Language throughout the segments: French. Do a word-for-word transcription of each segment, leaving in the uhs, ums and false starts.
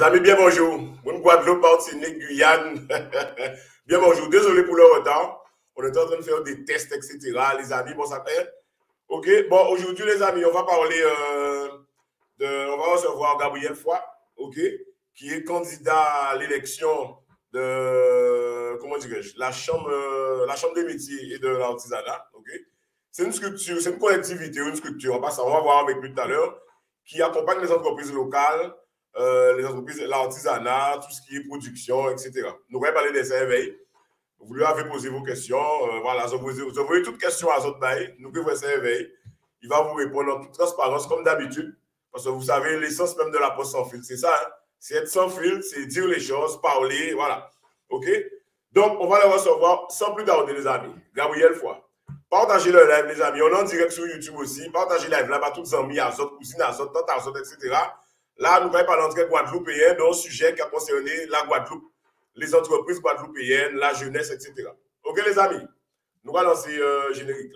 amis, bien bonjour. Bonne Guadeloupe, Martinique, Guyane. Bien bonjour. Désolé pour le retard. On est en train de faire des tests, et cetera. Les amis, bon, ça fait. OK. Bon, aujourd'hui, les amis, on va parler euh, de. On va recevoir Gabriel Foy, OK, qui est candidat à l'élection de. Comment dirais-je? La chambre, euh, la chambre des métiers et de l'artisanat. OK. C'est une structure, c'est une collectivité, une structure. On va, on va voir avec lui tout à l'heure, qui accompagne les entreprises locales. Euh, les entreprises, l'artisanat, tout ce qui est production, et cetera. Nous allons parler des surveilles. Vous lui avez posé vos questions. Euh, voilà, vous envoyez toutes questions à Zotbaï. Nous pouvons surveiller. Il va vous répondre en toute transparence, comme d'habitude. Parce que vous savez, l'essence même de la poste sans fil, c'est ça. Hein? C'est être sans fil, c'est dire les choses, parler, voilà. OK? Donc, on va le recevoir sans plus tarder, les amis. Gabriel Foy. Partagez le live, les amis. On est en direct sur YouTube aussi. Partagez le live là-bas, toutes les amis, à Zot, cousines, à Zot, tante, à Zot, et cetera. Là, nous allons parler entre Guadeloupéens d'un sujet qui a concerné la Guadeloupe, les entreprises guadeloupéennes, la jeunesse, et cetera. OK, les amis? Nous allons lancer le euh, générique là.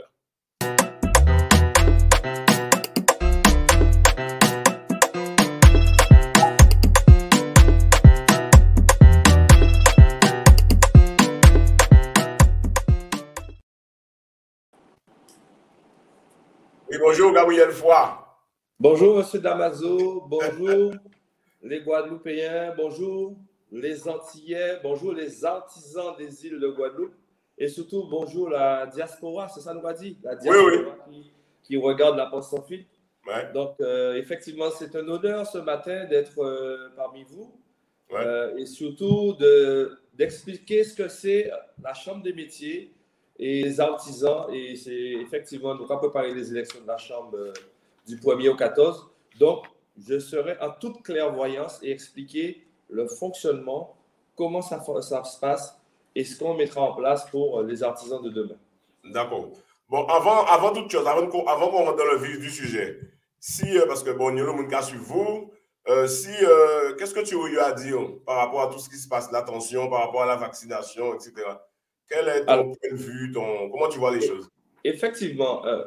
Oui, bonjour, Gabriel Foy. Bonjour, M. Damaso. Bonjour, les Guadeloupéens. Bonjour, les Antillais. Bonjour, les artisans des îles de Guadeloupe. Et surtout, bonjour, la diaspora. C'est ça nous va dire? La diaspora oui, oui. Qui, qui regarde la poste sans fil. Ouais. Donc, euh, effectivement, c'est un honneur ce matin d'être euh, parmi vous. Ouais. Euh, et surtout d'expliquer ce que c'est la Chambre des métiers et les artisans. Et c'est effectivement, donc on peut parler des élections de la Chambre euh, du premier au quatorze. Donc, je serai en toute clairvoyance et expliquer le fonctionnement, comment ça, ça se passe et ce qu'on mettra en place pour les artisans de demain. D'accord. Bon, avant, avant toute chose, avant qu'on avant qu'on rentre dans le vif du sujet, si, euh, parce que bon, il y a le monde qui a sur vous, euh, si, euh, qu'est-ce que tu aurais eu à dire par rapport à tout ce qui se passe, l'attention, par rapport à la vaccination, et cetera. Quel est ton Alors, point de vue, ton, comment tu vois les choses? Effectivement, euh,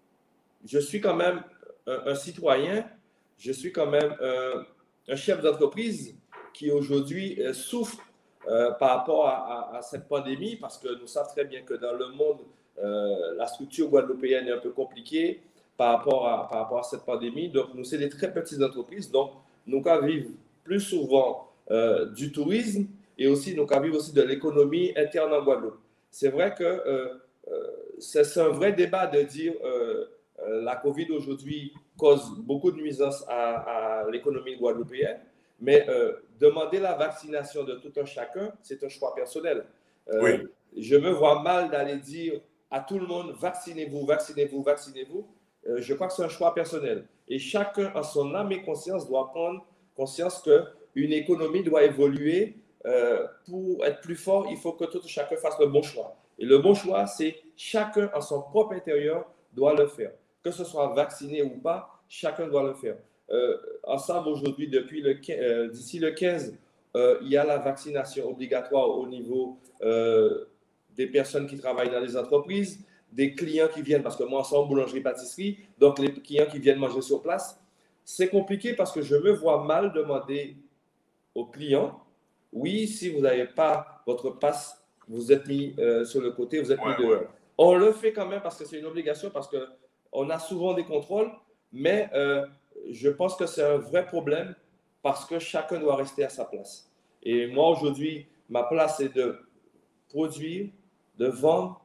je suis quand même un, un citoyen, je suis quand même un, un chef d'entreprise qui aujourd'hui euh, souffre euh, par rapport à, à, à cette pandémie, parce que nous savons très bien que dans le monde, euh, la structure guadeloupéenne est un peu compliquée par rapport à, par rapport à cette pandémie. Donc, nous sommes des très petites entreprises, donc nous vivons plus souvent euh, du tourisme et aussi nous vivons aussi de l'économie interne en Guadeloupe. C'est vrai que euh, euh, c'est un vrai débat de dire euh, euh, la COVID aujourd'hui cause beaucoup de nuisances à, à l'économie guadeloupéenne, mais euh, demander la vaccination de tout un chacun, c'est un choix personnel. Euh, oui. Je me vois mal d'aller dire à tout le monde vaccinez-vous, vaccinez-vous, vaccinez-vous. Euh, je crois que c'est un choix personnel. Et chacun, en son âme et conscience, doit prendre conscience qu'une économie doit évoluer. Euh, pour être plus fort, il faut que tout chacun fasse le bon choix. Et le bon choix, c'est chacun en son propre intérieur doit le faire. Que ce soit vacciné ou pas, chacun doit le faire. Euh, ensemble, aujourd'hui, depuis le euh, d'ici le quinze, euh, il y a la vaccination obligatoire au niveau euh, des personnes qui travaillent dans les entreprises, des clients qui viennent, parce que moi, ensemble, boulangerie-pâtisserie, donc les clients qui viennent manger sur place. C'est compliqué parce que je me vois mal demander aux clients, oui, si vous n'avez pas votre passe, vous êtes mis euh, sur le côté, vous êtes ouais, mis dehors. Ouais. On le fait quand même parce que c'est une obligation, parce qu'on a souvent des contrôles, mais euh, je pense que c'est un vrai problème parce que chacun doit rester à sa place. Et moi, aujourd'hui, ma place, c'est de produire, de vendre,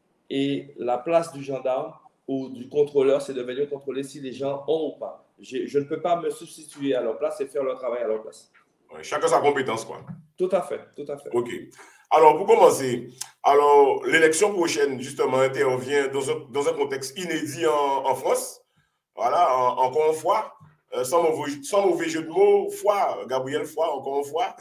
et la place du gendarme ou du contrôleur, c'est de venir contrôler si les gens ont ou pas. Je, je ne peux pas me substituer à leur place et faire leur travail à leur place. Ouais, chacun sa compétence, quoi. Tout à fait, tout à fait. OK. Alors, pour commencer, alors l'élection prochaine, justement, intervient dans un, dans un contexte inédit en, en France. Voilà, en, encore une fois, euh, sans, mauvais, sans mauvais jeu de mots, foi, Gabriel Foy, encore une fois.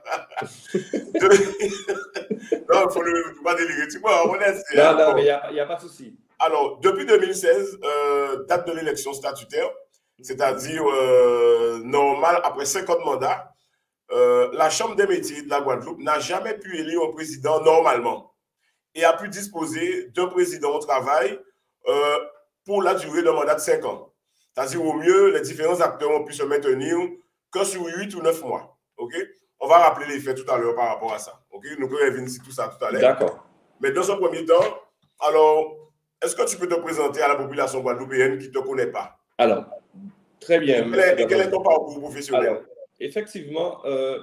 Non, il faut le pas délirer. Tu vois, on est. Non, non, mais il n'y a, a pas de souci. Alors, depuis deux mille seize, euh, date de l'élection statutaire, c'est-à-dire euh, normal, après cinquante mandats, Euh, la Chambre des métiers de la Guadeloupe n'a jamais pu élire un président normalement et a pu disposer d'un président au travail euh, pour la durée d'un mandat de cinq ans. C'est-à-dire, au mieux, les différents acteurs ont pu se maintenir que sur huit ou neuf mois. OK? On va rappeler les faits tout à l'heure par rapport à ça. OK? Nous pouvons revenir sur tout ça tout à l'heure. D'accord. Mais dans un premier temps, alors, est-ce que tu peux te présenter à la population guadeloupéenne qui ne te connaît pas? Alors, très bien. Et quel, est, et quel est ton parcours professionnel? Alors, effectivement, euh,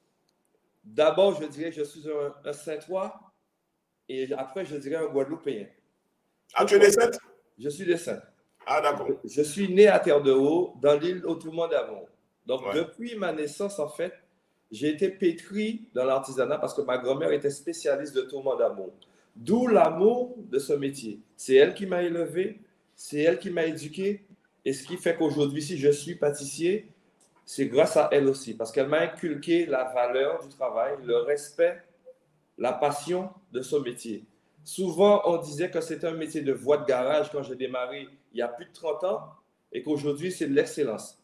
d'abord, je dirais que je suis un, un Saint-Ois et après, je dirais un Guadeloupéen. Ah, tu es des Saintes? Je suis des Saintes. Ah, d'accord. Je suis né à Terre-de-Haut, dans l'île Autrement d'Avon. Donc, Ouais. depuis ma naissance, en fait, j'ai été pétri dans l'artisanat parce que ma grand-mère était spécialiste de tourment d'amour. D'où l'amour de ce métier. C'est elle qui m'a élevé, c'est elle qui m'a éduqué. Et ce qui fait qu'aujourd'hui, si je suis pâtissier, c'est grâce à elle aussi. Parce qu'elle m'a inculqué la valeur du travail, le respect, la passion de ce métier. Souvent, on disait que c'était un métier de voie de garage quand j'ai démarré il y a plus de trente ans et qu'aujourd'hui, c'est de l'excellence.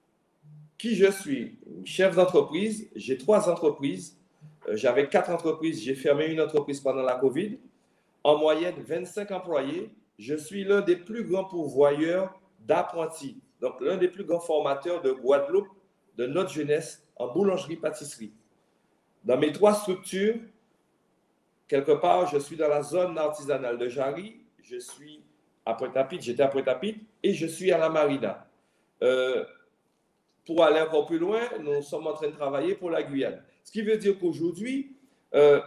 Qui je suis? Chef d'entreprise, j'ai trois entreprises. Euh, J'avais quatre entreprises, j'ai fermé une entreprise pendant la COVID. En moyenne, vingt-cinq employés. Je suis l'un des plus grands pourvoyeurs d'apprentis, donc l'un des plus grands formateurs de Guadeloupe, de notre jeunesse, en boulangerie-pâtisserie. Dans mes trois structures, quelque part, je suis dans la zone artisanale de Jarry, je suis à Pointe-à-Pitre, j'étais à Pointe-à-Pitre, et je suis à la Marina. Euh, pour aller encore plus loin, nous sommes en train de travailler pour la Guyane. Ce qui veut dire qu'aujourd'hui, euh,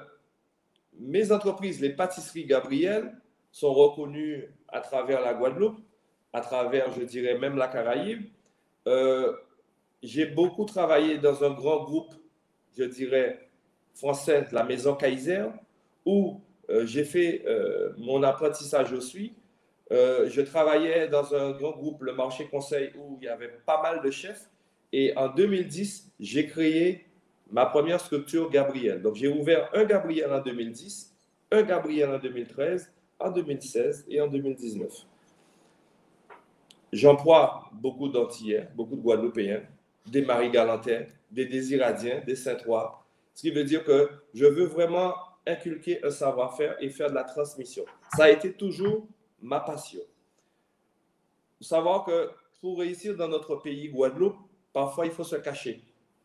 mes entreprises, les pâtisseries Gabriel, sont reconnues à travers la Guadeloupe, à travers, je dirais, même la Caraïbe. Euh, j'ai beaucoup travaillé dans un grand groupe, je dirais, français, la Maison Kaiser, où euh, j'ai fait euh, mon apprentissage aussi. Euh, je travaillais dans un grand groupe, le Marché Conseil, où il y avait pas mal de chefs. Et en deux mille dix, j'ai créé ma première structure Gabriel. Donc, j'ai ouvert un Gabriel en deux mille dix, un Gabriel en deux mille treize, en deux mille seize et en deux mille dix-neuf. J'emploie beaucoup d'Antillais, beaucoup de Guadeloupéens, des Marie-Galantais, des Désiradiens, des Saint-Ois. Ce qui veut dire que je veux vraiment inculquer un savoir-faire et faire de la transmission. Ça a été toujours ma passion. Il faut savoir que pour réussir dans notre pays, Guadeloupe, parfois il faut se cacher.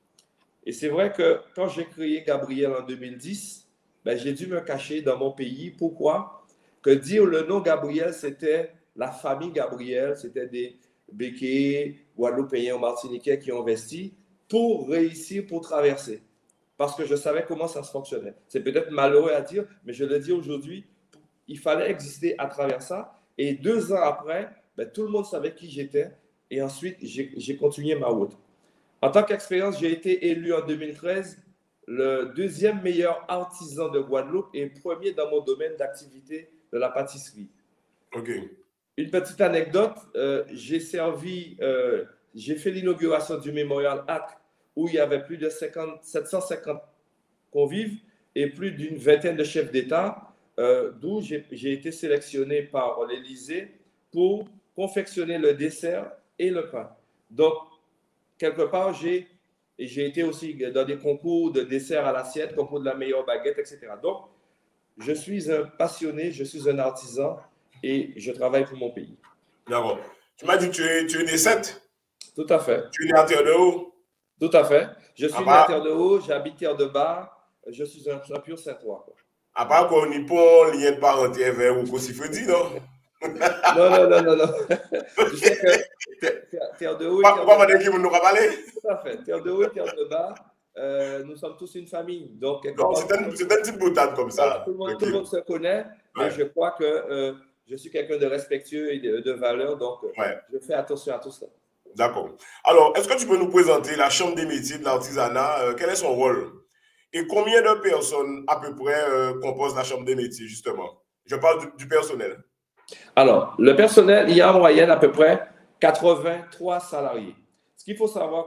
Et c'est vrai que quand j'ai créé Gabriel en deux mille dix, ben, j'ai dû me cacher dans mon pays. Pourquoi? Que dire le nom Gabriel, c'était la famille Gabriel, c'était des Békés, Guadeloupéens ou Martiniquais qui ont investi pour réussir, pour traverser. Parce que je savais comment ça se fonctionnait. C'est peut-être malheureux à dire, mais je le dis aujourd'hui, il fallait exister à travers ça. Et deux ans après, ben, tout le monde savait qui j'étais. Et ensuite, j'ai continué ma route. En tant qu'expérience, j'ai été élu en deux mille treize le deuxième meilleur artisan de Guadeloupe et premier dans mon domaine d'activité de la pâtisserie. OK. Une petite anecdote, euh, j'ai servi, euh, j'ai fait l'inauguration du Memorial Hack où il y avait plus de cinquante, sept cent cinquante convives et plus d'une vingtaine de chefs d'État, euh, d'où j'ai été sélectionné par l'Élysée pour confectionner le dessert et le pain. Donc, quelque part, j'ai été aussi dans des concours de dessert à l'assiette, concours de la meilleure baguette, et cetera. Donc, je suis un passionné, je suis un artisan et je travaille pour mon pays. D'accord. Tu m'as dit que tu es, tu es des Saintes? Tout à fait. Tu es né à Terre-de-Haut? Tout à fait. Je suis à né part... à Terre-de-Haut, j'habite Terre-de-Bas, je suis un, un pur Saint-Ois. À part qu'on n'y pas lien de parenté avec ou Kossifedi, non? Non, non, non, non, non. Tu sais que Terre-de-Haut et Terre-de-Bas. Pas Terre-de-Bas. qui nous parler? Tout à fait. Terre-de-Haut et Terre-de-Bas, euh, nous sommes tous une famille. Donc, non, c'est un, un petit boutade comme ça. Voilà, tout, le monde, okay. tout le monde se connaît, mais ouais. je crois que euh, je suis quelqu'un de respectueux et de, de valeur, donc ouais. je fais attention à tout ça. D'accord. Alors, est-ce que tu peux nous présenter la Chambre des métiers de l'artisanat? euh, Quel est son rôle? Et combien de personnes à peu près euh, composent la Chambre des métiers, justement? Je parle du, du personnel. Alors, le personnel, il y a en moyenne à peu près quatre-vingt-trois salariés. Ce qu'il faut savoir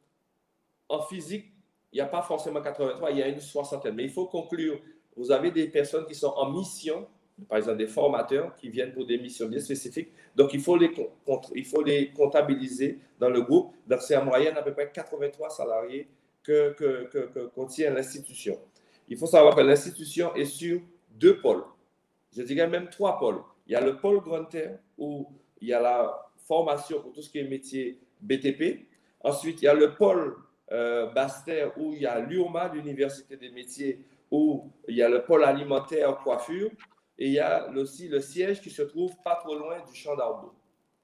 qu'en physique, il n'y a pas forcément quatre-vingt-trois, il y a une soixantaine. Mais il faut conclure, vous avez des personnes qui sont en mission, par exemple des formateurs qui viennent pour des missions bien spécifiques. Donc, il faut les, il faut les comptabiliser dans le groupe. Donc, c'est en moyenne à peu près quatre-vingt-trois salariés que, que, que, que contient l'institution. Il faut savoir que l'institution est sur deux pôles. Je dirais même trois pôles. Il y a le pôle Grande Terre où il y a la formation pour tout ce qui est métier B T P. Ensuite, il y a le pôle euh, Basse-Terre, où il y a l'U O M A, l'Université des métiers, où il y a le pôle alimentaire coiffure, et il y a aussi le siège qui se trouve pas trop loin du champ d'Arbaud.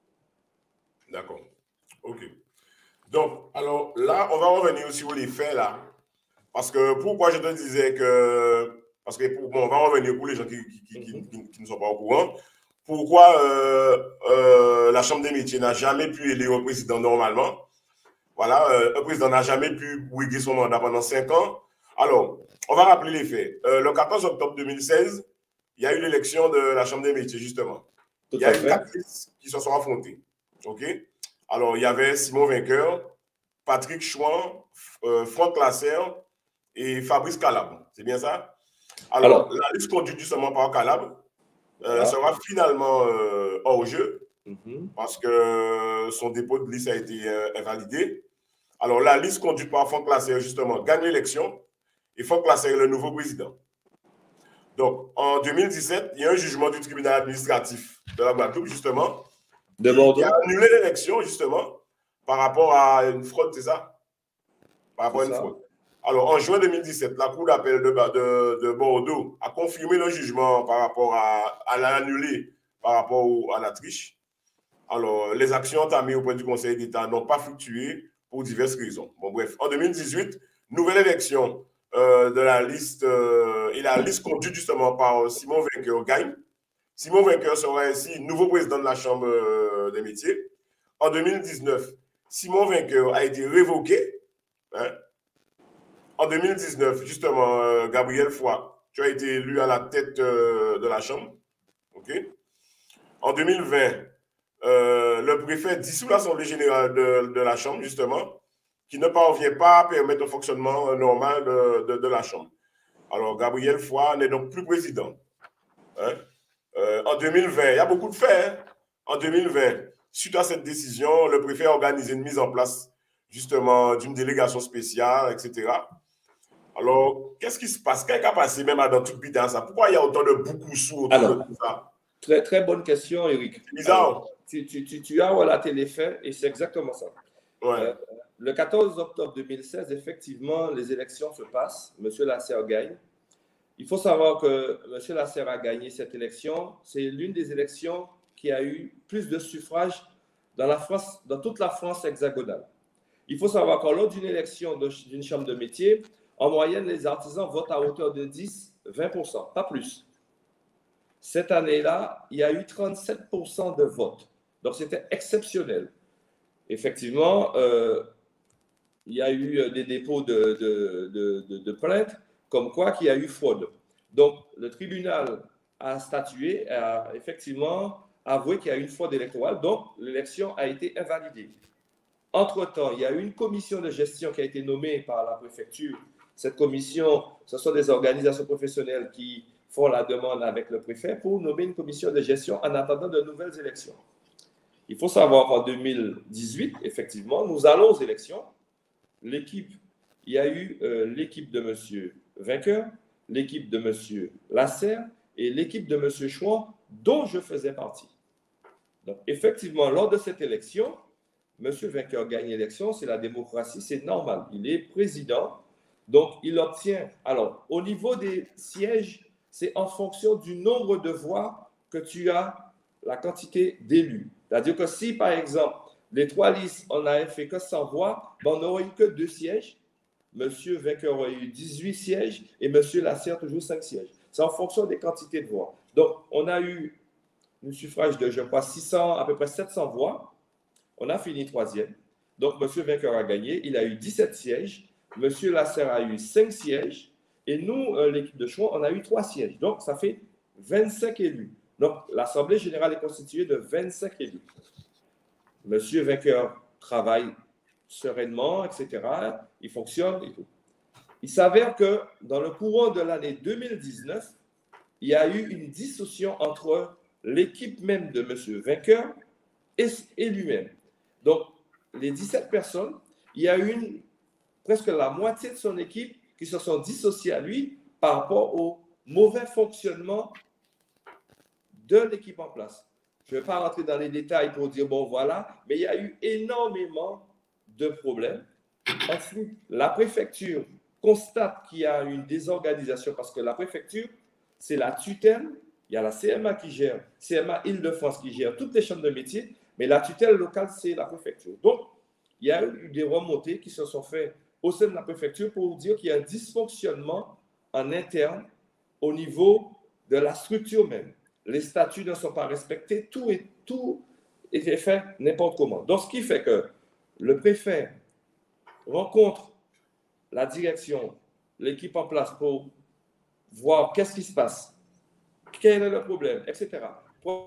D'accord. OK. Donc, alors là, on va revenir sur les faits là. Parce que pourquoi je te disais que. Parce que pour, bon, on va revenir pour les gens qui, qui, qui, mm-hmm. qui, qui ne sont pas au courant. Pourquoi euh, euh, la Chambre des métiers n'a jamais pu élire un président normalement. Voilà, euh, un président n'a jamais pu briguer son mandat pendant cinq ans. Alors, on va rappeler les faits. Euh, le quatorze octobre deux mille seize, il y a eu l'élection de la Chambre des métiers, justement. Tout il y a eu quatre listes qui se sont affrontées. OK? Alors, il y avait Simon Vainqueur, Patrick Chouan, euh, Franck Lasserre et Fabrice Calabre. C'est bien ça? Alors, Alors, la liste conduite justement par Calabre euh, ah. sera finalement euh, hors jeu mm-hmm. parce que son dépôt de liste a été euh, invalidé. Alors, la liste conduite par Franck Lasserre, justement, gagne l'élection et Franck Lasserre est le nouveau président. Donc, en deux mille dix-sept, il y a un jugement du tribunal administratif de la Guadeloupe, justement, de qui a annulé l'élection, justement, par rapport à une fraude, c'est ça? Par rapport à une ça. fraude. Alors, en juin deux mille dix-sept, la Cour d'appel de, de, de Bordeaux a confirmé le jugement par rapport à, à l'annulé par rapport au, à la triche. Alors, les actions entamées auprès du Conseil d'État n'ont pas fluctué pour diverses raisons. Bon, bref, en deux mille dix-huit, nouvelle élection euh, de la liste, euh, et la liste conduite justement par Simon Vainqueur gagne. Simon Vainqueur sera ainsi nouveau président de la Chambre euh, des métiers. En deux mille dix-neuf, Simon Vainqueur a été révoqué. Hein. En deux mille dix-neuf, justement, euh, Gabriel Foy, tu as été élu à la tête euh, de la Chambre. Okay. En deux mille vingt, euh, le préfet dissout l'Assemblée générale de, de la Chambre, justement, qui ne parvient pas à permettre le fonctionnement normal de, de, de la Chambre. Alors, Gabriel Foy n'est donc plus président. Hein. Euh, en deux mille vingt, il y a beaucoup de faits. Hein. En deux mille vingt, suite à cette décision, le préfet a organisé une mise en place, justement, d'une délégation spéciale, et cetera. Alors, qu'est-ce qui se passe? Qu'est-ce qui a passé même dans toute bidon ça? Pourquoi il y a autant de beaucoup sous autour Alors, de tout ça? Très, très bonne question, Eric. C'est bizarre. Alors, tu, tu, tu, tu as relaté les faits et c'est exactement ça. Ouais. Euh, le quatorze octobre deux mille seize, effectivement, les élections se passent. M. Lasserre gagne. Il faut savoir que M. Lasserre a gagné cette élection. C'est l'une des élections qui a eu plus de suffrages dans, la France, dans toute la France hexagonale. Il faut savoir qu'en lors d'une élection d'une chambre de métier, en moyenne, les artisans votent à hauteur de dix à vingt pour cent, pas plus. Cette année-là, il y a eu trente-sept pour cent de votes. Donc, c'était exceptionnel. Effectivement, euh, il y a eu des dépôts de, de, de, de, de plaintes comme quoi qu'il y a eu fraude. Donc, le tribunal a statué, a effectivement avoué qu'il y a eu une fraude électorale. Donc, l'élection a été invalidée. Entre-temps, il y a eu une commission de gestion qui a été nommée par la préfecture. Cette commission, ce sont des organisations professionnelles qui font la demande avec le préfet pour nommer une commission de gestion en attendant de nouvelles élections. Il faut savoir qu'en deux mille dix-huit, effectivement, nous allons aux élections. L'équipe, il y a eu euh, l'équipe de M. Vainqueur, l'équipe de M. Lasserre et l'équipe de M. Chouan, dont je faisais partie. Donc, effectivement, lors de cette élection, M. Vainqueur gagne l'élection, c'est la démocratie, c'est normal. Il est président, donc il obtient. Alors, au niveau des sièges, c'est en fonction du nombre de voix que tu as la quantité d'élus. C'est-à-dire que si, par exemple, les trois listes, on n'avait fait que cent voix, ben on n'aurait eu que deux sièges. M. Vainqueur aurait eu dix-huit sièges et M. Lasserre toujours cinq sièges. C'est en fonction des quantités de voix. Donc, on a eu un suffrage de, je crois, six cents, à peu près sept cents voix. On a fini troisième. Donc, M. Vainqueur a gagné. Il a eu dix-sept sièges. M. Lasserre a eu cinq sièges. Et nous, euh, l'équipe de Chouan, on a eu trois sièges. Donc, ça fait vingt-cinq élus. Donc, l'Assemblée générale est constituée de vingt-cinq élus. M. Vainqueur travaille sereinement, et cetera. Il fonctionne et tout. Il s'avère que dans le courant de l'année deux mille dix-neuf, il y a eu une dissolution entre l'équipe même de M. Vainqueur et, et lui-même. Donc, les dix-sept personnes, il y a eu une, presque la moitié de son équipe qui se sont dissociés à lui par rapport au mauvais fonctionnement de l'équipe en place. Je ne vais pas rentrer dans les détails pour dire, bon, voilà, mais il y a eu énormément de problèmes. Ensuite, la préfecture constate qu'il y a une désorganisation parce que la préfecture, c'est la tutelle. Il y a la C M A qui gère, C M A Île-de-France qui gère toutes les chambres de métier, mais la tutelle locale, c'est la préfecture. Donc, il y a eu des remontées qui se sont faites au sein de la préfecture pour dire qu'il y a un dysfonctionnement en interne au niveau de la structure même. Les statuts ne sont pas respectés, tout est, tout est fait n'importe comment. Donc, ce qui fait que le préfet rencontre la direction, l'équipe en place pour voir qu'est-ce qui se passe, quel est le problème, et cetera.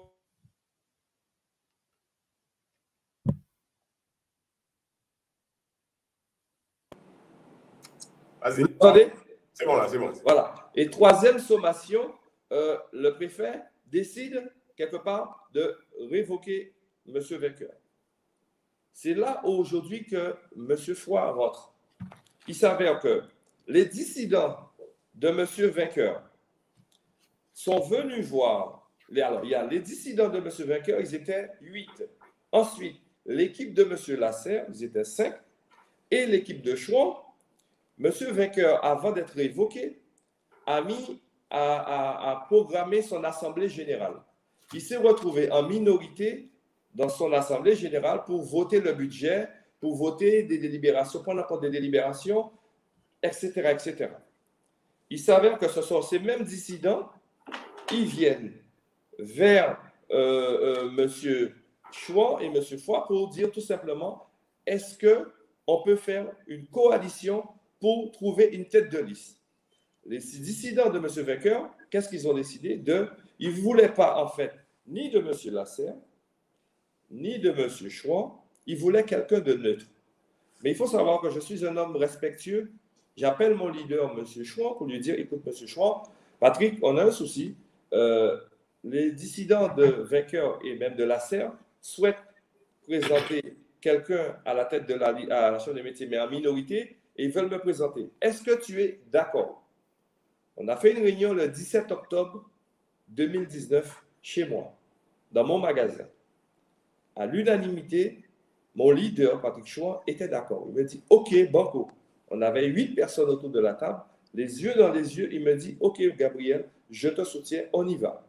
Vas-y. Vous entendez? C'est bon là, c'est bon. Voilà. Et troisième sommation, euh, le préfet décide quelque part de révoquer M. Vainqueur. C'est là aujourd'hui que M. Choix rentre. Il s'avère que les dissidents de M. Vainqueur sont venus voir. Les, alors, il y a les dissidents de M. Vainqueur, ils étaient huit. Ensuite, l'équipe de M. Lasserre, ils étaient cinq. Et l'équipe de Chouan, M. Vainqueur, avant d'être révoqué, a mis à, à, à programmer son assemblée générale. Il s'est retrouvé en minorité dans son assemblée générale pour voter le budget, pour voter des délibérations, prendre en compte des délibérations, et cetera, et cetera. Il s'avère que ce sont ces mêmes dissidents, ils viennent vers euh, euh, M. Chouan et M. Foy pour dire tout simplement, est-ce qu'on peut faire une coalition pour trouver une tête de liste? Les dissidents de M. Vainqueur, qu'est-ce qu'ils ont décidé de? Ils ne voulaient pas, en fait, ni de M. Lasserre, ni de M. Chouan, ils voulaient quelqu'un de neutre. Mais il faut savoir que je suis un homme respectueux. J'appelle mon leader, M. Chouan, pour lui dire, écoute, M. Chouan, Patrick, on a un souci. Euh, les dissidents de Vainqueur et même de Lasserre souhaitent présenter quelqu'un à la tête de la, à la chambre des métiers, mais en minorité, et ils veulent me présenter. Est-ce que tu es d'accord? On a fait une réunion le dix-sept octobre deux mille dix-neuf chez moi, dans mon magasin. À l'unanimité, mon leader, Patrick Chouan, était d'accord. Il me dit, OK, banco. On avait huit personnes autour de la table. Les yeux dans les yeux, il me dit, OK, Gabriel, je te soutiens, on y va.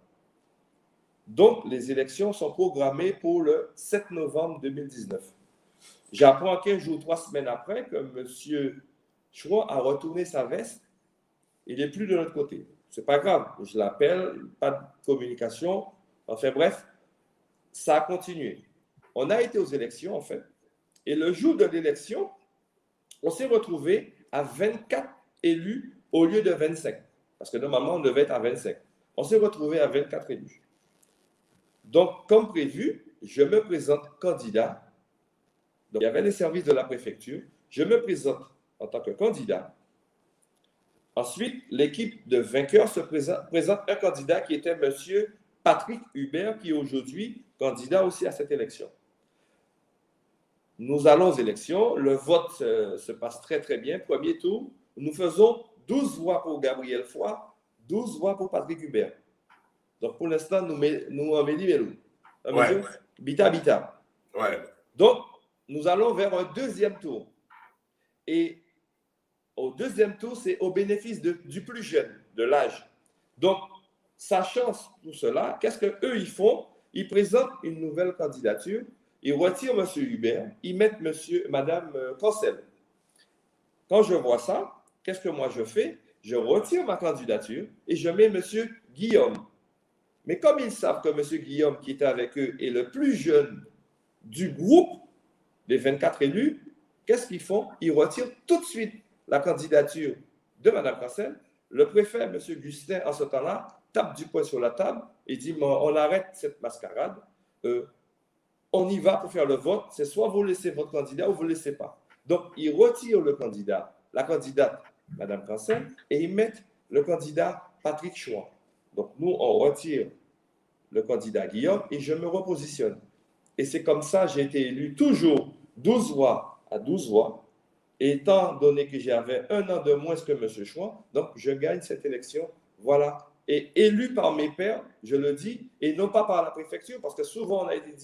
Donc, les élections sont programmées pour le sept novembre deux mille dix-neuf. J'apprends quinze jours, trois semaines après que M. Chouan a retourné sa veste. Il n'est plus de l'autre côté. Ce n'est pas grave. Je l'appelle, pas de communication. Enfin bref, ça a continué. On a été aux élections, en fait. Et le jour de l'élection, on s'est retrouvé à vingt-quatre élus au lieu de vingt-cinq. Parce que normalement, on devait être à vingt-cinq. On s'est retrouvé à vingt-quatre élus. Donc, comme prévu, je me présente candidat. Donc, il y avait les services de la préfecture. Je me présente en tant que candidat. Ensuite, l'équipe de Vainqueur se présente, présente un candidat qui était M. Patrick Hubert, qui est aujourd'hui candidat aussi à cette élection. Nous allons aux élections. Le vote se, se passe très, très bien. Premier tour, nous faisons douze voix pour Gabriel Foy, douze voix pour Patrick Hubert. Donc, pour l'instant, nous, nous en méli-mélou. Ouais, ouais. Bita, bita. Ouais. Donc, nous allons vers un deuxième tour. Et au deuxième tour, c'est au bénéfice de, du plus jeune, de l'âge. Donc, sachant tout cela, qu'est-ce qu'eux, ils font? Ils présentent une nouvelle candidature, ils retirent M. Hubert, ils mettent monsieur, Mme Cancel. Quand je vois ça, qu'est-ce que moi je fais? Je retire ma candidature et je mets M. Guillaume. Mais comme ils savent que M. Guillaume, qui était avec eux, est le plus jeune du groupe des vingt-quatre élus, qu'est-ce qu'ils font? Ils retirent tout de suite la candidature de Mme Cancel. Le préfet, M. Gustin, en ce temps-là, tape du poing sur la table et dit, on arrête cette mascarade, euh, on y va pour faire le vote, c'est soit vous laissez votre candidat ou vous ne le laissez pas. Donc, ils retirent le candidat, la candidate, Mme Cancel, et ils mettent le candidat Patrick Chouan. Donc, nous, on retire le candidat Guillaume et je me repositionne. Et c'est comme ça que j'ai été élu toujours douze voix à douze voix. Et étant donné que j'avais un an de moins que M. Chouan, donc je gagne cette élection. Voilà. Et élu par mes pairs, je le dis, et non pas par la préfecture, parce que souvent on a été dire,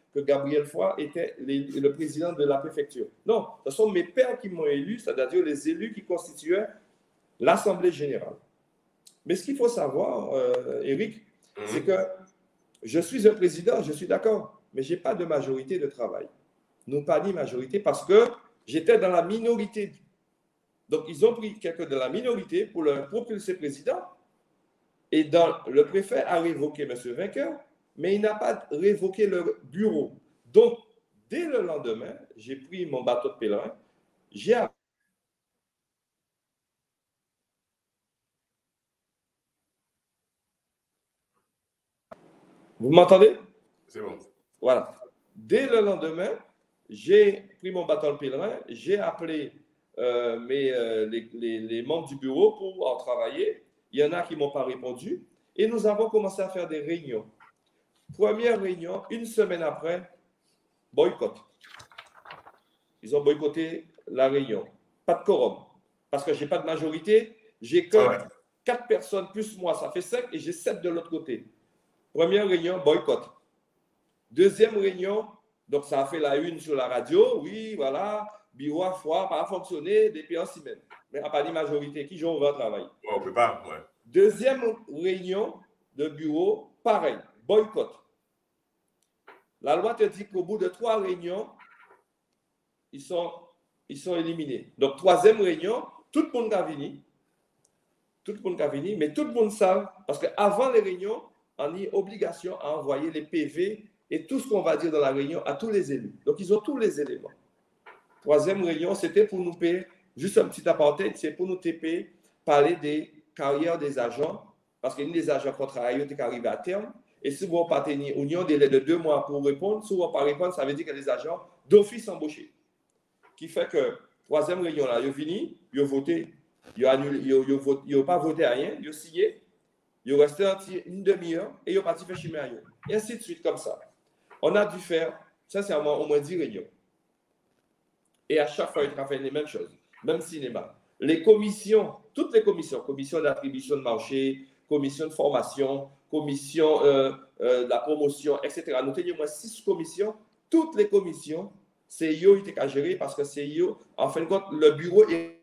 que Gabriel Foy était les, le président de la préfecture. Non, ce sont mes pairs qui m'ont élu, c'est-à-dire les élus qui constituaient l'Assemblée générale. Mais ce qu'il faut savoir, euh, Éric, mmh. c'est que je suis un président, je suis d'accord, mais je n'ai pas de majorité de travail. Nous pas dit majorité parce que j'étais dans la minorité. Donc, ils ont pris quelqu'un de la minorité pour le propulser président. Et dans, le préfet a révoqué M. Vainqueur, mais il n'a pas révoqué le bureau. Donc, dès le lendemain, j'ai pris mon bateau de pèlerin, j'ai appelé. Vous m'entendez? C'est bon. Voilà. Dès le lendemain, j'ai pris mon bateau de pèlerin, j'ai appelé euh, mes, euh, les, les, les membres du bureau pour en travailler. Il y en a qui ne m'ont pas répondu. Et nous avons commencé à faire des réunions. Première réunion, une semaine après, boycott. Ils ont boycotté la réunion. Pas de quorum. Parce que je n'ai pas de majorité. J'ai que ah ouais. quatre personnes plus moi. Ça fait cinq et j'ai sept de l'autre côté. Première réunion, boycott. Deuxième réunion, donc ça a fait la une sur la radio. Oui, voilà, bureau à foi, pas fonctionné depuis une semaine. Mais à pas de majorité, qui joue au travail. Ouais, on ne peut pas, ouais. Deuxième réunion de bureau, pareil, boycott. La loi te dit qu'au bout de trois réunions, ils sont, ils sont éliminés. Donc, troisième réunion, tout le monde a fini. Tout le monde a fini, mais tout le monde sait, parce qu'avant les réunions, on a obligation à envoyer les P V et tout ce qu'on va dire dans la réunion à tous les élus. Donc, ils ont tous les éléments. Troisième réunion, c'était pour nous payer, juste un petit aparté, c'est pour nous payer, parler des carrière des agents, parce qu'il y a des agents contrariés qui arrivent à terme, et si vous n'avez pas tenu un délai de deux mois pour répondre, si vous n'avez pas répondre, ça veut dire que les agents d'office embauchés. Qui fait que, troisième réunion là, ils ont fini, ils ont voté, ils n'ont pas voté à rien, ils ont signé, ils ont resté une demi-heure, et ils ont parti faire chimer à eux. Et ainsi de suite, comme ça. On a dû faire, sincèrement, au moins dix réunions. Et à chaque fois, ils ont fait les mêmes choses, même cinéma. Les commissions, toutes les commissions, commission d'attribution de marché, commission de formation, commission euh, euh, de la promotion, et cetera. Nous tenions au moins six commissions. Toutes les commissions, c'est eux qui étaient à gérer parce que c'est eux, en fin de compte, le bureau est.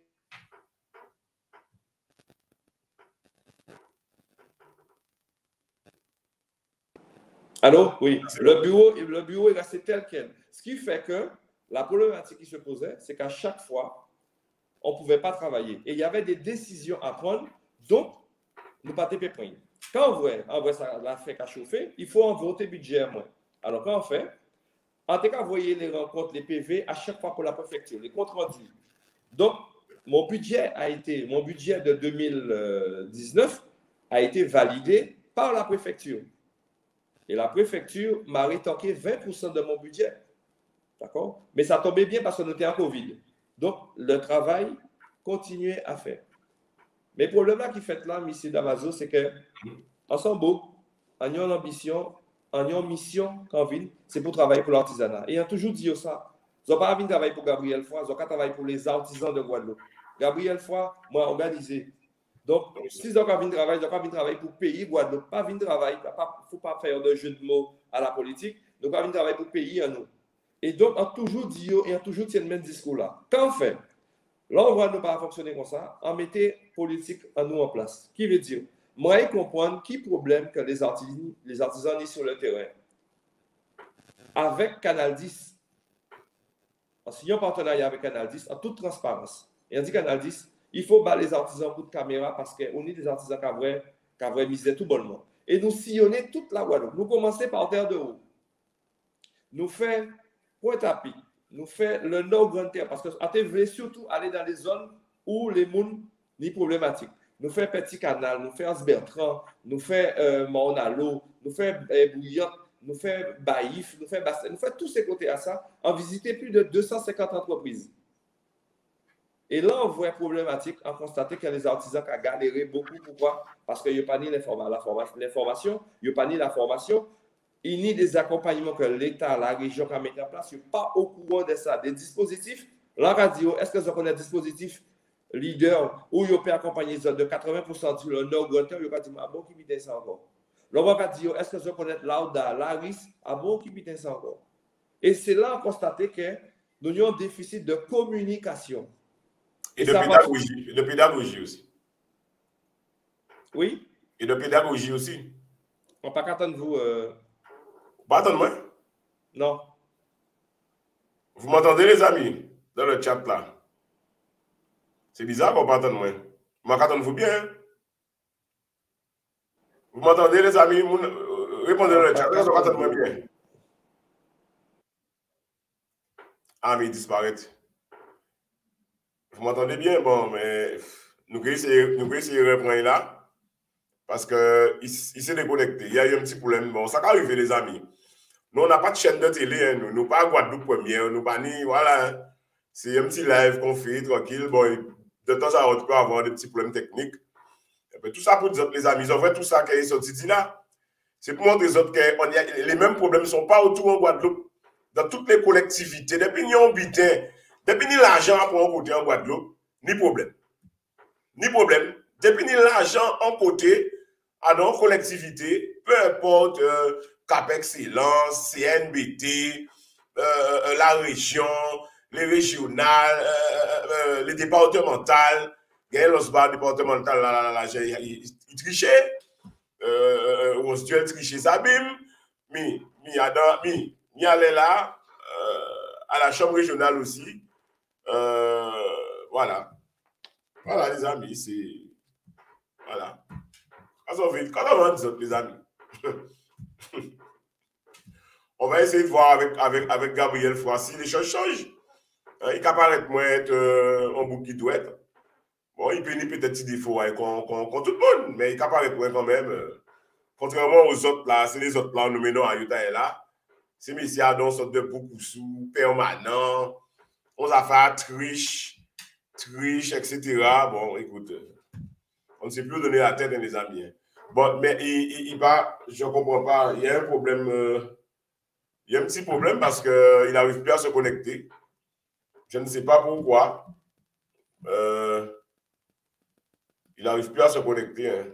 Allô? Oui. Le bureau, le bureau est resté tel quel. Ce qui fait que la problématique qui se posait, c'est qu'à chaque fois, on ne pouvait pas travailler. Et il y avait des décisions à prendre, donc, nous ne pouvons pas prendre. Quand on voit, on voit ça, la fait qu'à chauffer, il faut en voter budget à moins. Alors, quand on fait, en tout cas, vous voyez les rencontres, les P V, à chaque fois pour la préfecture, les comptes rendus. Donc, mon budget a été, mon budget de deux mille dix-neuf a été validé par la préfecture. Et la préfecture m'a rétorqué vingt pour cent de mon budget. D'accord? Mais ça tombait bien parce qu'on était en Covid. Donc, le travail continuait à faire. Mais le problème qui fait là, M. Damaso, c'est que, ensemble, on a une ambition, on a une mission qu'on vient, c'est pour travailler pour l'artisanat. Et on a toujours dit ça. Ils n'ont pas envie de travailler pour Gabriel Foy, ils n'ont pas travailler pour les artisans de Guadeloupe. Gabriel Foy, moi, organisé. Donc, s'ils ont pas envie de travailler, ils n'ont pas envie de travailler pour le pays Guadeloupe. Pas envie de travailler, il ne faut pas faire de jeu de mots à la politique. Donc, pas envie de travailler pour le pays à nous. Et donc, on a toujours dit, et on a toujours tient le même discours-là. Quand on fait, là, on voit ne pas fonctionner comme ça, on mettait politique à nous en place. Qui veut dire, moi, je comprends qui problème que les artisans, les artisans sont sur le terrain. Avec Canal dix, parce qu'il y a un partenariat avec Canal dix, en toute transparence. Et on dit Canal dix, il faut battre les artisans pour de caméra parce qu'on est des artisans qui ont vrai misé tout bonnement. Et nous sillonner toute la Guadeloupe. Nous commençons par Terre de Haut. Nous faisons Pointe-à-Pic, nous fait le nord Grande Terre, parce que à T V surtout aller dans les zones où les gens ni problématiques. Nous fait Petit Canal, nous fait Anse-Bertrand, nous fait euh, Mornalo, nous fait euh, Bouillante, nous fait Baïf, nous fait Bassin, nous fait tous ces côtés à ça, en visiter plus de deux cent cinquante entreprises. Et là, on voit problématique, on constate que les artisans ont galéré beaucoup. Pourquoi? Parce qu'il n'y a pas ni l'information, il n'y a pas ni la formation. Il y a des accompagnements que l'État, la région a mis en place. Je ne suis pas au courant de ça. Des dispositifs, la radio, est-ce que vous connaissez des dispositifs leader où vous pouvez accompagner de quatre-vingts pour cent sur le nord grand terre, vous pouvez dire, ah bon, qui m'y ça encore. Là, on va dire, est-ce que vous connaissez l'Auda, l'Aris, ah bon, qui m'y ça encore. Et c'est là qu'on constatait que nous avons un déficit de communication. Et, et de pédagogie. Et de pédagogie aussi. Oui. Et de pédagogie aussi. On ne peut pas attendre vous. Euh... Pas attendre moi? Non. Vous m'entendez, les amis, dans le chat là? C'est bizarre qu'on ne peut pas attendre moi. M'entendez-vous bien? Vous m'entendez, les amis? Répondez dans le chat. On va attendre moi bien. Ah, mais il disparaît. Vous m'entendez bien? Bon, mais nous pouvons essayer, nous essayer de reprendre là. Parce qu'il il s'est déconnecté. Il y a eu un petit problème. Bon, ça va arriver, les amis. Nous, on n'a pas de chaîne de télé. Hein. Nous n'avons pas Guadeloupe Première. Nous pas ni. Voilà. C'est un petit live qu'on fait, tranquille. Bon, de temps à autre, on peut avoir des petits problèmes techniques. Et puis, tout ça pour dire, les amis, en fait, tout ça qui est sorti là, c'est pour montrer aux autres que les mêmes problèmes ne sont pas autour en Guadeloupe. Dans toutes les collectivités, depuis qu'ils ont butin, depuis qu'ils ont l'argent à prendre en côté en Guadeloupe, ni problème. Ni problème. Depuis qu'ils ont l'argent en côté, à nos collectivités, peu importe euh, Cap Excellence, C N B T, euh, la région, les régionales, euh, euh, les départementales, il y a l'os bar départemental, là, là, là, il trichait, on se dit, il trichait, ça bim, mais il y allait là, euh, à la chambre régionale aussi, euh, voilà. Voilà, les amis, c'est. Voilà. Quand on vit, quand on va dire, les amis, on va essayer de voir avec, avec, avec Gabriel Froid si les choses changent. Hein, il peut paraître moins être euh, un bouc qui doit être. Bon, il peut y peut-être des défauts hein, contre tout le monde, mais il peut paraître moins quand même. Euh, contrairement aux autres là, c'est les autres là, nous menons à Utah et là. C'est Messi a dans une sorte de beaucoup sous, permanent, on a fait triche, triche, et cetera. Bon, écoute, on ne sait plus donner la tête à les amis. Hein. Bon, mais il, il, il va, je ne comprends pas, il y a un problème, euh, il y a un petit problème parce qu'il n'arrive plus à se connecter. Je ne sais pas pourquoi. Euh, il n'arrive plus à se connecter. Hein.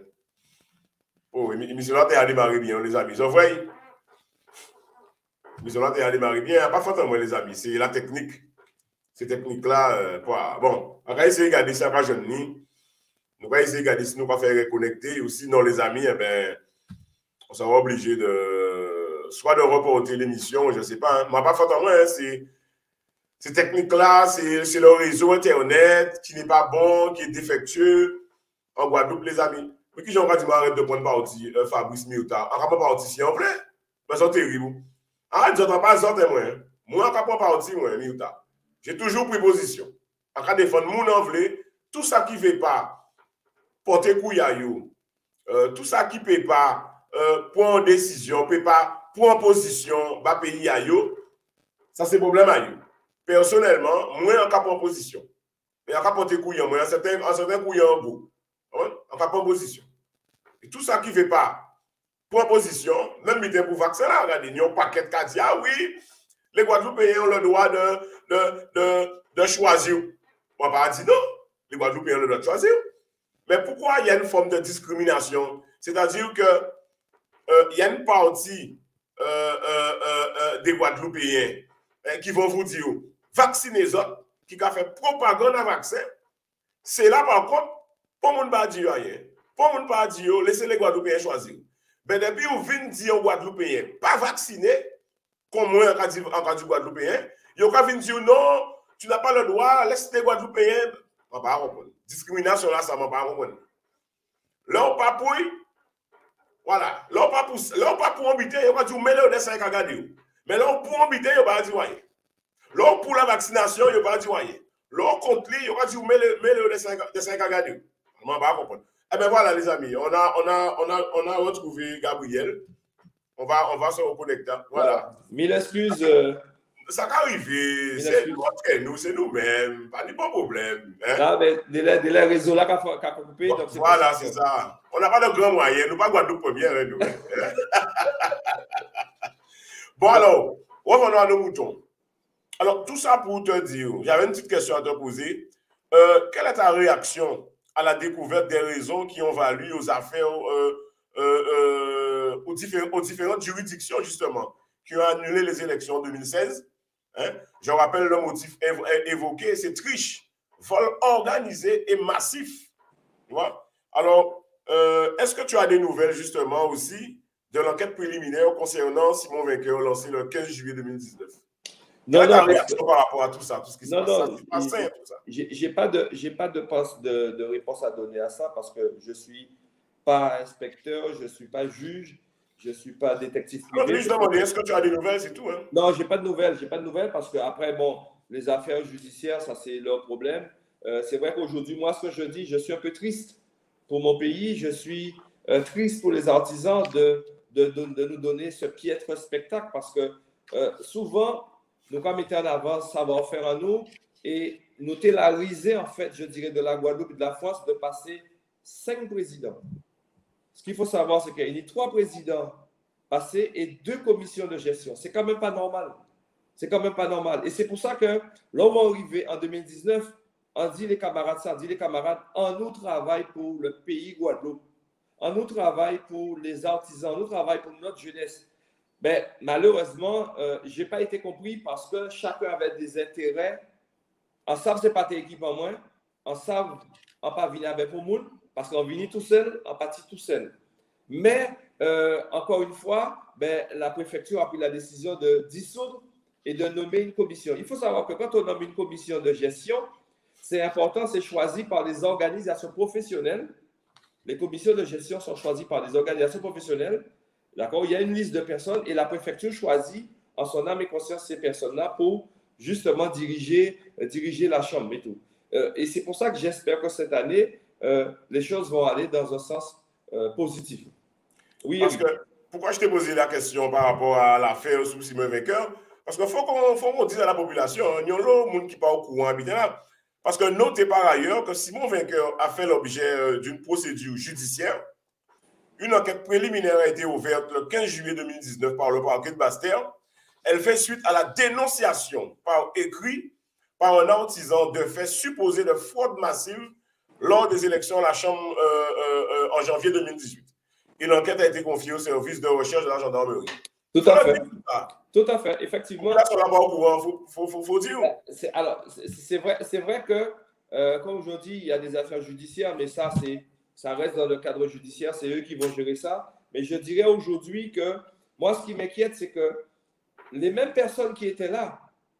Oh, l'émission là, a démarré bien, les amis. Vous voyez? L'émission là, a démarré bien. Pas forcément, les amis. C'est la technique. Cette technique-là, euh, bon, on va essayer de garder ça à jeune ni. On va essayer de garder si nous va faire reconnecter. Ou sinon, les amis, eh ben, on sera obligé de soit de reporter l'émission, je ne sais pas. Hein. Moi, pas forcément, hein, c'est. Ces techniques-là, c'est le réseau Internet qui n'est pas bon, qui est défectueux en Guadeloupe, les amis. Mais qui j'ai encore dit, arrête de prendre parti, euh, Fabrice Miota. En prendre parti, si on plaît. Mais c'est terrible. Arrête, je n'entends pas ça, moi. Moi, en prendre parti, moi, Miota. J'ai toujours pris position. En cas de défendre mon envelé, tout ça qui ne fait pas porter couille à you, euh, tout ça qui ne peut pas euh, prendre décision, ne peut pas prendre position, va payer à you, ça c'est problème à you. Personnellement, moi, en cas de position. Mais en cas de porter couille, moi, en certain, en certain couille en goût. En cas de position. Et tout ça qui ne fait pas prendre position, même si pour vaccin, là, regardez, il y a un paquet de cas dit, ah oui, les Guadeloupéens ont le droit de, de, de, de choisir. On va pas dire non, les Guadeloupéens ont le droit de choisir. Mais pourquoi il y a une forme de discrimination? C'est-à-dire qu'il euh, y a une partie euh, euh, euh, des Guadeloupéens euh, qui vont vous dire vacciner les autres, qui ont fait propagande à vaccin. C'est là, par contre, pas le monde va dire rien. Pas le monde va dire laissez les Guadeloupéens choisir. Mais depuis où vient dire aux Guadeloupéens pas vaccinés, comme moi, en cas du Guadeloupéen, ils vont dire non, tu n'as pas le droit, laisse les Guadeloupéens. On va pas comprendre. Discrimination là, ça ne va pas comprendre. Là, on pas pour. Voilà. Là, on pas pour. Là, on pas pour embêter, ils vont dire mêlez des cinq à garder. Mais là, on pour embêter, ils vont dire rien. Là, pour la vaccination, ils vont dire rien. Là, on contre lui, ils vont dire mêlez des cinq à garder. On va pas comprendre. Eh bien voilà, les amis, on a, on a, on a, on a retrouvé Gabriel. On va, on va se reconnecter. Voilà. Mille excuses. Euh... Ça va arriver. C'est nous, c'est nous-mêmes. Pas de problème. Hein? Ah, mais dès les réseaux là qui a coupé. Bon, voilà, c'est ça. On n'a pas de grand moyen. Nous pas Guadeloupe première. Hein, nous. Bon, alors, revenons à nos moutons. Alors, tout ça pour te dire, j'avais une petite question à te poser. Euh, quelle est ta réaction à la découverte des raisons qui ont valu aux affaires, euh, euh, euh, aux, diffé aux différentes juridictions, justement, qui ont annulé les élections en deux mille seize. Hein? Je rappelle le motif évoqué, c'est triche, vol organisé et massif. Tu vois? Alors, euh, est-ce que tu as des nouvelles justement aussi de l'enquête préliminaire concernant Simon Vainqueur lancée le quinze juillet deux mille dix-neuf? Non, Quelle est non, ta réaction que... par rapport à tout ça, tout ce qui se non, passe? non, Ça, c'est pas sain, tout ça. J'ai pas de, j'ai pas de, de, de réponse à donner à ça parce que je suis pas inspecteur, je suis pas juge, je suis pas détective privé. Non, je te demandais, est-ce que tu as des nouvelles, c'est tout, hein? Non, j'ai pas de nouvelles, j'ai pas de nouvelles parce que après, bon, les affaires judiciaires, ça c'est leur problème. Euh, c'est vrai qu'aujourd'hui, moi, ce que je dis, je suis un peu triste pour mon pays, je suis euh, triste pour les artisans de, de, de, de nous donner ce piètre spectacle parce que euh, souvent, nous, comme mettons en avant savoir-faire à nous et nous télariser, en fait, je dirais, de la Guadeloupe et de la France, de passer cinq présidents. Ce qu'il faut savoir, c'est qu'il y a trois présidents passés et deux commissions de gestion. C'est quand même pas normal. C'est quand même pas normal. Et c'est pour ça que, là, on va arriver en deux mille dix-neuf, on dit les camarades, ça, on dit les camarades, on nous travaille pour le pays Guadeloupe. On nous travaille pour les artisans, on nous travaille pour notre jeunesse. Mais malheureusement, euh, je n'ai pas été compris parce que chacun avait des intérêts. En savent, ce n'est pas tes équipes en moins. En savent, on pas venir avec le monde parce qu'on vient tout seul, on partit tout seul. Mais, euh, encore une fois, ben, la préfecture a pris la décision de dissoudre et de nommer une commission. Il faut savoir que quand on nomme une commission de gestion, c'est important, c'est choisi par les organisations professionnelles. Les commissions de gestion sont choisies par les organisations professionnelles. D'accord? Il y a une liste de personnes et la préfecture choisit en son âme et conscience ces personnes-là pour justement diriger, euh, diriger la chambre et tout. Euh, et c'est pour ça que j'espère que cette année, euh, les choses vont aller dans un sens euh, positif. Oui, Parce oui. que, pourquoi je t'ai posé la question par rapport à l'affaire sous Simon Vainqueur? Parce qu'il faut qu'on qu'on dise à la population, il y a le monde qui n'est pas au courant, là. Parce que notez par ailleurs que Simon Vainqueur a fait l'objet d'une procédure judiciaire. Une enquête préliminaire a été ouverte le quinze juillet deux mille dix-neuf par le parquet de Basse-Terre. Elle fait suite à la dénonciation par écrit par un artisan de faits supposés de fraude massive lors des élections à la Chambre euh, euh, en janvier deux mille dix-huit. Et l'enquête a été confiée au service de recherche de la gendarmerie. Tout à fait. Tout à fait, effectivement. Là, sur la barre au courant, il faut, faut, faut dire. Alors, c'est vrai, c'est vrai que, euh, comme aujourd'hui, il y a des affaires judiciaires, mais ça, c'est, ça reste dans le cadre judiciaire, c'est eux qui vont gérer ça. Mais je dirais aujourd'hui que, moi, ce qui m'inquiète, c'est que les mêmes personnes qui étaient là,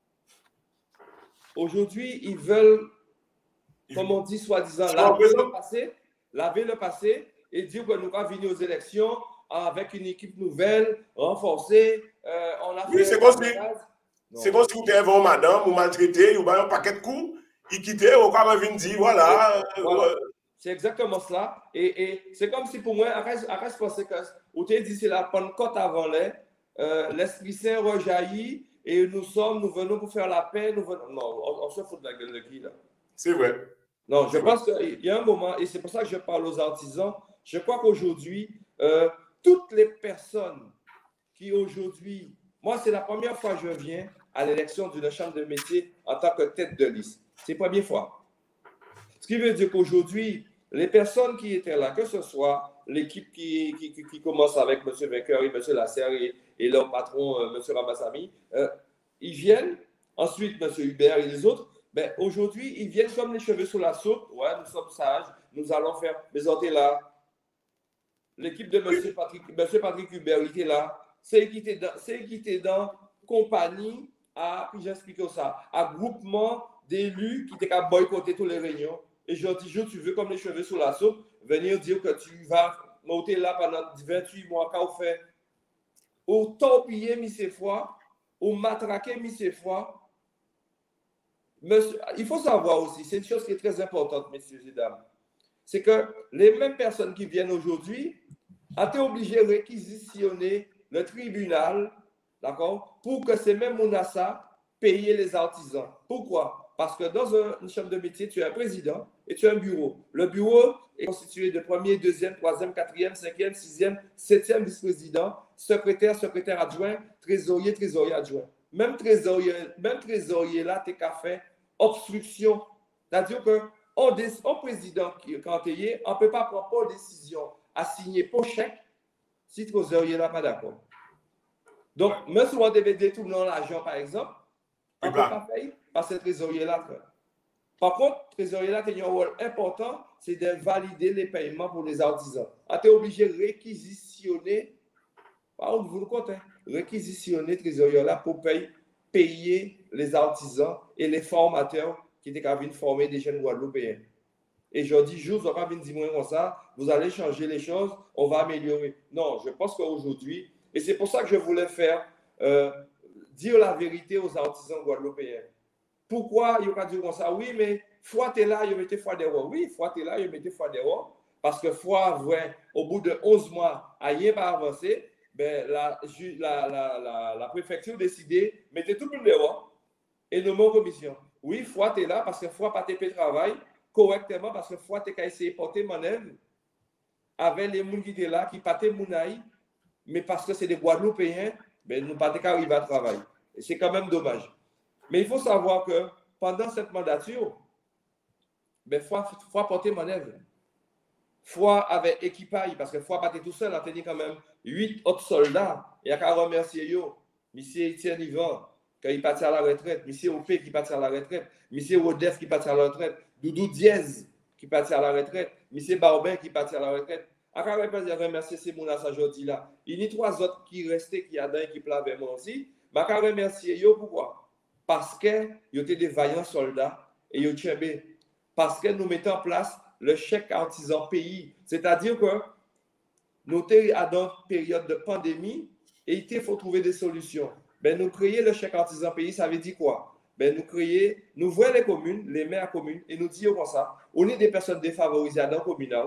aujourd'hui, ils veulent, comme on dit, soi-disant, laver le passé, laver le passé et dire que nous allons venir aux élections avec une équipe nouvelle, renforcée. Euh, on a oui, c'est comme si, c'est comme si vous étiez avant madame, vous maltraitez, vous avez un paquet de coups, il quittait, au cas où il dit, voilà. voilà. Euh, c'est exactement cela. Et, et c'est comme si pour moi, arrête, arrête penser que, vous t'avez dit, c'est la Pentecôte avant l'air, euh, l'Esprit Saint rejaillit et nous sommes, nous venons pour faire la paix. Nous venons... Non, on, on se fout de la gueule de qui, là? C'est vrai. Non, je pense qu'il y a un moment, et c'est pour ça que je parle aux artisans, je crois qu'aujourd'hui, euh, toutes les personnes qui aujourd'hui, moi c'est la première fois que je viens à l'élection d'une chambre de métier en tant que tête de liste. C'est la première fois. Ce qui veut dire qu'aujourd'hui, les personnes qui étaient là, que ce soit l'équipe qui, qui, qui, qui commence avec M. Vainqueur et M. Lasserre et, et leur patron, euh, M. Ramassami, euh, ils viennent, ensuite M. Hubert et les autres, ben, aujourd'hui, ils viennent comme les cheveux sur la soupe. Ouais, nous sommes sages, nous allons faire présenter là. L'équipe de M. Patrick, M. Patrick Hubert, il était là. C'est qui était dans, c'est qui était dans compagnie à, puis j'explique ça, à groupement d'élus qui étaient qu'à boycotter toutes les réunions. Et je dis, tu veux comme les cheveux sur la soupe, venir dire que tu vas monter là pendant vingt-huit mois, quand on fait au torpiller mis ces fois, au matraquer mis ces fois. Monsieur, il faut savoir aussi, c'est une chose qui est très importante, messieurs et dames, c'est que les mêmes personnes qui viennent aujourd'hui ont été obligées de réquisitionner le tribunal, d'accord, pour que ces mêmes Mounassa payent les artisans. Pourquoi? Parce que dans une chambre de métier, tu as un président et tu as un bureau. Le bureau est constitué de premier, deuxième, troisième, quatrième, cinquième, sixième, septième vice-président, secrétaire, secrétaire adjoint, trésorier, trésorier adjoint. Même trésorier, même trésorier là, t'es qu'à faire obstruction. C'est-à-dire qu'un président qui est canté, on ne peut pas prendre une décision à signer pour chèque si le trésorier n'est pas d'accord. Donc, ouais. Même si on devait détourner l'argent, par exemple, on ne peut pas faire parce que ce trésorier-là. Par contre, le trésorier-là a un rôle important, c'est de valider les paiements pour les artisans. On est obligé de réquisitionner, par contre, vous le comptez, réquisitionner le trésorier-là pour payer, payer les artisans et les formateurs qui étaient venus former des jeunes Guadeloupéens. Et je dis, juste, on va venir dire comme ça, vous allez changer les choses, on va améliorer. Non, je pense qu'aujourd'hui, et c'est pour ça que je voulais faire, euh, dire la vérité aux artisans guadeloupéens. Pourquoi il y a dire comme ça? Oui, mais foi est là, il mettait foi d'erreur. Oui, foi est là, il mettait foi d'erreur. Parce que foi, ouais, au bout de onze mois, à rien pas avancé, ben, la, la, la, la, la préfecture décidé, mettez tout le monde dehors et nommez en commission. Oui, foi est là parce que foi pas fait travail correctement, parce que foi est essayé de porter manœuvre avec les gens qui étaient là, qui pas mounaï, mais parce que c'est des Guadeloupéens, ben, nous pas arriver à travailler. Et c'est quand même dommage. Mais il faut savoir que pendant cette mandature, il faut, faut porter manœuvre. Foi avec équipage, parce que Foi pas tout seul, on a tenu quand même huit autres soldats. Il y a qu'à remercier yo. Monsieur Etienne Yvan, quand il partit à la retraite. Monsieur Opé qui partit à la retraite. Monsieur Rodef qui partit à la retraite. Doudou Diez qui partit à la retraite. Monsieur Barbin qui partit à la retraite. On a remercier ces gens aujourd'hui là. Il y a trois autres qui restaient, qui sont dans l'équipe là avec moi aussi. Mais on a remercier yo pourquoi? Parce que ils étaient des vaillants soldats et ils ont parce que nous mettons en place le chèque artisan pays. C'est-à-dire que nous sommes dans une période de pandémie et il faut trouver des solutions. Ben, nous créer le chèque artisan pays, ça veut dire quoi? Ben, nous créer, nous voyons les communes, les maires communes, et nous disons comme ça, on est des personnes défavorisées dans le communal.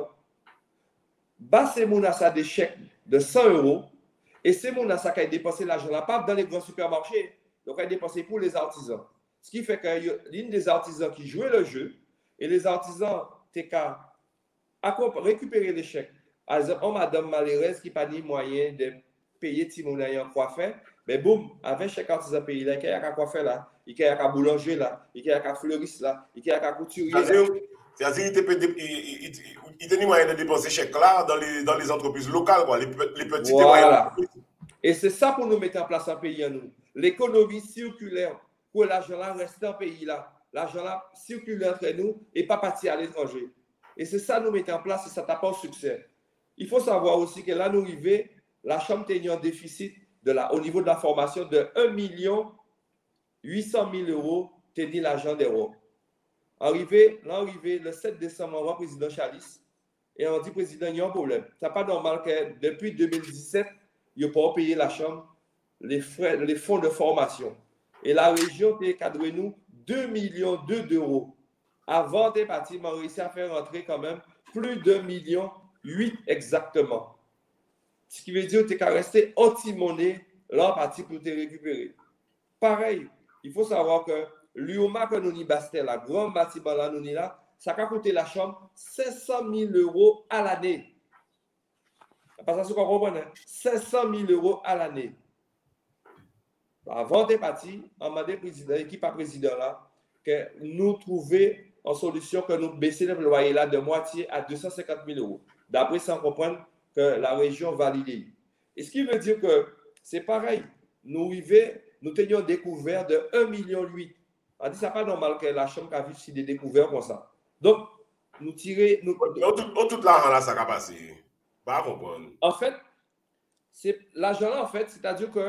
Bas ces gens des chèques de cent euros et ces gens qui ont dépensé l'argent là, pas dans les grands supermarchés, donc ils ont dépensé pour les artisans. Ce qui fait qu'il y a l'une des artisans qui jouait le jeu et les artisans t'es qu'à récupérer les chèques. Par exemple, on madame malheureuse qui n'a pas de moyen de payer Timonaï en coiffeur, mais boum, avec chèque artisan pays là, il y a un coiffeur là, il y a un boulanger là, il y a un fleuriste là, il y a un couturier là. C'est-à-dire qu'il tenait moyen de dépenser chèque là dans les, dans les entreprises locales, quoi, les, les petites voilà. Et moyennes. Et c'est ça pour nous mettre en place un pays à nous. L'économie circulaire, pour l'argent là reste dans le pays là. L'argent là circule entre nous et pas partir à l'étranger. Et c'est ça nous mettons en place et ça n'a pas au succès. Il faut savoir aussi que là, nous arrivons, la Chambre a un déficit de la, au niveau de la formation de un million huit cent mille euros, tenir l'argent d'euros. Arrivé, là, arrivé le sept décembre, on voit le président Chalice et on dit, président, il y a un problème. Ce n'est pas normal que depuis deux mille dix-sept, il n'y a pas payé la Chambre les, frais, les fonds de formation. Et la région a cadré nous deux millions d'euros. Avant des partis, on a réussi à faire rentrer quand même plus de un million huit exactement. Ce qui veut dire que tu as resté anti-monnaie là parti pour te récupérer. Pareil, il faut savoir que l'U O M A que nous avons basté, la grande bâtiment là, nous là, ça a coûté la Chambre cinq cent mille euros à l'année. Parce que vous comprenez, cinq cent mille euros à l'année. Avant des partis, on m'a dit président, l'équipe à président là, que nous trouvions en solution que nous baissions le loyer là de moitié à deux cent cinquante mille euros. D'après ça, on comprend que la région valide. Et ce qui veut dire que c'est pareil. Nous arrivons, nous tenions découvert de un million huit. On dit ça pas normal que la Chambre a vu si des découvertes comme ça. Donc, nous tirer. Nous... Tout, tout l'argent là, ça va passer. Pas comprendre. En fait, l'argent là, en fait, c'est-à-dire que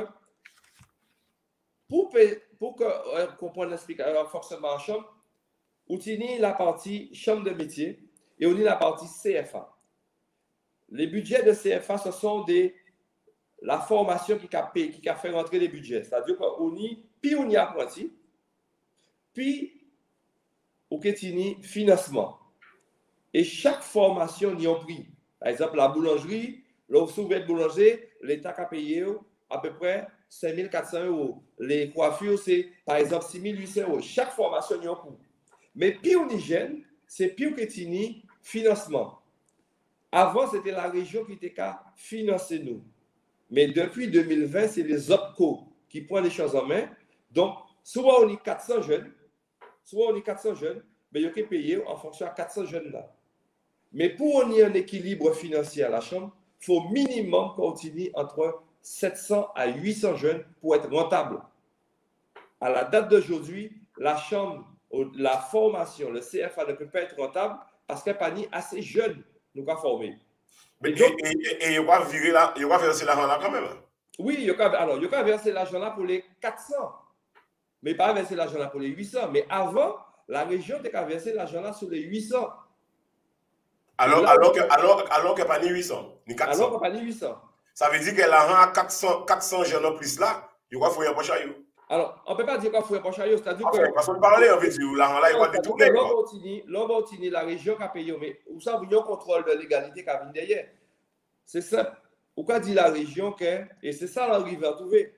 pour, pour que euh, comprendre l'explication forcément en Chambre, on tient la partie Chambre de métier et on a la partie C F A. Les budgets de C F A, ce sont des, la formation qui a, payé, qui a fait rentrer les budgets. C'est-à-dire qu'on y, puis on y apprenti, puis on y a financement. Et chaque formation, on y a pris. Par exemple, la boulangerie, là où vous êtes boulanger, l'État a payé à peu près cinq mille quatre cents euros. Les coiffures, c'est par exemple six mille huit cents euros. Chaque formation, y a un coût. Mais pire hygiène, c'est pire que tini financement. Avant, c'était la région qui était qu'à financer nous. Mais depuis deux mille vingt, c'est les O P C O qui prennent les choses en main. Donc, souvent on est quatre cents jeunes, souvent on est quatre cents jeunes, mais il y a payé en fonction de quatre cents jeunes là. Mais pour on ait un équilibre financier à la Chambre, il faut minimum continuer entre sept cents à huit cents jeunes pour être rentables. À la date d'aujourd'hui, la chambre, la formation, le C F A ne peut pas être rentable parce qu'il n'y a pas ni assez jeunes nous pas former. Et, donc, et, et, et il va virer là, il va verser l'argent là quand même. Oui, il va, alors il va verser l'argent là pour les quatre cents, mais pas verser l'argent là pour les huit cents. Mais avant, la région était qu'à verser l'argent là sur les huit cents. Alors, là, alors que alors, alors qu'il n'y a pas ni huit cents, ni quatre cents. Alors qu'il n'y a pas ni huit cents. Ça veut dire que l'argent à quatre cents, quatre cents jeunes en plus là, il va fouiller un poche. Alors, on ne peut pas dire qu'on fouille un poche, c'est-à-dire que. Parce qu'on parlait, on veut dire, l'argent là, il va détourner. L'on va la région qui a payé, mais où ça, vous avez un contrôle de l'égalité qui a venu derrière. C'est simple. Pourquoi dit la région que, et c'est ça l'arrivée à trouver.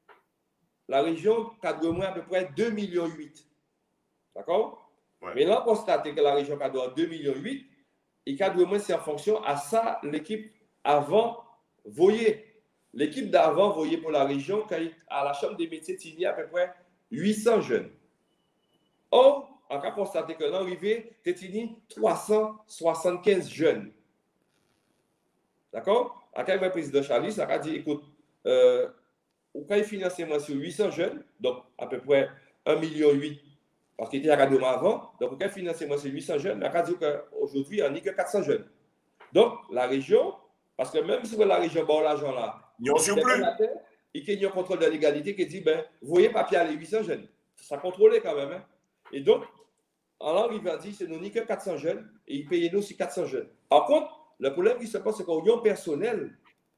La région cadre moins à peu près deux virgule huit millions. D'accord? Ouais. Mais là, on constate que la région cadre deux virgule huit millions et cadre moins, c'est en fonction à ça, l'équipe avant voyait. L'équipe d'avant voyait pour la région à la Chambre des métiers, il y a à peu près huit cents jeunes. Or, on a constaté que l'arrivée, c'était trois cent soixante-quinze jeunes. D'accord? Quand le président Charlie, ça a dit, écoute, euh, quand il finance moi sur huit cents jeunes, donc à peu près un virgule huit million, parce qu'il était à Cadoma avant, donc quand il finance moi sur huit cents jeunes, on a dit qu'aujourd'hui, on n'y a que quatre cents jeunes. Donc, la région, parce que même si la région bon l'argent là, il y a un surplus. Il y a un contrôle de l'égalité qui dit, ben, vous voyez, papier à les huit cents jeunes. Ça contrôlait quand même. Hein? Et donc, en langue, il va dire, c'est nous n'y que quatre cents jeunes, et il paye nous aussi quatre cents jeunes. Par contre, le problème qui se passe, c'est qu'on y a un personnel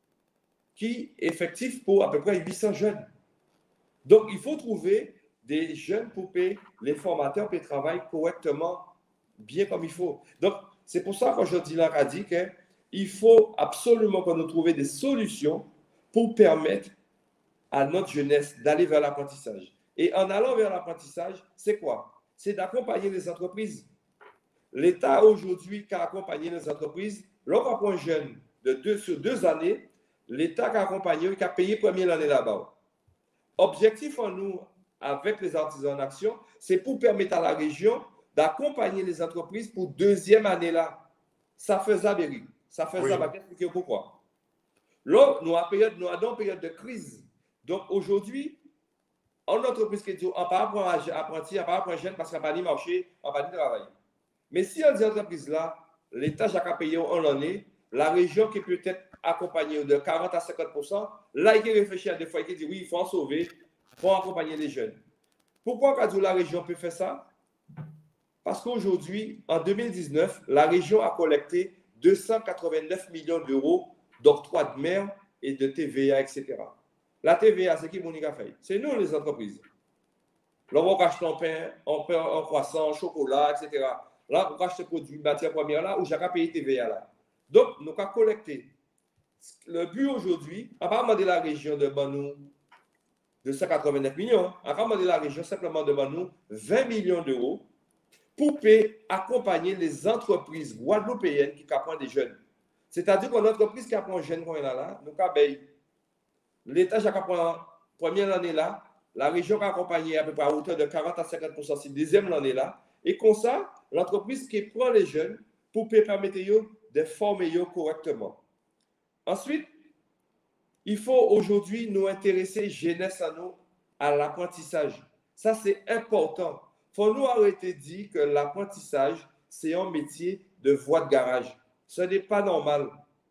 qui est effectif pour à peu près huit cents jeunes. Donc, il faut trouver des jeunes pour payer les formateurs pour travailler correctement, bien comme il faut. Donc, c'est pour ça qu'aujourd'hui, là, a dit qu'il faut absolument qu'on nous trouve des solutions pour permettre à notre jeunesse d'aller vers l'apprentissage. Et en allant vers l'apprentissage, c'est quoi? C'est d'accompagner les entreprises. L'État aujourd'hui qui a accompagné les entreprises, lorsqu'on prend un jeune de deux, sur deux années, l'État qui a accompagné, qui a payé première année là-bas. Objectif en nous, avec les artisans en action, c'est pour permettre à la région d'accompagner les entreprises pour deuxième année là. Ça faisait Berry. Ça faisait oui. Expliquer pourquoi. Là, nous avons une période de crise. Donc aujourd'hui, en entreprise qui dit, on ne peut pas apprendre apprenti, on ne peut pas apprendre jeune parce qu'on n'a pas de marché, on n'a pas de travail. Mais si on dit entreprise là, l'État a payé en année, la région qui peut être accompagnée de quarante à cinquante pour cent, là, il réfléchit à des fois, il dit oui, il faut en sauver, il faut accompagner les jeunes. Pourquoi la région peut faire ça? Parce qu'aujourd'hui, en deux mille dix-neuf, la région a collecté deux cent quatre-vingt-neuf millions d'euros d'octroi de mer et de T V A, et cetera. La T V A, c'est qui mon fait? C'est nous, les entreprises. Là, on achète un pain, un pain, un croissant, un chocolat, et cetera. Là, on achète des produits matières premières là, où j'ai payé T V A là. Donc, nous avons collecté. Le but aujourd'hui, à part demander la région de Banou de cent quatre-vingt-neuf millions, à part demander la région simplement de Banou vingt millions d'euros pour payer, accompagner les entreprises guadeloupéennes qui apprennent des jeunes. C'est-à-dire qu'une entreprise qui apprend des jeunes qu'on est là, nous avons l'État qui apprend la première année là, la région qui a accompagné à peu près à hauteur de quarante à cinquante pour cent c'est deuxième année là, et comme ça, l'entreprise qui prend les jeunes pour permettre de former correctement. Ensuite, il faut aujourd'hui nous intéresser, jeunesse à nous, à l'apprentissage. Ça, c'est important. Il faut nous arrêter de dire que l'apprentissage, c'est un métier de voie de garage. Ce n'est pas normal.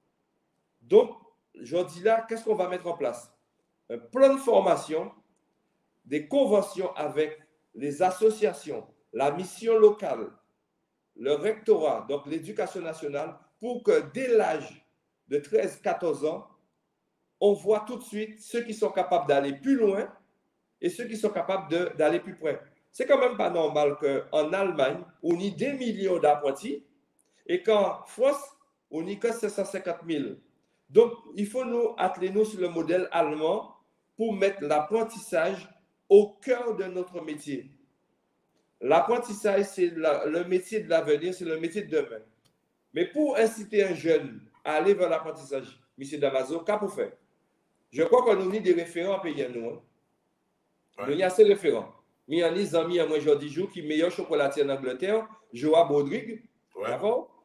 Donc, je dis là, qu'est-ce qu'on va mettre en place? Un plan de formation, des conventions avec les associations, la mission locale, le rectorat, donc l'éducation nationale, pour que dès l'âge de treize à quatorze ans, on voit tout de suite ceux qui sont capables d'aller plus loin et ceux qui sont capables d'aller plus près. C'est quand même pas normal qu'en Allemagne, on y a des millions d'apprentis et qu'en France, on n'y a que sept cent cinquante mille. Donc, il faut nous atteler nous sur le modèle allemand pour mettre l'apprentissage au cœur de notre métier. L'apprentissage, c'est le métier de l'avenir, c'est le métier de demain. Mais pour inciter un jeune à aller vers l'apprentissage, M. Damaso, qu'est-ce qu'on fait? Je crois qu'on a des référents à payer nous. Hein. Ouais. Il y a ces référents. Il y a des amis à moi, Jordi Jou, qui est meilleur chocolatier en Angleterre, Joa Baudrigue. Ouais. D'accord?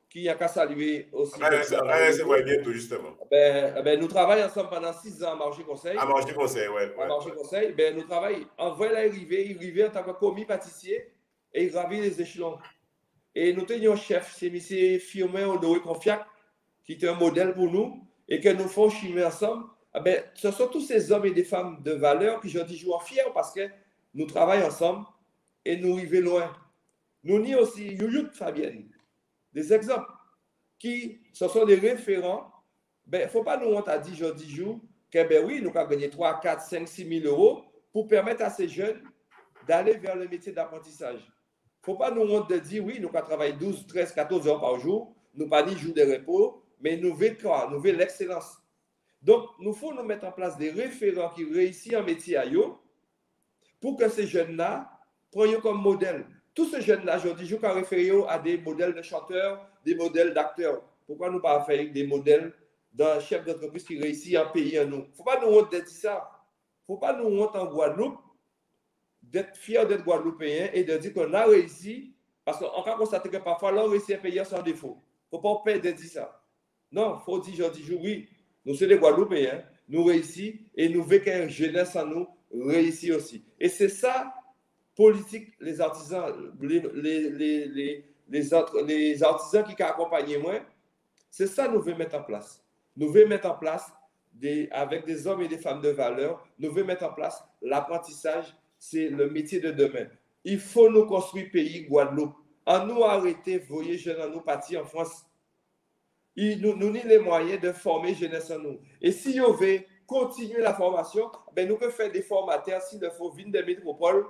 qui a qu'à saluer aussi. Ah, c'est vrai, bientôt, justement. Ben, ben, nous travaillons ensemble pendant six ans à Marché Conseil. À Marché Conseil, oui. À Marché Conseil, ben, nous travaillons. En vrai, là, il arrivait, il arrivait en tant que commis pâtissier et il gravit les échelons. Et nous tenions un chef, c'est M. Firmin Odoré Confiac, qui était un modèle pour nous et que nous faisons chimer ensemble. Ah ben, ce sont tous ces hommes et des femmes de valeur qui, je dis, jouent fiers parce que nous travaillons ensemble et nous arrivons loin. Nous n'y aussi Youyut Fabienne, des exemples qui ce sont des référents. Il ne faut pas nous honte à dix jours, dix jours, que ben oui, nous avons gagné trois, quatre, cinq, six mille euros pour permettre à ces jeunes d'aller vers le métier d'apprentissage. Il ne faut pas nous honte de dire oui, nous avons travaillé douze, treize, quatorze heures par jour, nous pas dit jour de repos, mais nous voulons quoi? Nous voulons l'excellence. Donc, nous faut nous mettre en place des référents qui réussissent en métier à eux pour que ces jeunes-là prennent comme modèle. Tous ces jeunes-là, je dis, je peux référer à des modèles de chanteurs, des modèles d'acteurs. Pourquoi nous pas faire des modèles d'un chef d'entreprise qui réussit en pays à nous? Il ne faut pas nous honte de dire ça. Il ne faut pas nous honte en Guadeloupe d'être fiers d'être Guadeloupéens et de dire qu'on a réussi, parce qu'on peut constater que parfois, l'on réussit à payer sans défaut. Il ne faut pas perdre de dire ça. Non, il faut dire, je dis, oui, nous sommes des Guadeloupéens, nous réussissons et nous voulons qu'un jeunesse en nous réussisse aussi. Et c'est ça, politique, les artisans, les, les, les, les, les, autres, les artisans qui accompagnent moi, c'est ça que nous voulons mettre en place. Nous voulons mettre en place, des, avec des hommes et des femmes de valeur, nous voulons mettre en place l'apprentissage, c'est le métier de demain. Il faut nous construire pays Guadeloupe. En nous arrêter, voyez, jeunes, en nous partir en France. Il nous, nous avons les moyens de former jeunesse en nous. Et si on veut continuer la formation, ben nous pouvons faire des formateurs, s'il le faut, venir des métropoles,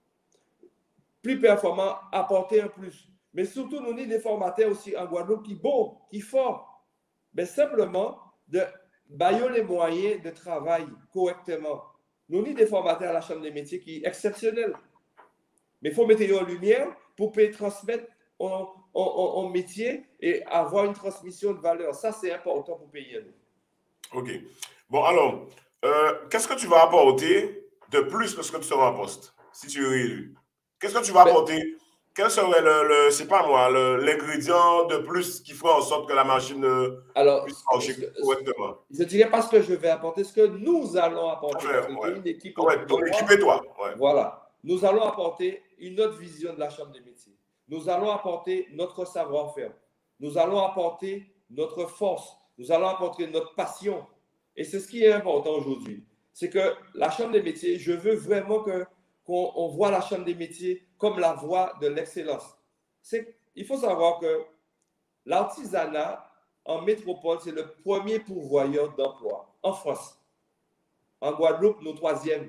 plus performants, apporter un plus. Mais surtout, nous avons des formateurs aussi en Guadeloupe qui bon, qui fort. Mais simplement, de bailler les moyens de travail correctement. Nous avons des formateurs à la Chambre des métiers qui sont exceptionnels. Mais il faut mettre en lumière pour pouvoir transmettre en, en, en, en métier et avoir une transmission de valeur. Ça, c'est important pour payer. OK. Bon, alors, euh, qu'est-ce que tu vas apporter de plus que ce que tu seras en poste, si tu es réélu? Qu'est-ce que tu vas apporter? Quel serait le, le c'est pas moi, l'ingrédient de plus qui ferait en sorte que la machine alors, puisse marcher correctement? Je ne dirais pas ce que je vais apporter, ce que nous allons apporter. Ouais, ouais. Une équipe ouais, ton équipe et toi. Ouais. Voilà. Nous allons apporter une autre vision de la Chambre des métiers. Nous allons apporter notre savoir-faire. Nous allons apporter notre force. Nous allons apporter notre passion. Et c'est ce qui est important aujourd'hui. C'est que la Chambre des métiers, je veux vraiment que qu'on voit la Chambre des métiers comme la voie de l'excellence. Il faut savoir que l'artisanat en métropole, c'est le premier pourvoyeur d'emploi en France. En Guadeloupe, nous troisième.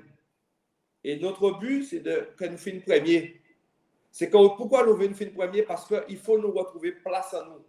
Et notre but, c'est que nous fassions premier. C'est pourquoi nous voulons faire premier? Parce qu'il faut nous retrouver place en nous.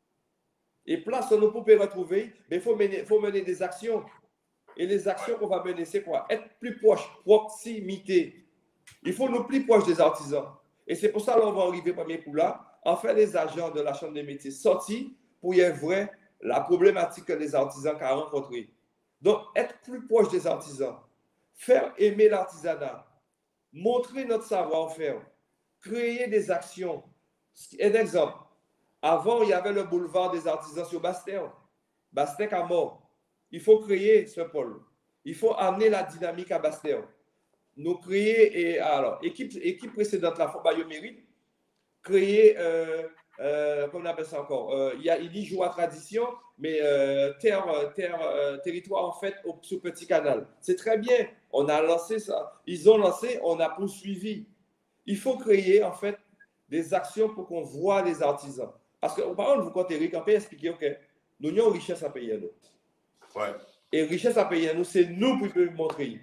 Et place en nous pour nous retrouver, il faut mener, faut mener des actions. Et les actions qu'on va mener, c'est quoi? Être plus proche, proximité. Il faut nous plus proches des artisans. Et c'est pour ça qu'on va arriver premier pour là, en fait, les agents de la Chambre des métiers sortis pour y avoir la problématique que les artisans ont rencontrée. Donc, être plus proche des artisans, faire aimer l'artisanat, montrer notre savoir-faire, créer des actions. Un exemple, avant, il y avait le boulevard des artisans sur Bastère. Bastère à mort. Il faut créer ce pôle. Il faut amener la dynamique à Bastère. Nous créer, et alors, équipe, équipe précédente, la Fobayo Mérite, créer, euh, euh, comment on appelle ça encore, euh, il y a, il y joue à tradition, mais euh, terre, terre, euh, territoire en fait au, sur Petit Canal. C'est très bien, on a lancé ça, ils ont lancé, on a poursuivi. Il faut créer en fait des actions pour qu'on voit les artisans. Parce que, par exemple, vous comptez Eric, on peut expliquer, ok, nous avons une richesse à payer à nous. Ouais. Et richesse à payer à nous, c'est nous qui pouvons montrer.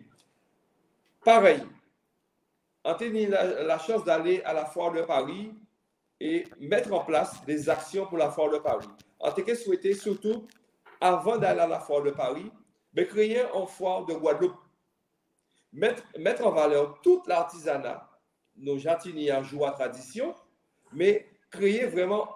Pareil, on a eu la, la chance d'aller à la foire de Paris et mettre en place des actions pour la foire de Paris. On a souhaité surtout, avant d'aller à la foire de Paris, de créer une foire de Guadeloupe. Mettre, mettre en valeur tout l'artisanat, nos jatiniens jouent à tradition, mais créer vraiment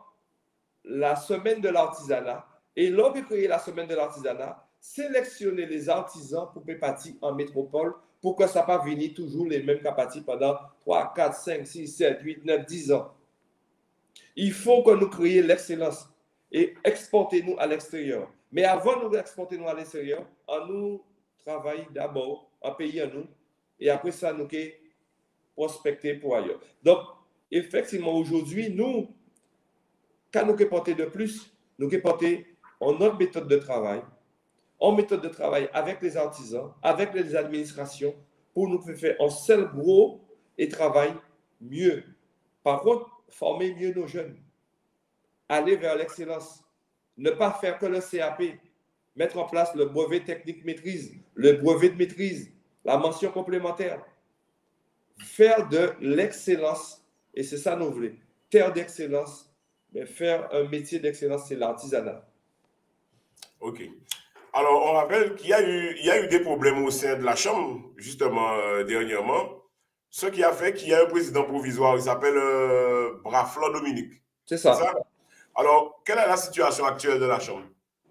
la semaine de l'artisanat. Et lors de créer la semaine de l'artisanat, sélectionner les artisans pour partir en métropole pour que ça ne pas venir toujours les mêmes capacités pendant trois, quatre, cinq, six, sept, huit, neuf, dix ans. Il faut que nous créions l'excellence et exporter-nous à l'extérieur. Mais avant de nous exporter nous à l'extérieur, on nous travaille d'abord en pays à nous et après ça, nous prospecter pour ailleurs. Donc, effectivement, aujourd'hui, nous, quand nous porter de plus, nous porter en notre méthode de travail, en méthode de travail avec les artisans, avec les administrations, pour nous faire un seul gros et travail mieux. Par contre, former mieux nos jeunes, aller vers l'excellence, ne pas faire que le C A P, mettre en place le brevet technique maîtrise, le brevet de maîtrise, la mention complémentaire, faire de l'excellence, et c'est ça nous voulons, terre d'excellence, mais faire un métier d'excellence, c'est l'artisanat. OK. Alors, on rappelle qu'il y a eu, il y a eu des problèmes au sein de la Chambre, justement, euh, dernièrement, ce qui a fait qu'il y a un président provisoire, il s'appelle euh, Braflan Dominique. C'est ça. ça. Alors, quelle est la situation actuelle de la Chambre?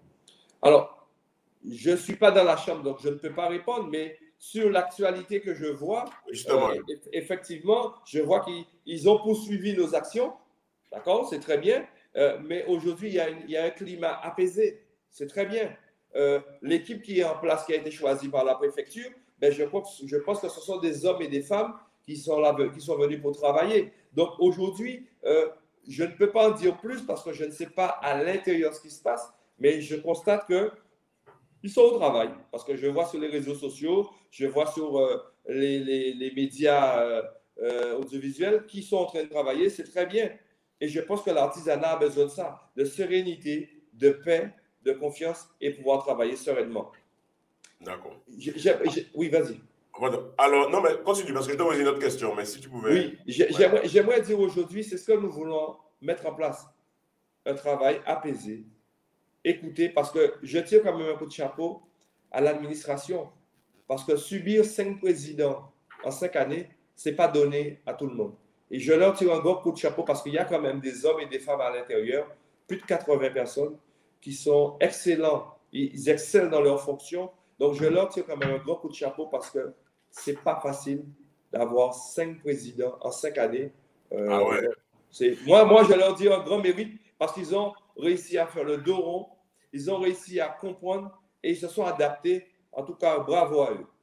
Alors, je ne suis pas dans la Chambre, donc je ne peux pas répondre, mais sur l'actualité que je vois, justement, euh, effectivement, je vois qu'ils ont poursuivi nos actions, d'accord, c'est très bien, euh, mais aujourd'hui, il, il y a un climat apaisé, c'est très bien. Euh, l'équipe qui est en place, qui a été choisie par la préfecture, ben je, pense, je pense que ce sont des hommes et des femmes qui sont, là, qui sont venus pour travailler. Donc aujourd'hui, euh, je ne peux pas en dire plus parce que je ne sais pas à l'intérieur ce qui se passe, mais je constate qu'ils sont au travail. Parce que je vois sur les réseaux sociaux, je vois sur euh, les, les, les médias euh, euh, audiovisuels qui sont en train de travailler, c'est très bien. Et je pense que l'artisanat a besoin de ça, de sérénité, de paix, de confiance et pouvoir travailler sereinement. D'accord. Oui, vas-y. Alors, non, mais continue, parce que je te pose une autre question, mais si tu pouvais... Oui, j'aimerais dire aujourd'hui, c'est ce que nous voulons mettre en place. Un travail apaisé, écouter, parce que je tire quand même un coup de chapeau à l'administration, parce que subir cinq présidents en cinq années, ce n'est pas donné à tout le monde. Et je leur tire un gros coup de chapeau parce qu'il y a quand même des hommes et des femmes à l'intérieur, plus de quatre-vingts personnes, qui sont excellents, ils excellent dans leurs fonctions. Donc, je leur tire quand même un gros coup de chapeau parce que ce n'est pas facile d'avoir cinq présidents en cinq années. Euh, ah ouais. C'est, moi, moi, je leur dis un grand mérite parce qu'ils ont réussi à faire le dos rond, ils ont réussi à comprendre et ils se sont adaptés. En tout cas, bravo à eux.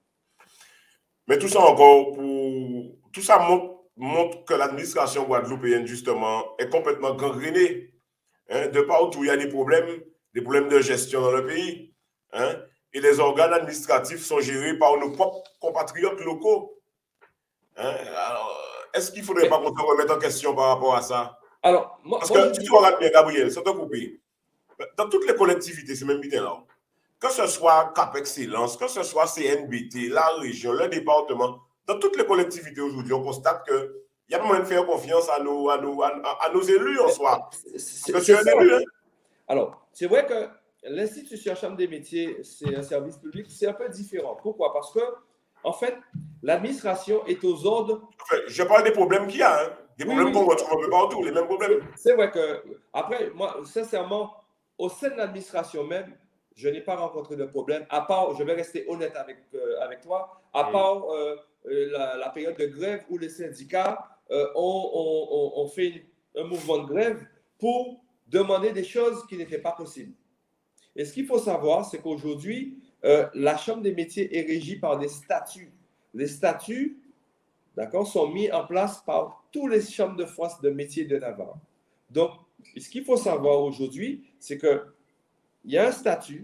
Mais tout ça encore, pour... tout ça montre, montre que l'administration guadeloupéenne, justement, est complètement gangrénée. Hein, de partout, il y a des problèmes, des problèmes de gestion dans le pays. Hein, et les organes administratifs sont gérés par nos propres compatriotes locaux. Hein, alors, est-ce qu'il ne faudrait Mais, pas qu'on se remette en question par rapport à ça? Alors, moi, Parce moi, que si tu regardes bien, Gabriel, sans te couper, dans toutes les collectivités, c'est même bien là. Que ce soit Cap Excellence, que ce soit C N B T, la région, le département, dans toutes les collectivités aujourd'hui, on constate qu'il y a moyen de faire confiance à nos, à nos, à, à nos élus en soi. C'est, Parce que tu es un élu. Hein? Alors, c'est vrai que l'institution Chambre des métiers, c'est un service public, c'est un peu différent. Pourquoi? Parce que, en fait, l'administration est aux ordres. Enfin, je parle des problèmes qu'il y a, hein? Des oui, problèmes oui. qu'on retrouve un peu partout, les mêmes problèmes. C'est vrai que, après, moi, sincèrement, au sein de l'administration même, je n'ai pas rencontré de problème, à part, je vais rester honnête avec, euh, avec toi, à mmh. part euh, la, la période de grève où les syndicats euh, ont, ont, ont fait un mouvement de grève pour demander des choses qui n'étaient pas possibles. Et ce qu'il faut savoir, c'est qu'aujourd'hui, euh, la Chambre des métiers est régie par des statuts. Les statuts, d'accord, sont mis en place par tous les chambres de force de métiers de Navarre. Donc, ce qu'il faut savoir aujourd'hui, c'est que il y a un statut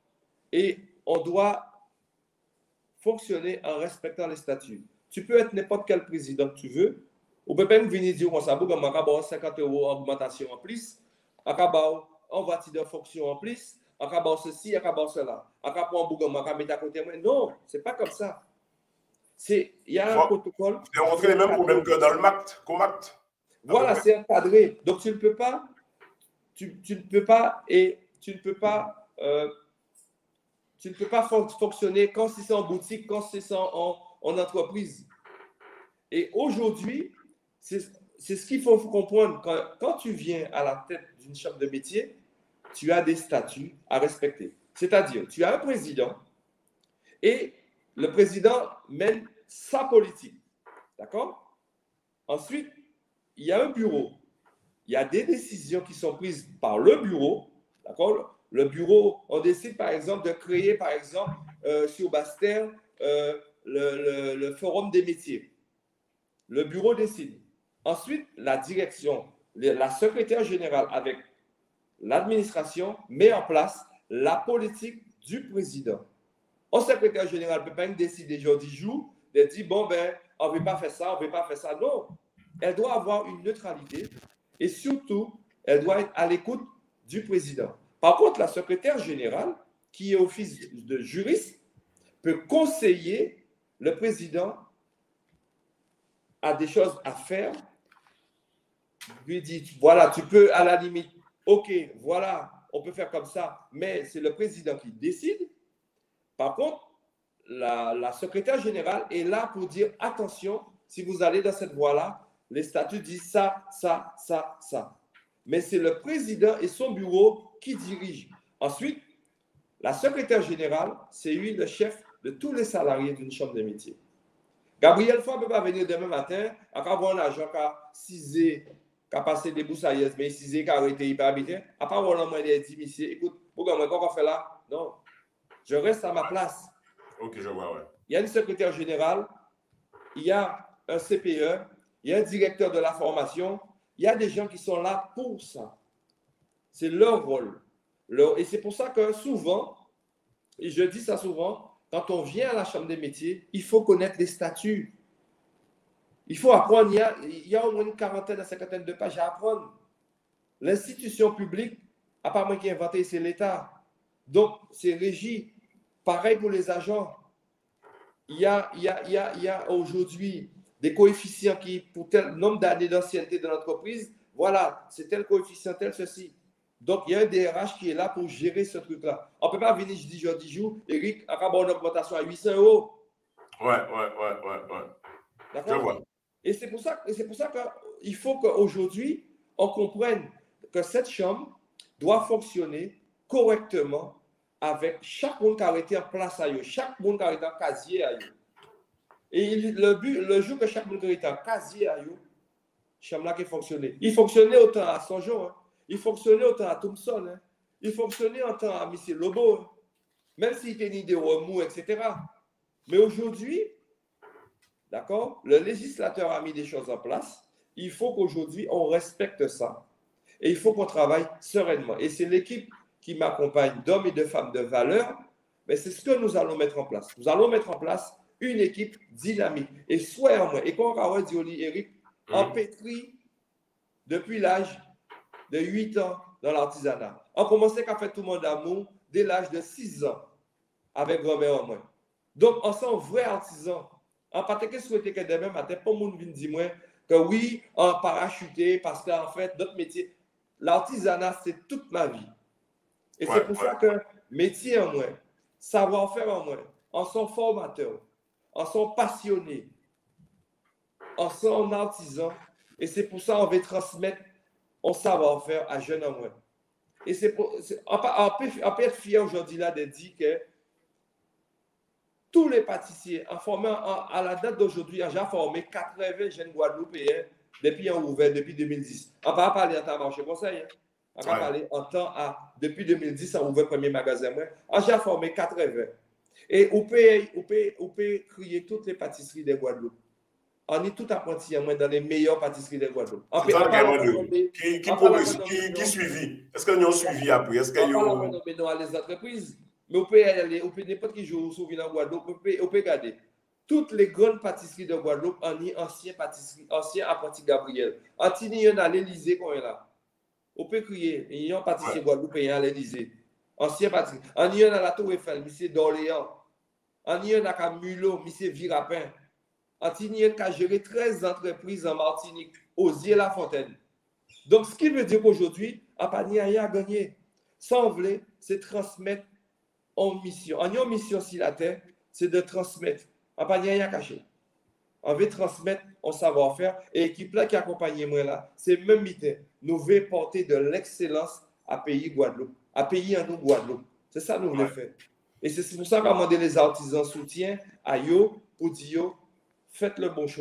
et on doit fonctionner en respectant les statuts. Tu peux être n'importe quel président que tu veux, ou peut même venir dire qu'on s'abonne à cinquante euros augmentation en plus, à en voiture de fonction en plus, à ceci, à cela, à à mettre à côté. Non, ce n'est pas comme ça. Il y a un protocole. C'est rencontrer les mêmes problèmes que dans le M A C T, comme M A C T. Voilà, c'est encadré. Donc, tu ne peux pas, tu, tu ne peux pas, et tu ne peux pas, euh, tu ne peux pas fonctionner quand c'est en boutique, quand c'est en, en entreprise. Et aujourd'hui, c'est ce qu'il faut comprendre. Quand, quand tu viens à la tête d'une chambre de métier, tu as des statuts à respecter. C'est-à-dire, tu as un président et le président mène sa politique. D'accord? Ensuite, il y a un bureau. il y a des décisions qui sont prises par le bureau, d'accord? Le bureau, on décide par exemple de créer, par exemple, euh, sur Basse-Terre, euh, le, le, le forum des métiers. Le bureau décide. Ensuite, la direction, la secrétaire générale avec l'administration met en place la politique du président. Un secrétaire général ne peut pas décider jour dix jours, de dire, bon, ben, on ne veut pas faire ça, on ne veut pas faire ça. Non, elle doit avoir une neutralité et surtout, elle doit être à l'écoute du président. Par contre, la secrétaire générale, qui est office de juriste, peut conseiller le président à des choses à faire, lui dit, voilà, tu peux à la limite, ok, voilà, on peut faire comme ça, mais c'est le président qui décide. Par contre, la, la secrétaire générale est là pour dire, attention, si vous allez dans cette voie-là, les statuts disent ça, ça, ça, ça. Mais c'est le président et son bureau qui dirigent. Ensuite, la secrétaire générale, c'est lui le chef de tous les salariés d'une chambre de métiers. Gabriel Faure ne peut pas venir demain matin, après avoir un agent qui a cisé, qui a passé des boussailleuses, mais cisé, qui a été hyper habité, après avoir un moyen de dire, monsieur, écoute, pourquoi on va faire là? Non, je reste à ma place. Ok, je vois, ouais. Il y a une secrétaire générale, il y a un C P E, il y a un directeur de la formation, il y a des gens qui sont là pour ça. C'est leur rôle. Leur... Et c'est pour ça que souvent, et je dis ça souvent, quand on vient à la Chambre des métiers, il faut connaître les statuts. Il faut apprendre. Il y a, il y a au moins une quarantaine à cinquantaine de pages à apprendre. L'institution publique, à part moi qui ai inventé, c'est l'État. Donc, c'est régi. Pareil pour les agents. Il y a, il y a, il y a, il y a aujourd'hui des coefficients qui, pour tel nombre d'années d'ancienneté de l'entreprise, voilà, c'est tel coefficient, tel ceci. Donc, il y a un D R H qui est là pour gérer ce truc-là. On ne peut pas venir, je dis, je dis, jour, Eric, à avoir une augmentation à huit cents euros. Ouais, ouais, ouais, ouais, ouais. D'accord? Je vois. Et c'est pour ça, c'est pour ça qu'il faut qu'aujourd'hui, on comprenne que cette chambre doit fonctionner correctement avec chaque monde qui a été en place à eux, chaque monde qui a été en casier à eux. Et le, but, le jour que chaque monde a été en casier à eux, chambre là qui fonctionnait. Il fonctionnait autant à Sonjo, hein. Il fonctionnait autant à Thompson, hein. Il fonctionnait autant à M. Lobo, hein. Même s'il tenait des remous, et cetera. Mais aujourd'hui, d'accord, le législateur a mis des choses en place. Il faut qu'aujourd'hui, on respecte ça. Et il faut qu'on travaille sereinement. Et c'est l'équipe qui m'accompagne d'hommes et de femmes de valeur. Mais c'est ce que nous allons mettre en place. Nous allons mettre en place une équipe dynamique. Et soit en moi, et quand on va dire, Eric, mmh. empêtri depuis l'âge de huit ans dans l'artisanat. On commençait à faire tout le monde d'amour dès l'âge de six ans avec grand-mère en moins. Donc, on sent un vrai artisan. En particulier, souhaiter que demain matin, pas monde vienne dire moi que oui, on parachuté parce qu'en fait, notre métier, l'artisanat, c'est toute ma vie. Et ouais, c'est pour ouais. ça que métier en moins, savoir-faire en moins, on sont formateurs, on sont passionnés, on sont artisans. Et c'est pour ça qu'on veut transmettre on savoir-faire à jeunes en moins. Et c'est pour, c'est, on, peut, on, peut, on peut être fier aujourd'hui là de dire que tous les pâtissiers, en formant, en, à la date d'aujourd'hui, ont déjà formé quatre-vingts jeunes Guadeloupéens depuis en ouvert, depuis deux mille dix. On ne peut pas parler en temps marché conseil. Hein. On ne peut pas parler en temps à, depuis deux mille dix, on a ouvert le premier magasin. On a déjà formé quatre-vingts. Et on peut, on peut, on peut crier toutes les pâtisseries de Guadeloupe. On est tout apprenti dans les meilleures pâtisseries de Guadeloupe. C'est ça le qui, qui, progresse, qui, qui suivi. Est-ce qu'ils ont suivi après? Est-ce qu'ils ont... On peut pas les entreprises, mais on peut aller, on peut n'importe qui joue au en Guadeloupe, on peut, on peut regarder. Toutes les grandes pâtisseries de Guadeloupe, on est ancien pâtisserie, ancien apprenti Gabriel. On y en a à l'Élysée quand on est là. On peut crier, il y a un pâtissier ouais. Guadeloupéen à l'Élysée. Ancien pâtissier. On y en a à la Tour Eiffel, monsieur d'Orléans. On y en a à Mulot, monsieur Virapin. Antigny a géré treize entreprises en Martinique, Osier-la-Fontaine. Donc, ce qui veut dire qu'aujourd'hui, Apani a gagné. Sans voler, c'est transmettre en mission. En une mission sur la terre, c'est de transmettre. Apani a caché. On veut transmettre en savoir-faire. Et l'équipe là qui accompagne moi là, c'est même mité. Nous voulons porter de l'excellence à pays Guadeloupe, à pays en nous Guadeloupe. C'est ça que nous voulons ouais. faire. Et c'est pour ça qu'on a demandé les artisans soutien à eux pour dire faites le bon choix.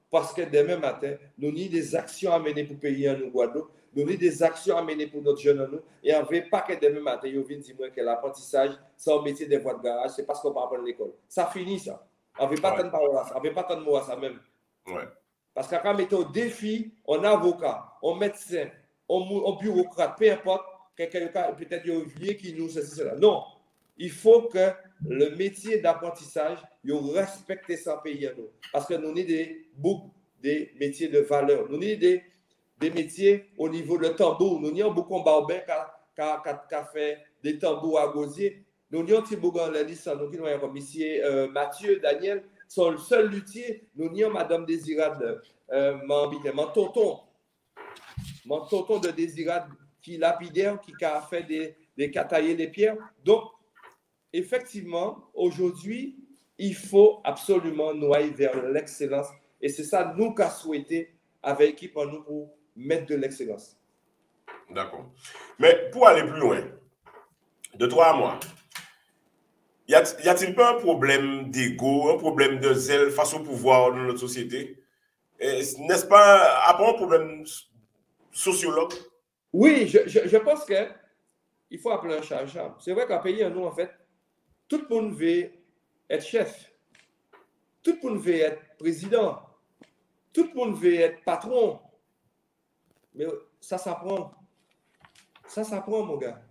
parce que demain matin, nous avons des actions à mener pour le pays en nous, Guadeloupe. Nous avons des actions à mener pour notre jeune en nous. Et on ne veut pas que demain matin, ils viennent dire que l'apprentissage, c'est un métier de voie de garage, c'est parce qu'on va apprendre l'école. Ça finit, ça. On ne veut pas tant de paroles à ça. On ne veut pas tant de mots à ça même. Ouais. Parce que quand on met au défi, on avocat, on médecin, on, on bureaucrate, peu importe, quelqu'un peut-être il y a oublié qui nous, ceci, cela. Non. Il faut que le métier d'apprentissage, il respecte ça pays à nous. Parce que nous avons des, beaucoup des métiers de valeur. Nous avons des, des métiers au niveau de tambour. Nous avons beaucoup de barbin qui a fait des tambours à gosier. Nous avons des bougon la liste, nous avons comme ici euh, Mathieu, Daniel, sont le seul luthier. Nous avons Madame Désirade, euh, mon tonton, mon tonton de Désirade qui est lapidaire, qui a fait des, des tailler des pierres. Donc, effectivement, aujourd'hui, il faut absolument nous aller vers l'excellence. Et c'est ça, nous, qu'a souhaité avec l'équipe en nous pour mettre de l'excellence. D'accord. Mais pour aller plus loin, de toi à moi, y a-t-il pas un problème d'ego, un problème de zèle face au pouvoir de notre société? N'est-ce pas, après un problème sociologue? Oui, je, je, je pense qu'il faut appeler un chat un chat. C'est vrai qu'en pays, nous, en fait, tout le monde veut être chef. Tout le monde veut être président. Tout le monde veut être patron. Mais ça s'apprend. Ça s'apprend, mon gars.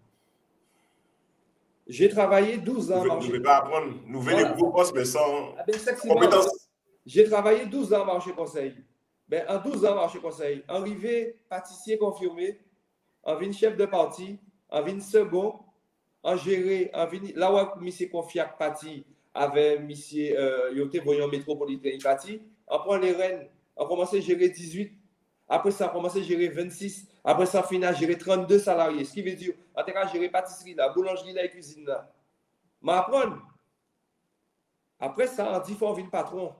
J'ai travaillé douze ans. Nous ne pouvons pas apprendre. Nous voulons voilà. Des gros postes, mais sans ah ben, compétences. J'ai travaillé douze ans marché conseil. Ben, en douze ans marché conseil, arrivé pâtissier confirmé, en vin chef de parti, en vin second, en géré, en vin là où monsieur Confiac parti avec monsieur euh, Yoté Voyant métropolitain parti, on prend les rênes, on commence à gérer dix-huit, après ça on commence à gérer vingt-six, après ça on finit à gérer trente-deux salariés, ce qui veut dire en tout cas gérer pâtisserie là, boulangerie là et cuisine là. M'apprendre. Après ça on dit faut vin patron.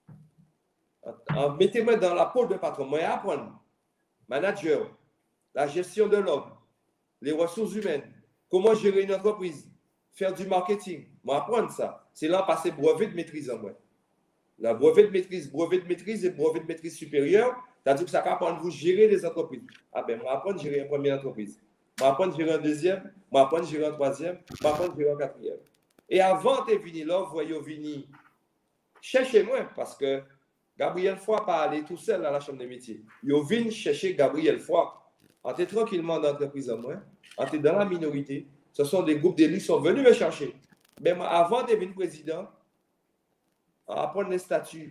Mettez-moi dans la peau de patron, moi apprendre. Manager, la gestion de l'homme, les ressources humaines, comment gérer une entreprise, faire du marketing. Moi, apprendre ça. C'est là passer brevet de maîtrise en moi. La brevet de maîtrise, brevet de maîtrise et brevet de maîtrise supérieure, c'est-à-dire que ça va apprendre vous gérer les entreprises. Ah ben, moi, apprendre à gérer une première entreprise. Moi, apprendre à gérer un deuxième. Moi, apprendre à gérer un troisième. Moi, apprendre à gérer un quatrième. Et avant de venir là, vous voyez venir, cherchez-moi parce que Gabriel Foy pas aller tout seul à la chambre des métiers. Il vient chercher Gabriel Foy. On était tranquillement dans l'entreprise en moi. On était dans la minorité. Ce sont des groupes d'élus qui sont venus me chercher. Mais moi, avant de devenir président, on apprend les statuts.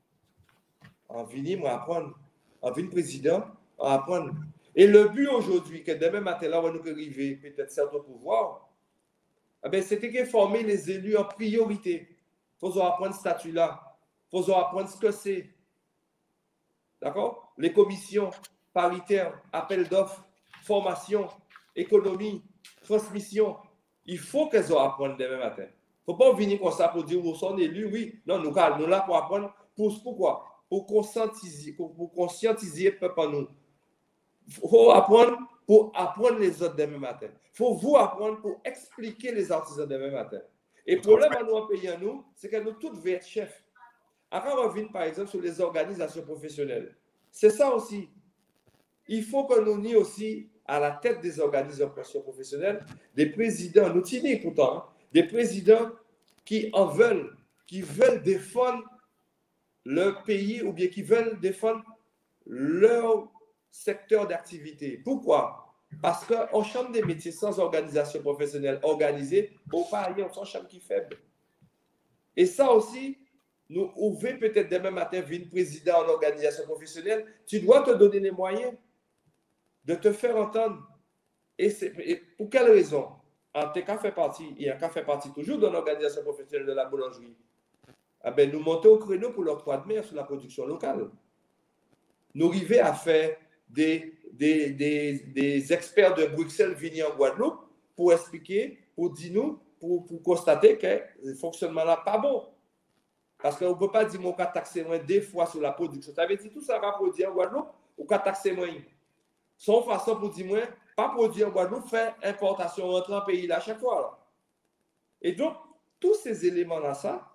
On vient, moi, apprendre. On vient président, on apprend. Et le but aujourd'hui, que demain matin, là, on va nous arriver peut-être certains pouvoirs, eh c'était de former les élus en priorité. Il faut apprendre ce statut-là. Il faut apprendre ce que c'est. D'accord? Les commissions paritaires, appels d'offres, formation, économie, transmission. Il faut qu'elles apprennent demain matin. Il ne faut pas venir comme ça pour dire nous sommes élus, oui. Non, nous sommes là pour apprendre. Pour, pourquoi? Pour conscientiser, pour conscientiser le peuple en nous. Il faut apprendre pour apprendre les autres demain matin. Il faut vous apprendre pour expliquer les artisans demain matin. Et le problème à nous en pays à nous, c'est que nous tous devons être chefs. Après, on revient par exemple sur les organisations professionnelles. C'est ça aussi. Il faut que nous ayons aussi à la tête des organisations professionnelles des présidents, nous tenons pourtant, hein, des présidents qui en veulent, qui veulent défendre le pays ou bien qui veulent défendre leur secteur d'activité. Pourquoi? Parce qu'en chambre des métiers sans organisation professionnelle organisée, au pari, on s'en chambre qui est faible. Et ça aussi, nous ouvrons peut-être demain matin, venir président en organisation professionnelle, tu dois te donner les moyens de te faire entendre. Et, et pour quelle raison? En tes cas fait partie, et un cas fait partie toujours de l'organisation professionnelle de la boulangerie. Ah ben, nous montons au créneau pour l'octroi de mer sur la production locale. Nous arrivons à faire des, des, des, des experts de Bruxelles venir en Guadeloupe pour expliquer, pour dire nous, pour, pour constater que le fonctionnement n'est pas bon. Parce qu'on ne peut pas dire qu'on va taxer moins deux fois sur la production. Ça veut dire tout ça va produire en Guadeloupe, ou qu'on taxer moins. Son façon pour dire moins, pas produire en Guadeloupe, faire importation, rentrer en pays là à chaque fois. Là. Et donc, tous ces éléments-là, ça,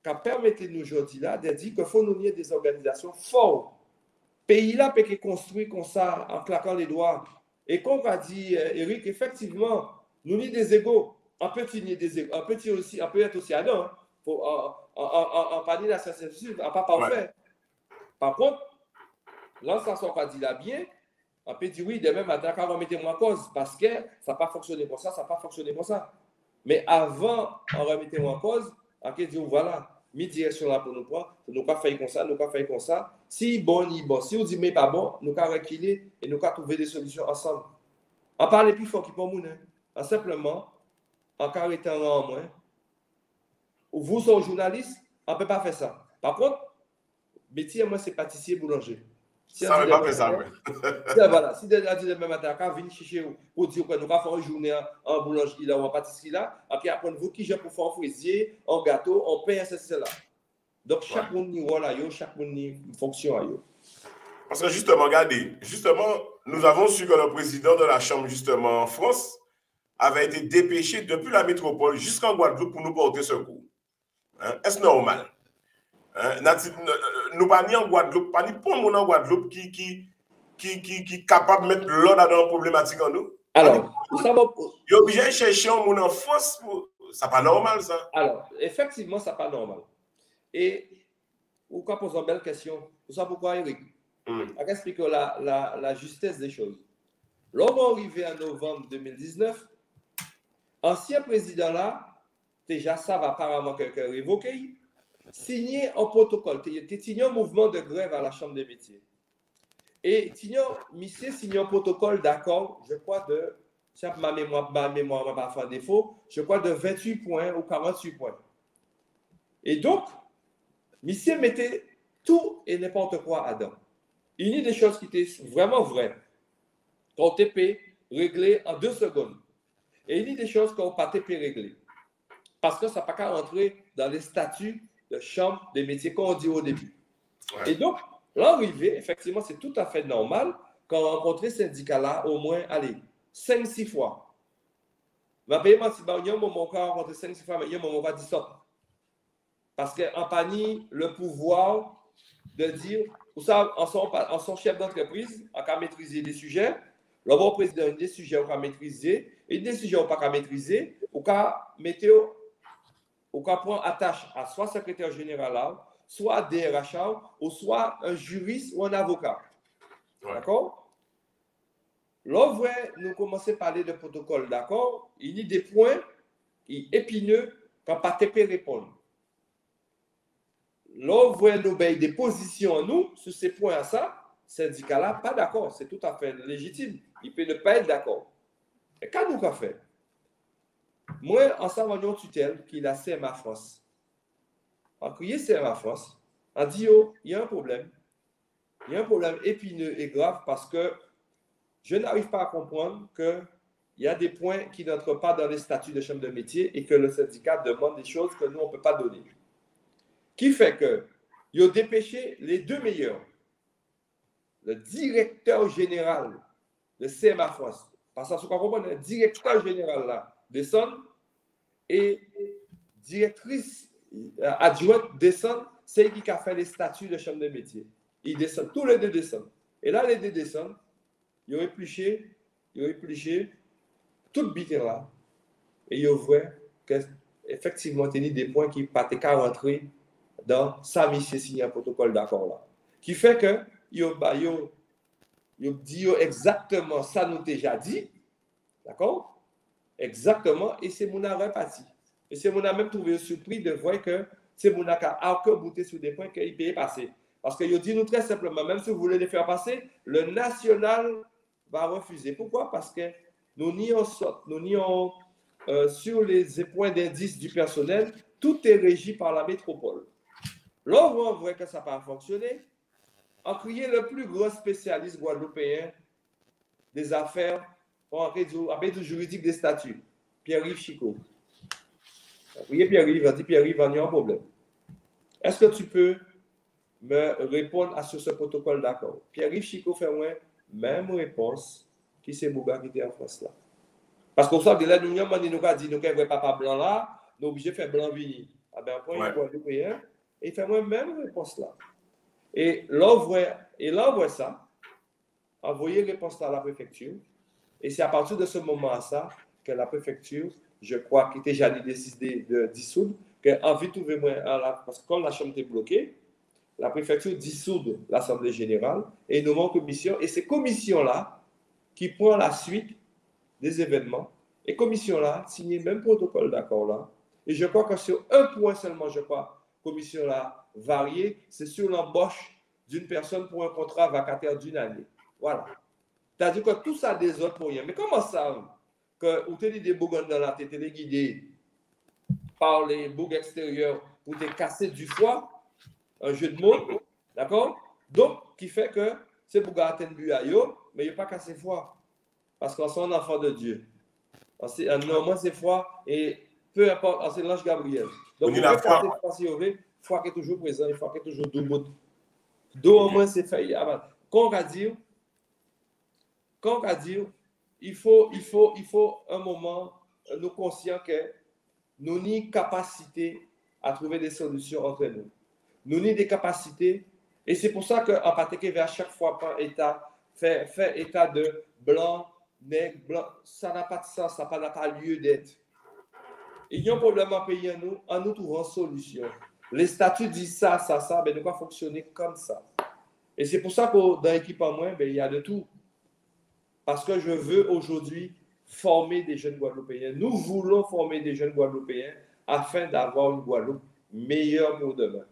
qui permettent nous aujourd'hui là de dire qu'il faut nous lier des organisations fortes. Pays là peut construire comme ça en claquant les doigts. Et comme a dit euh, Eric, effectivement, nous lier des égaux. On peut signer des égaux, on peut aussi, on peut être aussi à non. Faut en en en parler la société, on pas parfait. Ouais. Par contre, là ça sont pas dit là bien. On peut dire oui, demain matin, quand on mettait moi en cause, parce que ça n'a pas fonctionné comme ça, ça n'a pas fonctionné comme ça. Mais avant, on remettait moi en cause, on peut dire voilà, mi direction là pour nous prendre, nous pas faire comme ça, nous pas faire comme ça. Si bon, ni bon. Si on dit mais pas bon, nous pas reculer et nous pas trouver des solutions ensemble. On parle plus fort qui pour nous, hein. Simplement, en caractère en moins. Vous, êtes journaliste, on ne peut pas faire ça. Par contre, métier, moi, c'est pâtissier boulanger. Si ça ne veut pas faire ça, oui. Voilà, si déjà dit demain matin, quand vient chercher pour dire que nous allons faire une journée en boulangerie là ou en pâtisserie là, après apprendre vous qui j'ai pour faire un fraisier, un gâteau, on paye c'est cela. Donc chaque monde niveau là, chaque monde fonction. Parce que justement, regardez, justement, nous avons su que le président de la Chambre, justement, en France, avait été dépêché depuis la métropole jusqu'en Guadeloupe pour nous porter secours. Hein? Est-ce normal? Hein? Nous pas ni en Guadeloupe, pas ni pour mon en Guadeloupe qui qui qui qui qui capable de mettre l'ordre dans la problématique en nous. Alors, ça va. Il est obligé de chercher un monde en France pour ça pas normal ça. Alors, effectivement, ça pas normal. Et vous pouvez poser une belle question. Vous savez pourquoi, Eric? Mm. On va expliquer la, la, la justesse des choses. Lors on arrivé en novembre deux mille dix-neuf, ancien président là, déjà ça va apparemment quelqu'un révoqué, signé un protocole, il signé un mouvement de grève à la Chambre des métiers. Et monsieur signé un protocole d'accord, je crois de, si ma mémoire ma mémoire m'a pas fait défaut, je crois de vingt-huit points ou quarante-huit points. Et donc, monsieur mettait tout et n'importe quoi à dedans. Il y a des choses qui étaient vraiment vraies. Qu'on T P réglé en deux secondes. Et il y a des choses qu'on pas T P réglé. Parce que ça n'a pas qu'à rentrer dans les statuts de chambre des métiers qu'on dit au début. Ouais. Et donc, l'arrivée, effectivement, c'est tout à fait normal quand on rencontre ces syndicats-là au moins, allez, cinq six fois. Ma paiement, si il y a un moment qu'on rencontre cinq six fois, mais il y a un moment qu'on va dire ça. Parce qu'en panie, le pouvoir de dire, pour ça, en son, en son chef d'entreprise, on peut maîtriser des sujets. Le bon président, il y a des sujets qu'on peut maîtriser, et des sujets qu'on ne peut pas maîtriser, on peut mettre, on peut prendre attache à soit secrétaire général, soit D R H, ou soit un juriste ou un avocat. Ouais. D'accord? Là, nous commençons à parler de protocole, d'accord? Il y a des points épineux quand pas T P répondre. Là, vous voyez nous des positions, nous, sur ces points à ça, syndicat-là, pas d'accord. C'est tout à fait légitime. Il peut ne pas être d'accord. Et qu'est-ce que nous avons fait? Moi, ensemble, nous avons tutelle qui est la C M A France. On a crié C M A France. On a dit, oh, il y a un problème. Il y a un problème épineux et grave parce que je n'arrive pas à comprendre qu'il y a des points qui n'entrent pas dans les statuts de chambre de métier et que le syndicat demande des choses que nous, on ne peut pas donner. Qui fait que ils ont dépêché les deux meilleurs. Le directeur général de C M A France, parce que ce qu'on comprend, le directeur général là, descend et directrice euh, adjointe descend, c'est qui a fait les statuts de chambre de métier. Ils descendent, tous les deux descendent. Et là, les deux descendent, ils ont épluché, ils ont épluché toute bite là. Et ils ont vu qu'effectivement, il y a des points qui ne peuvent pas rentrer dans sa mission signé un protocole d'accord là. Qui fait que yo ba yo yo dit yo exactement ça nous déjà dit. D'accord? Exactement et c'est mon a reparti. Et c'est mon a même trouvé surpris de voir que c'est mon a encore bouté sur des points qu'il peut passer. Parce que yo dit nous très simplement même si vous voulez les faire passer, le national va refuser. Pourquoi? Parce que nous nions nous nions euh, sur les points d'indice du personnel, tout est régi par la métropole. Là, on voit que ça n'a pas fonctionné. On a créé le plus gros spécialiste guadeloupéen des affaires, on a fait du juridique des statuts, Pierre-Yves Chicot. On a créé Pierre-Yves, on a dit Pierre-Yves, il y a un problème. Est-ce que tu peux me répondre à ce protocole d'accord? Pierre-Yves Chicot fait moi même réponse qui c'est Bouga qui était en France là. Parce qu'on sait que là, nous avons dit, nous avons dit, nous avons papa blanc là, nous sommes obligés de faire blanc vini. ah ben, point Ouais. un Guadeloupéen, et il fait moi même réponse là. Et l'envoie, et l'envoie ça, envoyer réponse là à la préfecture, et c'est à partir de ce moment ça que la préfecture, je crois, qui était déjà décidé de dissoudre, qu'elle a envie de trouver moi, parce que comme la chambre était bloquée, la préfecture dissoudre l'Assemblée générale et il nomme une commission, et ces commissions-là qui prend la suite des événements, et commission-là signe même protocole d'accord là, et je crois que sur un point seulement, je crois, commission-là variée, c'est sur l'embauche d'une personne pour un contrat vacataire d'une année. Voilà. C'est-à-dire que tout ça des autres pour rien. Mais comment ça, que vous avez des bougons dans la tête, les guidés par les bougs extérieurs pour te casser du foie, un jeu de mots, d'accord? Donc, qui fait que c'est pour gâter un but à eux, mais il n'y a pas cassé foie. Parce qu'on est un enfant de Dieu. Normalement, c'est foi, et peu importe, c'est l'ange Gabriel. Donc, On vous dit la pouvez casser foi. foi si vous voulez, foi qui est toujours présent, et foi qui est toujours debout. Donc, au moins, c'est fait. Quand on va dire, quand on va dire, il faut, il faut, il faut un moment, nous conscients que nous avons une capacité à trouver des solutions entre nous. Nous avons des capacités, et c'est pour ça qu'en particulier, à chaque fois, par état, fait, fait état de blanc, nègre, blanc, ça n'a pas de sens, ça n'a pas lieu d'être. Il y a un problème en pays, en nous, en nous trouvant une solution. Les statuts disent ça, ça, ça, ben, nous va fonctionner comme ça. Et c'est pour ça que dans l'équipe en moins, ben, il y a de tout. Parce que je veux aujourd'hui former des jeunes Guadeloupéens. Nous voulons former des jeunes Guadeloupéens afin d'avoir une Guadeloupe meilleure pour demain.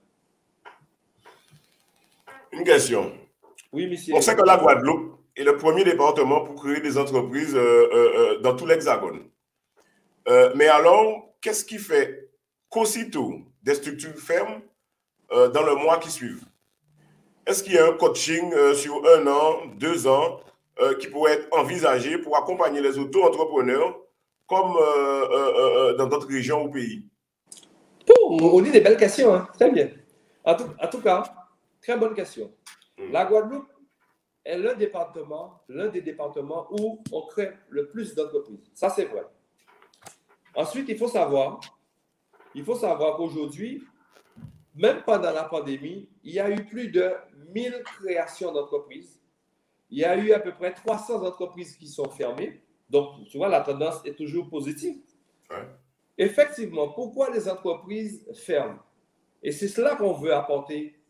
Une question. Oui, monsieur. On sait que la Guadeloupe est le premier département pour créer des entreprises euh, euh, dans tout l'Hexagone. Euh, mais alors, qu'est-ce qui fait qu'aussitôt des structures ferment euh, dans le mois qui suivent? Est-ce qu'il y a un coaching euh, sur un an, deux ans euh, qui pourrait être envisagé pour accompagner les auto-entrepreneurs comme euh, euh, euh, dans d'autres régions ou pays? Oh, on dit des belles questions, hein? Très bien. En tout, en tout cas, très bonne question. Mm. La Guadeloupe est l'un département, l'un des départements où on crée le plus d'entreprises. Ça, c'est vrai. Ensuite, il faut savoir, il faut savoir qu'aujourd'hui, même pendant la pandémie, il y a eu plus de mille créations d'entreprises. Il y a eu à peu près trois cents entreprises qui sont fermées. Donc, tu vois, la tendance est toujours positive. Ouais. Effectivement, pourquoi les entreprises ferment? Et c'est cela qu'on veut apporter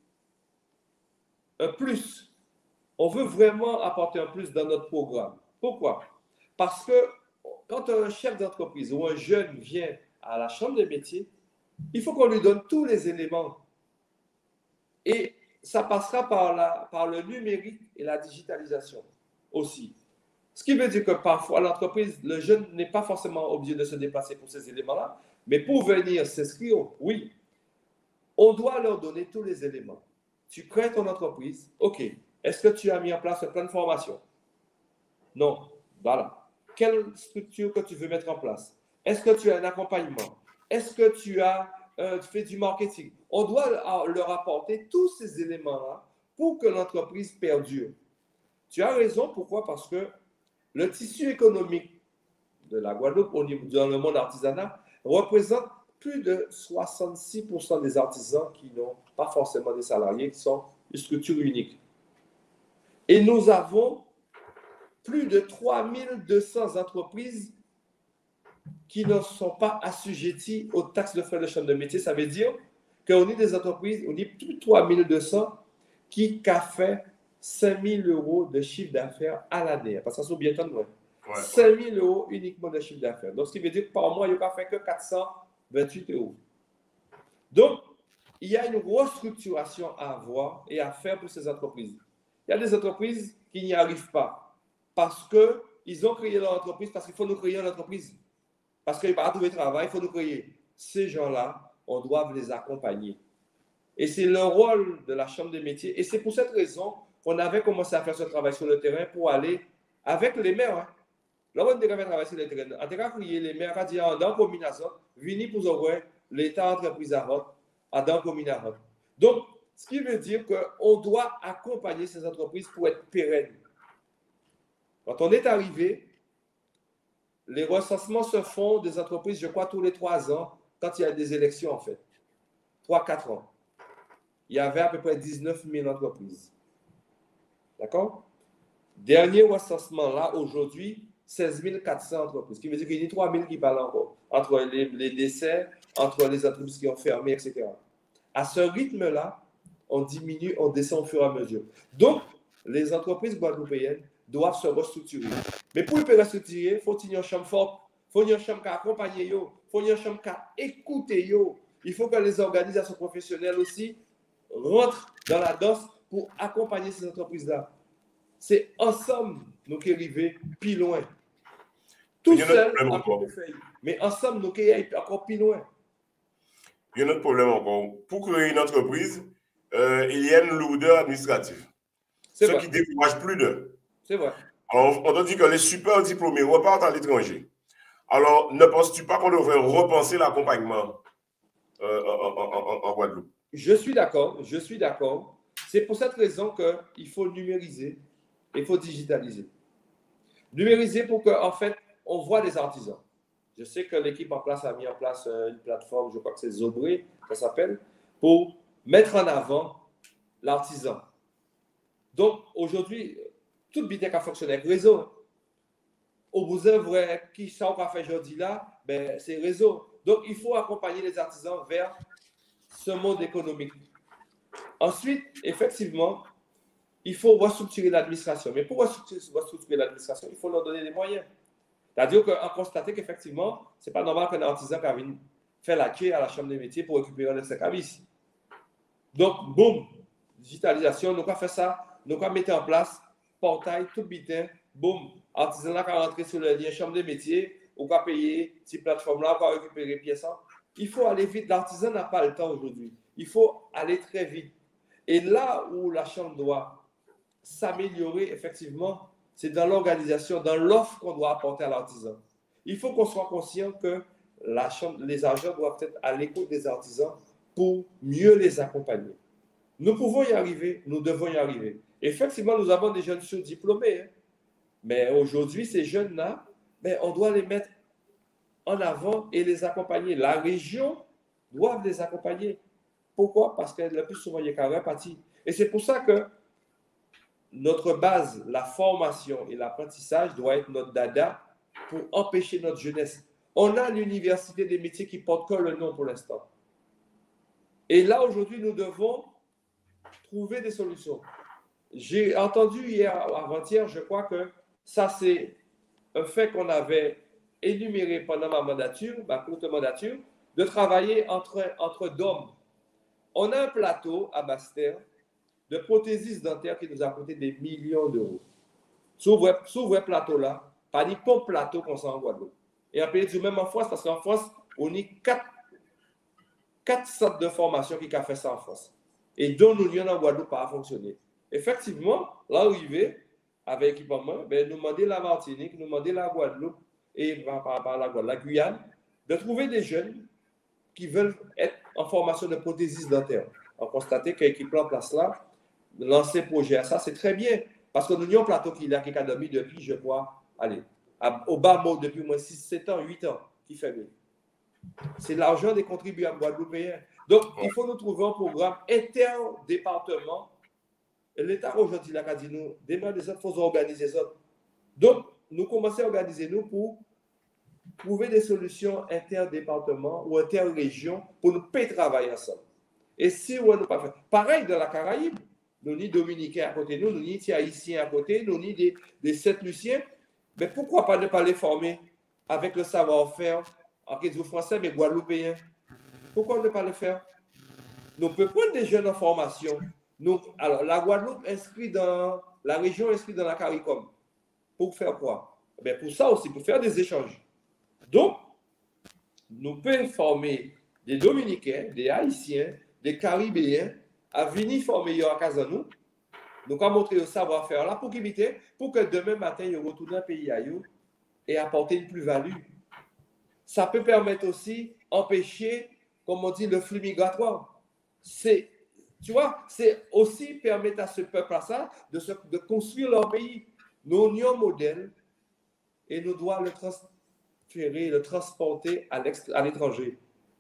un plus. On veut vraiment apporter un plus dans notre programme. Pourquoi? Parce que quand un chef d'entreprise ou un jeune vient à la chambre des métiers, il faut qu'on lui donne tous les éléments. Et ça passera par, la, par le numérique et la digitalisation aussi. Ce qui veut dire que parfois, l'entreprise, le jeune n'est pas forcément obligé de se déplacer pour ces éléments-là, mais pour venir s'inscrire, oui, on doit leur donner tous les éléments. Tu crées ton entreprise, OK. Est-ce que tu as mis en place un plan de formation? Non. Voilà. Quelle structure que tu veux mettre en place? Est-ce que tu as un accompagnement? Est-ce que tu as euh, fait du marketing? On doit leur apporter tous ces éléments-là pour que l'entreprise perdure. Tu as raison. Pourquoi? Parce que le tissu économique de la Guadeloupe au niveau, dans le monde artisanal représente plus de soixante-six pour cent des artisans qui n'ont pas forcément des salariés, qui sont une structure unique. Et nous avons plus de trois mille deux cents entreprises qui ne sont pas assujetties aux taxes de frais de chambre de métier. Ça veut dire qu'on a des entreprises, on dit plus de trois mille deux cents qui ont fait cinq mille euros de chiffre d'affaires à l'année. Parce que ça, c'est bien de moins. Ouais. cinq mille euros uniquement de chiffre d'affaires. Donc, ce qui veut dire que par mois, il n'y a fait que quatre cent vingt-huit euros. Donc, il y a une restructuration à avoir et à faire pour ces entreprises. Il y a des entreprises qui n'y arrivent pas parce qu'ils ont créé leur entreprise, parce qu'il faut nous créer une entreprise. Parce qu'ils n'ont pas trouvé de travail, il faut nous créer. Ces gens-là, on doit les accompagner. Et c'est le rôle de la Chambre des métiers. Et c'est pour cette raison qu'on avait commencé à faire ce travail sur le terrain pour aller avec les maires. Hein. Là, on a travaillé sur le terrain. On a créé les maires, on a dit, dans la commune, venez pour voir l'État entreprise à vote, dans la commune à vote. Donc, ce qui veut dire qu'on doit accompagner ces entreprises pour être pérennes. Quand on est arrivé, les recensements se font des entreprises, je crois, tous les trois ans, quand il y a des élections, en fait. trois à quatre ans, il y avait à peu près dix-neuf mille entreprises. D'accord? Dernier recensement là, aujourd'hui, seize mille quatre cents entreprises, ce qui veut dire qu'il y a trois mille qui parlent encore, entre les, les décès, entre les entreprises qui ont fermé, et cetera. À ce rythme-là, on diminue, on descend au fur et à mesure. Donc, les entreprises guadeloupéennes doivent se restructurer. Mais pour les restructurer, il faut qu'il y ait une chambre forte, il faut qu'il y ait une chambre qui accompagne, il faut qu'il y ait une chambre qui écoute. Il faut que les organisations professionnelles aussi rentrent dans la danse pour accompagner ces entreprises-là. C'est ensemble nous qui arrivons plus loin. Tout seul, mais ensemble nous qui arrivons encore plus loin. Il y a un autre problème encore. Pour créer une entreprise, euh, il y a une lourdeur administrative. Ce vrai. Qui décourage plus d'eux. C'est vrai. Alors, on te dit que les super diplômés repartent à l'étranger. Alors, ne penses-tu pas qu'on devrait repenser l'accompagnement euh, en, en, en, en Guadeloupe? Je suis d'accord, je suis d'accord. C'est pour cette raison qu'il faut numériser, il faut digitaliser. Numériser pour qu'en en fait, on voit les artisans. Je sais que l'équipe en place a mis en place une plateforme, je crois que c'est Zobré, ça s'appelle, pour mettre en avant l'artisan. Donc, aujourd'hui, tout le bitek a fonctionné avec réseau. Au bout d'un vrai, qui ça qu'on a fait aujourd'hui là, ben, c'est réseau. Donc, il faut accompagner les artisans vers ce monde économique. Ensuite, effectivement, il faut restructurer l'administration. Mais pour restructurer l'administration, il faut leur donner des moyens. C'est-à-dire qu'on a constaté qu'effectivement, ce n'est pas normal qu'un artisan qui fait la queue à la chambre des métiers pour récupérer un service. Donc, boum, digitalisation, nous avons fait ça. Nous avons mis en place portail, tout bitin, boum, artisan là qui a rentré sur le lien chambre des métiers, on va payer ces plateformes-là, on va récupérer pièces. Il faut aller vite. L'artisan n'a pas le temps aujourd'hui. Il faut aller très vite. Et là où la chambre doit s'améliorer, effectivement, c'est dans l'organisation, dans l'offre qu'on doit apporter à l'artisan. Il faut qu'on soit conscient que la chambre, les agents doivent être à l'écoute des artisans pour mieux les accompagner. Nous pouvons y arriver, nous devons y arriver. Effectivement, nous avons des jeunes surdiplômés, hein. Mais aujourd'hui, ces jeunes-là, ben, on doit les mettre en avant et les accompagner. La région doit les accompagner. Pourquoi? Parce que le plus souvent, il y a qu'à répartir. Et c'est pour ça que notre base, la formation et l'apprentissage doit être notre dada pour empêcher notre jeunesse. On a l'université des métiers qui porte que le nom pour l'instant. Et là, aujourd'hui, nous devons trouver des solutions. J'ai entendu hier, avant-hier, je crois que ça, c'est un fait qu'on avait énuméré pendant ma mandature, ma courte mandature, de travailler entre, entre D O M. On a un plateau à Basse-Terre de prothésistes dentaires qui nous a coûté des millions d'euros. Sur ce plateau-là, pas ni pas plateau qu'on s'en en Guadeloupe. Et en pays du même en France, parce qu'en France, on a quatre, quatre centres de formation qui ont fait ça en France. Et dont l'Union en Guadeloupe n'a pas fonctionné. Effectivement, là où il est, avec l'équipement, ben, nous demandons la Martinique, nous demandons la Guadeloupe et par, par, par la, la Guyane, de trouver des jeunes qui veulent être en formation de prothésistes dentaires. On a constaté que l'équipe en place là, lancer projet à ça, c'est très bien. Parce que nous avons un plateau qui a dormi depuis, je crois, allez, au bas mot depuis moins six, sept ans, huit ans, qui fait bien. C'est l'argent des contribuables guadeloupéens. Donc, il faut nous trouver un programme interdépartement. L'État aujourd'hui, là, a dit nous, demain, il faut organiser ça. Donc, nous commençons à organiser nous pour trouver des solutions interdépartement ou interrégions pour nous payer travailler ensemble. Et si on ne pas fait, pareil dans la Caraïbe, nous ni Dominicains à côté de nous, nous ni Haïtiens à côté, nous ni des, des Saint-Luciens, mais pourquoi pas ne pas les former avec le savoir-faire en question français, mais guadeloupéen? Pourquoi ne pas le faire? Nous pouvons prendre des jeunes en formation. Nous, alors, la Guadeloupe inscrit dans la région inscrite dans la CARICOM. Pour faire quoi? Bien, pour ça aussi, pour faire des échanges. Donc, nous pouvons former des Dominicains, des Haïtiens, des Caribéens à venir former à Casanou. Nous allons montrer le savoir-faire là pour qu'ils pour que demain matin, ils retournent dans le pays et apporter une plus-value. Ça peut permettre aussi d'empêcher, comme on dit, le flux migratoire. C'est, tu vois, c'est aussi permettre à ce peuple-là ça, de, se, de construire leur pays. Nous avons un modèle et nous devons le transférer, le transporter à l'étranger.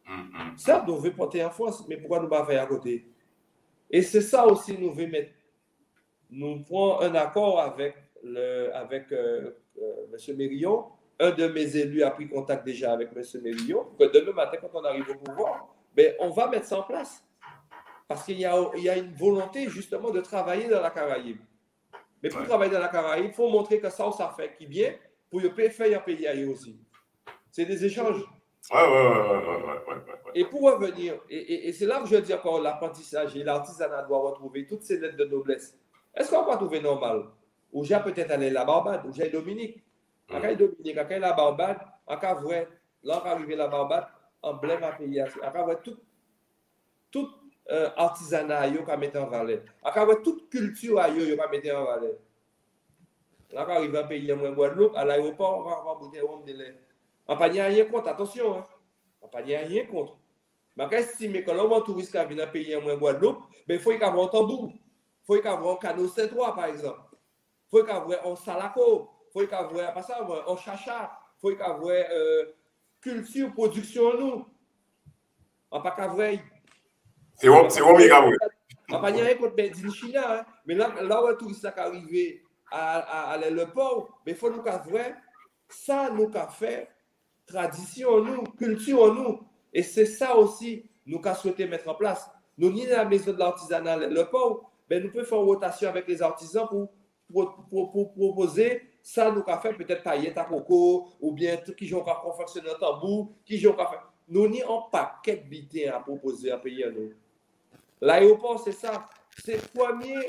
Mm-hmm. Ça, nous devons porter en France, mais pourquoi nous ne pas faire à côté? Et c'est ça aussi, nous devons mettre. Nous prenons un accord avec, le, avec euh, euh, M. Mérillon. Un de mes élus a pris contact déjà avec M. Mérillon. Que demain matin, quand on arrive au pouvoir, ben, on va mettre ça en place. Parce qu'il y a, il y a une volonté justement de travailler dans la Caraïbe. Mais pour ouais. travailler dans la Caraïbe, il faut montrer que ça, ça fait qui bien pour le pays faire un pays ailleurs aussi. C'est des échanges. Ouais, ouais, ouais, ouais, ouais, ouais, ouais. Et pour revenir, et, et, et c'est là que je dis encore l'apprentissage et l'artisanat doit retrouver toutes ces lettres de noblesse. Est-ce qu'on va trouver normal? Ou j'ai peut-être aller à la Barbade, ou j'ai Dominique. En cas Dominique, en cas la Barbade, en cas vrai, là, quand arrive la Barbade, emblème à payer. En cas vrai, tout, tout euh, artisanat, il va mettre en valeur. En cas vrai, toute culture, il va mettre en valeur. Là, quand arrive à payer moins Guadeloupe, à l'aéroport, on va avoir bouteille de lait. On n'a pas rien contre, attention, hein. On n'a pas rien contre. Mais quand estime que l'homme touriste qui vient payer moins Guadeloupe, il faut qu'il y ait un tambour. Il faut qu'il y ait un canot Saint-Trois, par exemple. Il faut qu'il y ait un salaco. Il faut qu'il y ait un chacha. Il faut qu'il y ait euh, culture, production, nous. On n'a pas qu'à vrai. C'est bon, c'est bon, mais on n'a pas rien contre Medine China. Hein. Mais là, là où un touriste qui arrive à, à, à l'aéroport, il faut nous qu'à vrai. Ça, nous qu'à faire. Tradition, nous, culture, nous. Et c'est ça aussi, nous qu'à souhaiter mettre en place. Nous, ni la maison de l'artisanat, le pauvre, ben, nous pouvons faire une rotation avec les artisans pour, pour, pour, pour proposer ça, nous qu'à faire peut-être paillettes à coco, ou bien tout qui ont qu'à confectionner un tambour, qui ont qu'à faire. Nous, ni un paquet de bitins à proposer à payer à nous. L'aéroport, c'est ça. C'est premier,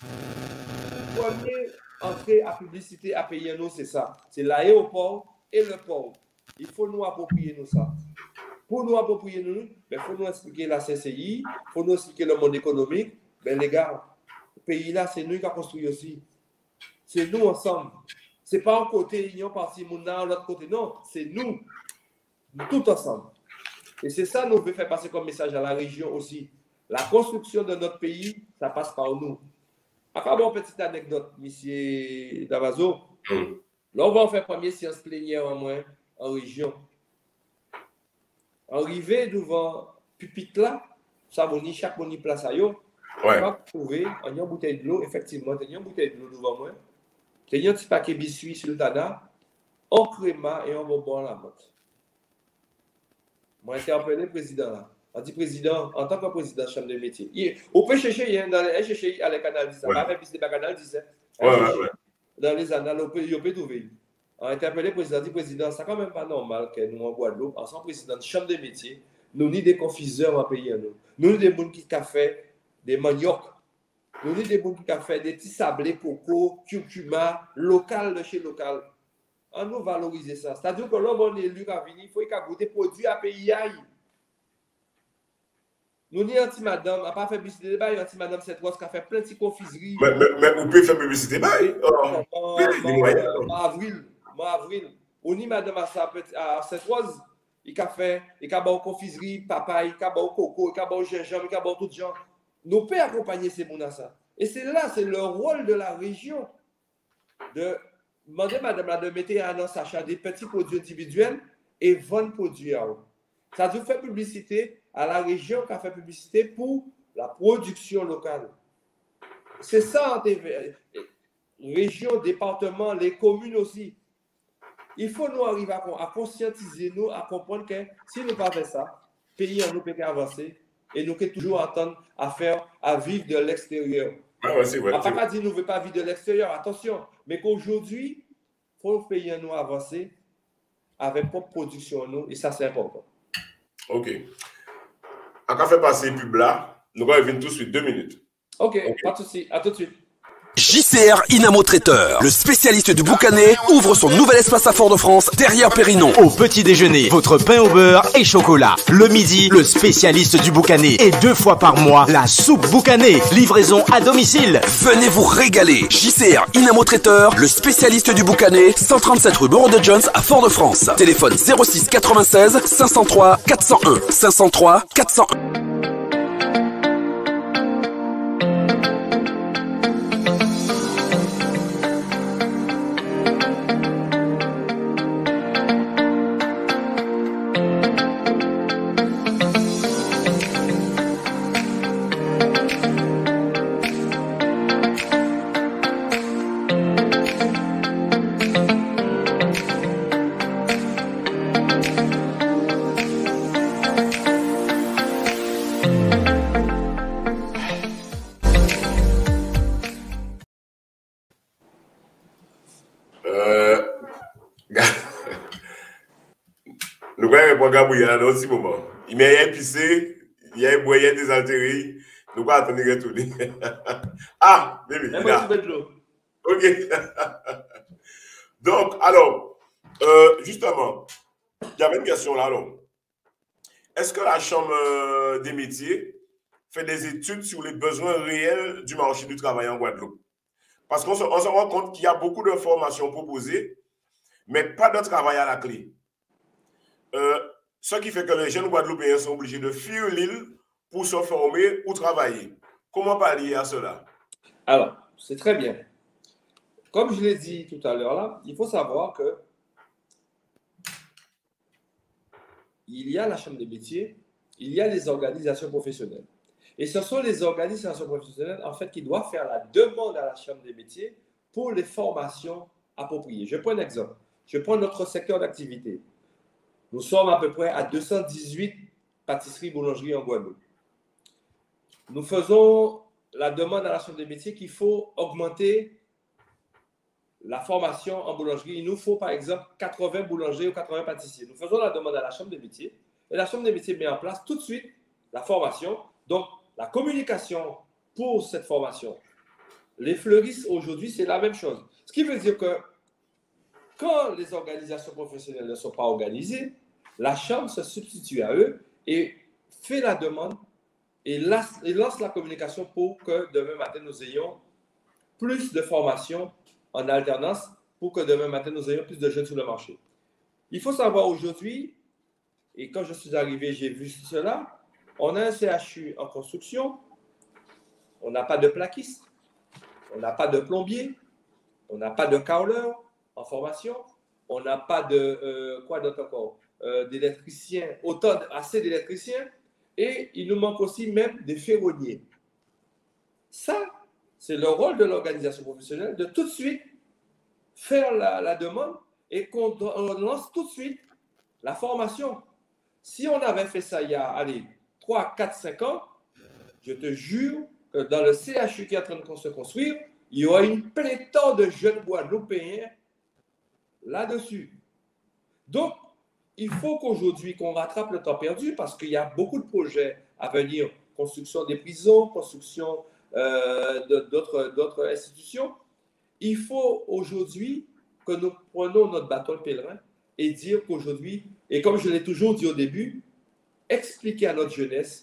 premier entrée à publicité à payer à nous, c'est ça. C'est l'aéroport et le port. Il faut nous approprier nous ça. Pour nous approprier nous, il faut nous expliquer la C C I, il faut nous expliquer le monde économique. Ben les gars, le pays là, c'est nous qui avons construit aussi. C'est nous ensemble. Ce n'est pas un côté, l'union parti, Mouna, l'autre côté. Non, c'est nous. Nous tout ensemble. Et c'est ça que nous voulons faire passer comme message à la région aussi. La construction de notre pays, ça passe par nous. Après, bon, petite anecdote, monsieur Davazo. Mm. Là, on va en faire première séance plénière en moins. En région. Arrivé devant pupitre là, ça moni chaque moni place à yo. On va trouver une bouteille de l'eau, effectivement, il y a une bouteille de l'eau devant moi. Il y a un petit paquet biscuits sur le tada, on créma et on va boire la menthe. Moi, j'ai appelé le président là. On dit président, en tant que président de la chambre de métier. On peut chercher, hein, dans les, chercher à la canal dix, pas même si c'est pas canal dix. Dans les annales, on peut, on peut trouver. On a interpellé le président, dit président, c'est quand même pas normal que nous en Guadeloupe, en tant que président de chambre de métier, nous ni des confiseurs en pays à nous. Nous ni des gens qui ont fait des maniocs. Nous ni des gens qui ont fait des petits sablés, coco, curcuma, local de chez local. On nous valoriser ça. C'est-à-dire que l'homme est élu à venir, il faut qu'il ait goûté produit à pays aïe. Nous ni anti-madame, à pas fait publicité de bail, anti-madame cette rose qui a fait plein de petites confiseries. Mais, mais, mais vous pouvez faire publicité de bail. En avril. Avril, on y madame à cette rose, il a fait, il a fait confiserie, papaye, il a fait coco, il a fait gingembre, il a fait tout genre. Nous pouvons accompagner ces gens ça. Et c'est là, c'est le rôle de la région de demander madame là de mettre en sachet des petits produits individuels et vendre produits à eux. Ça veut faire publicité à la région qui a fait publicité pour la production locale. C'est ça en T V. Région, département, les communes aussi. Il faut nous arriver à, à conscientiser nous, à comprendre que si nous ne pas faire ça, le pays en nous peut avancer et nous pouvons toujours attendre à faire, à vivre de l'extérieur. Ah ouais, c'est vrai. À pas dire nous ne voulons pas vivre de l'extérieur, attention, mais qu'aujourd'hui, il faut le pays en nous avancer avec propre production en nous et ça c'est important. Ok. On va faire passer pub là, nous allons revenir tout de suite, deux minutes. Ok, okay. Pas de souci, à tout de suite. J C R Inamo Traiteur, le spécialiste du boucané, ouvre son nouvel espace à Fort-de-France, derrière Périnon. Au petit déjeuner, votre pain au beurre et chocolat. Le midi, le spécialiste du boucané. Et deux fois par mois, la soupe boucané. Livraison à domicile. Venez vous régaler. J C R Inamo Traiteur, le spécialiste du boucané, cent trente-sept rue Bureau de Jones à Fort-de-France. Téléphone zéro six quatre-vingt-seize cinq cent trois quatre cent un. cinq cent trois quatre cent un. vais répondre à Gabriel dans ce moment. Il m'a épicé, il a boyé des altéries. Nous allons attendre de retourner. Ah, bébé. Ok. Donc, alors, euh, justement, il y avait une question là. Alors. Est-ce que la Chambre des métiers fait des études sur les besoins réels du marché du travail en Guadeloupe? Parce qu'on se, on se rend compte qu'il y a beaucoup de formations proposées, mais pas de travail à la clé. Euh, ce qui fait que les jeunes Guadeloupéens sont obligés de fuir l'île pour se former ou travailler. Comment pallier à cela? Alors, c'est très bien. Comme je l'ai dit tout à l'heure là, il faut savoir que il y a la Chambre des métiers, il y a les organisations professionnelles. Et ce sont les organisations professionnelles, en fait, qui doivent faire la demande à la Chambre des métiers pour les formations appropriées. Je prends un exemple. Je prends notre secteur d'activité. Nous sommes à peu près à deux cent dix-huit pâtisseries, boulangeries en Guadeloupe. Nous faisons la demande à la Chambre des métiers qu'il faut augmenter la formation en boulangerie. Il nous faut, par exemple, quatre-vingts boulangers ou quatre-vingts pâtissiers. Nous faisons la demande à la Chambre des métiers et la Chambre des métiers met en place tout de suite la formation, donc la communication pour cette formation. Les fleuristes, aujourd'hui, c'est la même chose. Ce qui veut dire que quand les organisations professionnelles ne sont pas organisées, la Chambre se substitue à eux et fait la demande et lance, et lance la communication pour que demain matin, nous ayons plus de formation en alternance pour que demain matin, nous ayons plus de jeunes sur le marché. Il faut savoir aujourd'hui, et quand je suis arrivé, j'ai vu cela, on a un C H U en construction, on n'a pas de plaquiste, on n'a pas de plombier, on n'a pas de carreleur en formation, on n'a pas de, euh, quoi d'autre encore, euh, d'électriciens, autant, assez d'électriciens, et il nous manque aussi même des ferronniers. Ça, c'est le rôle de l'organisation professionnelle de tout de suite faire la, la demande et qu'on lance tout de suite la formation. Si on avait fait ça il y a, allez, trois, quatre, cinq ans, je te jure que dans le C H U qui est en train de se construire, il y aura une pléthore de jeunes Guadeloupéens là-dessus. Donc, il faut qu'aujourd'hui, qu'on rattrape le temps perdu parce qu'il y a beaucoup de projets à venir. Construction des prisons, construction euh, d'autres, d'autres institutions. Il faut aujourd'hui que nous prenions notre bâton de pèlerin et dire qu'aujourd'hui, et comme je l'ai toujours dit au début, expliquer à notre jeunesse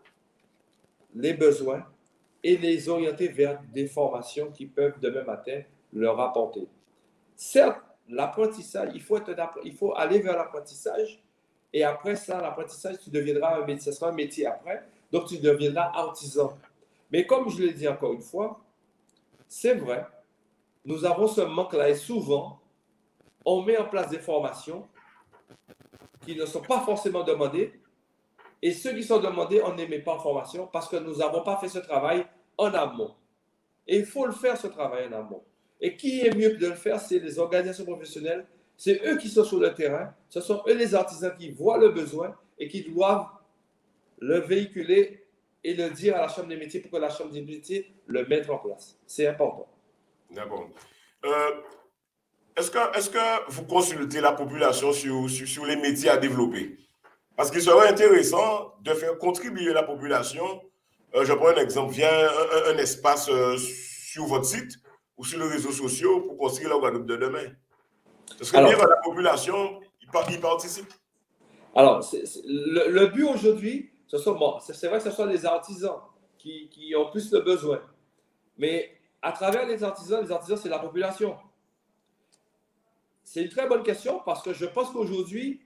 les besoins et les orienter vers des formations qui peuvent demain matin leur apporter. Certes, l'apprentissage, il faut, être, il faut aller vers l'apprentissage et après ça, l'apprentissage, tu deviendras un métier, ce sera un métier après, donc tu deviendras artisan. Mais comme je l'ai dit encore une fois, c'est vrai, nous avons ce manque-là et souvent, on met en place des formations qui ne sont pas forcément demandées et ceux qui sont demandés, on ne les met pas en formation parce que nous n'avons pas fait ce travail en amont. Et il faut le faire, ce travail en amont. Et qui est mieux de le faire? C'est les organisations professionnelles. C'est eux qui sont sur le terrain. Ce sont eux les artisans qui voient le besoin et qui doivent le véhiculer et le dire à la Chambre des métiers pour que la Chambre des métiers le mette en place. C'est important. D'accord. Euh, est-ce que, est-ce que vous consultez la population sur, sur, sur les métiers à développer? Parce qu'il serait intéressant de faire contribuer la population. Euh, je prends un exemple. Via un, un, un espace euh, sur votre site ou sur les réseaux sociaux pour construire la Guadeloupe de demain. Ce serait bien que la population y participe. Alors, c'est, c'est, le, le but aujourd'hui, ce sont, bon, c'est, c'est vrai que ce sont les artisans qui, qui ont plus le besoin. Mais à travers les artisans, les artisans, c'est la population. C'est une très bonne question parce que je pense qu'aujourd'hui,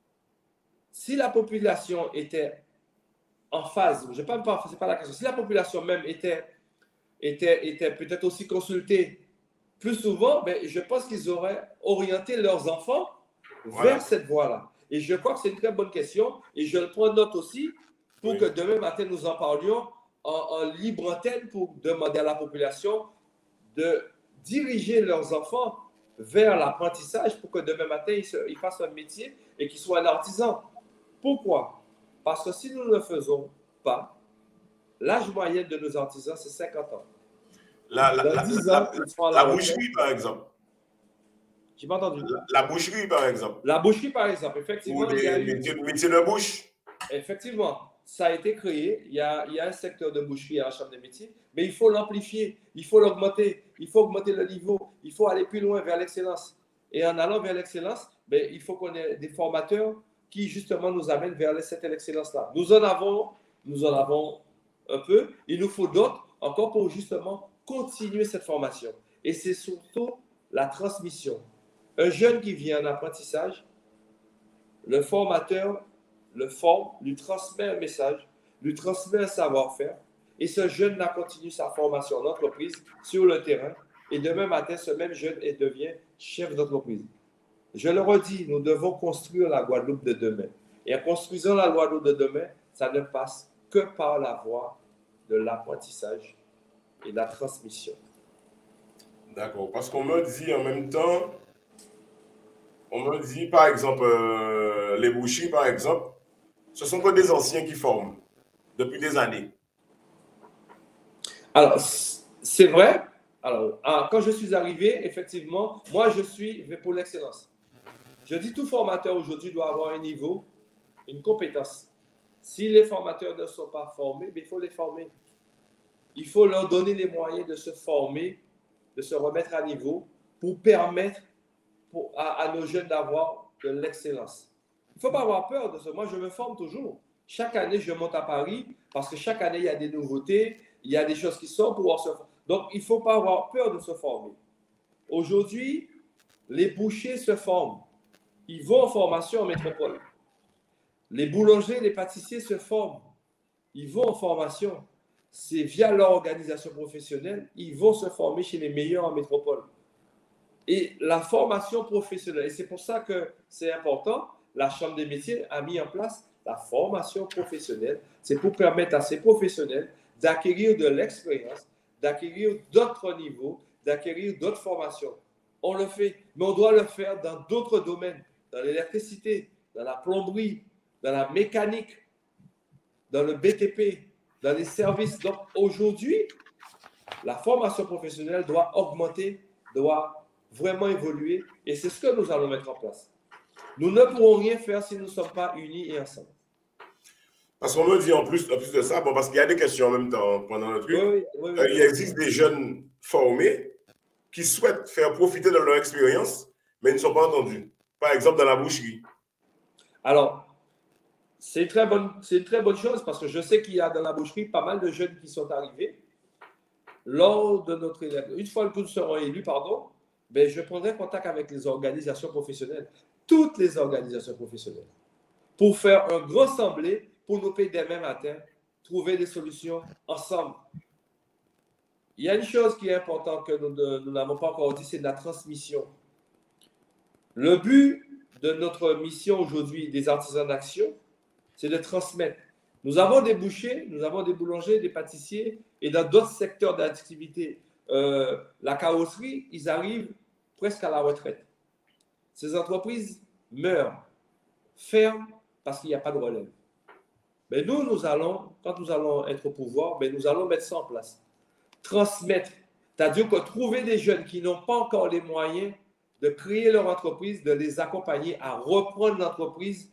si la population était en phase, je ne sais pas, c'est pas la question, si la population même était, était, était peut-être aussi consultée plus souvent, ben, je pense qu'ils auraient orienté leurs enfants voilà. vers cette voie-là. Et je crois que c'est une très bonne question et je le prends note aussi pour oui. que demain matin nous en parlions en, en libre antenne pour demander à la population de diriger leurs enfants vers l'apprentissage pour que demain matin ils, se, ils fassent un métier et qu'ils soient un artisan. Pourquoi? Parce que si nous ne le faisons pas, l'âge moyen de nos artisans, c'est cinquante ans. La, la, la, la, la, la boucherie, par exemple. J'ai pas entendu. La, la boucherie, par exemple. La boucherie, par exemple, effectivement. Ou les métiers, métiers de bouche. Effectivement, ça a été créé. Il y a, il y a un secteur de boucherie à la Chambre des métiers, mais il faut l'amplifier, il faut l'augmenter, il faut augmenter le niveau, il faut aller plus loin vers l'excellence. Et en allant vers l'excellence, ben, il faut qu'on ait des formateurs qui, justement, nous amènent vers cette excellence-là. Nous en avons, nous en avons un peu. Il nous faut d'autres encore pour, justement, continuer cette formation. Et c'est surtout la transmission. Un jeune qui vient en apprentissage, le formateur le forme, lui transmet un message, lui transmet un savoir-faire, et ce jeune-là continue sa formation en entreprise sur le terrain, et demain matin, ce même jeune devient chef d'entreprise. Je le redis, nous devons construire la Guadeloupe de demain. Et en construisant la Guadeloupe de demain, ça ne passe que par la voie de l'apprentissage et de la transmission. D'accord, parce qu'on me dit en même temps, on me dit par exemple, euh, les boucheries par exemple, ce sont que des anciens qui forment depuis des années. Alors, c'est vrai. Alors, quand je suis arrivé, effectivement, moi, je suis pour l'excellence. Je dis tout formateur aujourd'hui doit avoir un niveau, une compétence. Si les formateurs ne sont pas formés, il faut les former. Il faut leur donner les moyens de se former, de se remettre à niveau pour permettre pour, à, à nos jeunes d'avoir de l'excellence. Il ne faut pas avoir peur de ça. Moi, je me forme toujours. Chaque année, je monte à Paris parce que chaque année, il y a des nouveautés, il y a des choses qui sortent pour pouvoir se former. Donc, il ne faut pas avoir peur de se former. Aujourd'hui, les bouchers se forment. Ils vont en formation en métropole. Les boulangers, les pâtissiers se forment. Ils vont en formation. C'est via leur organisation professionnelle, ils vont se former chez les meilleurs en métropole. Et la formation professionnelle, et c'est pour ça que c'est important, la Chambre des métiers a mis en place la formation professionnelle. C'est pour permettre à ces professionnels d'acquérir de l'expérience, d'acquérir d'autres niveaux, d'acquérir d'autres formations. On le fait, mais on doit le faire dans d'autres domaines, dans l'électricité, dans la plomberie, dans la mécanique, dans le B T P, dans les services. Donc aujourd'hui, la formation professionnelle doit augmenter, doit vraiment évoluer, et c'est ce que nous allons mettre en place. Nous ne pourrons rien faire si nous ne sommes pas unis et ensemble. Parce qu'on me dit en plus, en plus de ça, bon, parce qu'il y a des questions en même temps pendant le truc, oui, oui, oui, euh, oui. il existe des jeunes formés qui souhaitent faire profiter de leur expérience, mais ils ne sont pas entendus. Par exemple, dans la boucherie. Alors, c'est une très bonne, c'est une très bonne chose parce que je sais qu'il y a dans la boucherie pas mal de jeunes qui sont arrivés. Lors de notre une fois que nous serons élus, pardon, ben je prendrai contact avec les organisations professionnelles, toutes les organisations professionnelles, pour faire un gros assemblée pour nous payer demain matin, trouver des solutions ensemble. Il y a une chose qui est importante que nous n'avons pas encore dit, c'est de la transmission. Le but de notre mission aujourd'hui des artisans d'action, c'est de transmettre. Nous avons des bouchers, nous avons des boulangers, des pâtissiers et dans d'autres secteurs d'activité. Euh, la carrosserie, ils arrivent presque à la retraite. Ces entreprises meurent, ferment parce qu'il n'y a pas de relève. Mais nous, nous allons, quand nous allons être au pouvoir, ben nous allons mettre ça en place. Transmettre, c'est-à-dire que trouver des jeunes qui n'ont pas encore les moyens de créer leur entreprise, de les accompagner à reprendre l'entreprise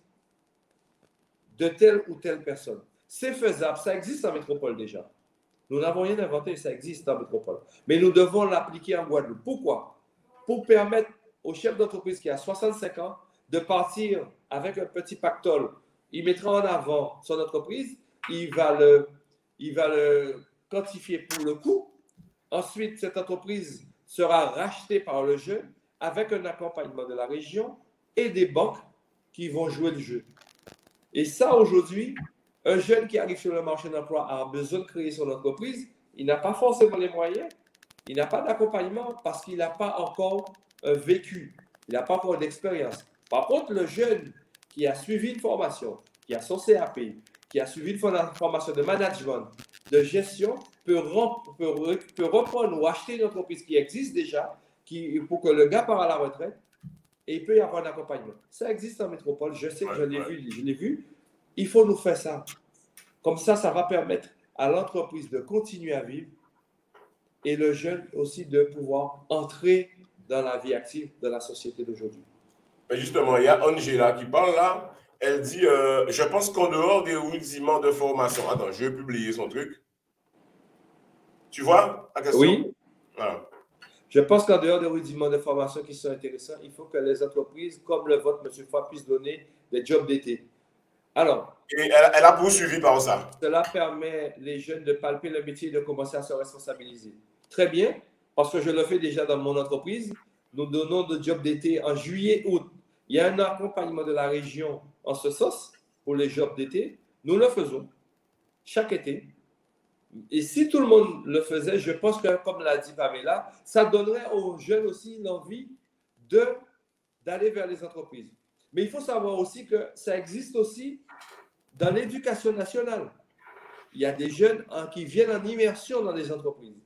de telle ou telle personne. C'est faisable, ça existe en métropole déjà. Nous n'avons rien inventé, ça existe en métropole. Mais nous devons l'appliquer en Guadeloupe. Pourquoi? Pour permettre au chef d'entreprise qui a soixante-cinq ans de partir avec un petit pactole. Il mettra en avant son entreprise, il va le, il va le quantifier pour le coût. Ensuite, cette entreprise sera rachetée par le jeune avec un accompagnement de la région et des banques qui vont jouer le jeu. Et ça, aujourd'hui, un jeune qui arrive sur le marché de l'emploi a besoin de créer son entreprise, il n'a pas forcément les moyens, il n'a pas d'accompagnement parce qu'il n'a pas encore un vécu, il n'a pas encore d'expérience. Par contre, le jeune qui a suivi une formation, qui a son C A P, qui a suivi une formation de management, de gestion, peut, peut, peut reprendre ou acheter une entreprise qui existe déjà, qui, pour que le gars part à la retraite, et il peut y avoir un accompagnement. Ça existe en métropole, je sais que je l'ai vu, je l'ai vu. Il faut nous faire ça. Comme ça, ça va permettre à l'entreprise de continuer à vivre et le jeune aussi de pouvoir entrer dans la vie active de la société d'aujourd'hui. Justement, il y a Angela qui parle là. Elle dit, euh, je pense qu'en dehors des rudiments de formation, attends, je vais publier son truc. Tu vois la question? Oui. Voilà. Je pense qu'en dehors des rudiments de formation qui sont intéressants, il faut que les entreprises, comme le vôtre, M. Foy, puissent donner des jobs d'été. Alors, et elle, elle a poursuivi par ça. Cela permet les jeunes de palper le métier et de commencer à se responsabiliser. Très bien, parce que je le fais déjà dans mon entreprise. Nous donnons des jobs d'été en juillet, août. Il y a un accompagnement de la région en ce sens pour les jobs d'été. Nous le faisons chaque été. Et si tout le monde le faisait, je pense que, comme l'a dit Pamela, ça donnerait aux jeunes aussi l'envie de, d'aller vers les entreprises. Mais il faut savoir aussi que ça existe aussi dans l'éducation nationale. Il y a des jeunes hein, qui viennent en immersion dans les entreprises.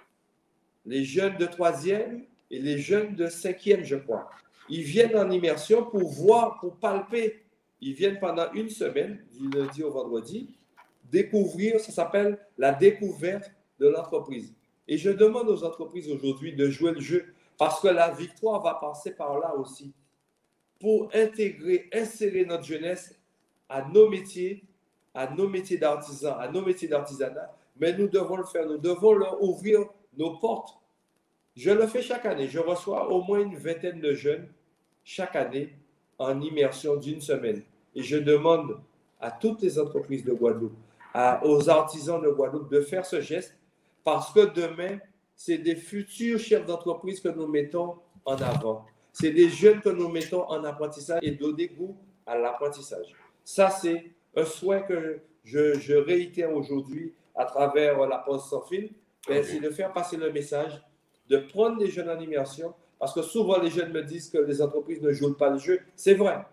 Les jeunes de troisième et les jeunes de cinquième, je crois. Ils viennent en immersion pour voir, pour palper. Ils viennent pendant une semaine, du lundi au vendredi, découvrir, ça s'appelle la découverte de l'entreprise. Et je demande aux entreprises aujourd'hui de jouer le jeu parce que la victoire va passer par là aussi pour intégrer, insérer notre jeunesse à nos métiers, à nos métiers d'artisans, à nos métiers d'artisanat. Mais nous devons le faire, nous devons leur ouvrir nos portes. Je le fais chaque année. Je reçois au moins une vingtaine de jeunes chaque année en immersion d'une semaine. Et je demande à toutes les entreprises de Guadeloupe, à, aux artisans de Guadeloupe de faire ce geste parce que demain, c'est des futurs chefs d'entreprise que nous mettons en avant. C'est des jeunes que nous mettons en apprentissage et donner goût à l'apprentissage. Ça, c'est un souhait que je, je réitère aujourd'hui à travers la Pause sans fil. Okay. C'est de faire passer le message, de prendre les jeunes en immersion, parce que souvent les jeunes me disent que les entreprises ne jouent pas le jeu. C'est vrai.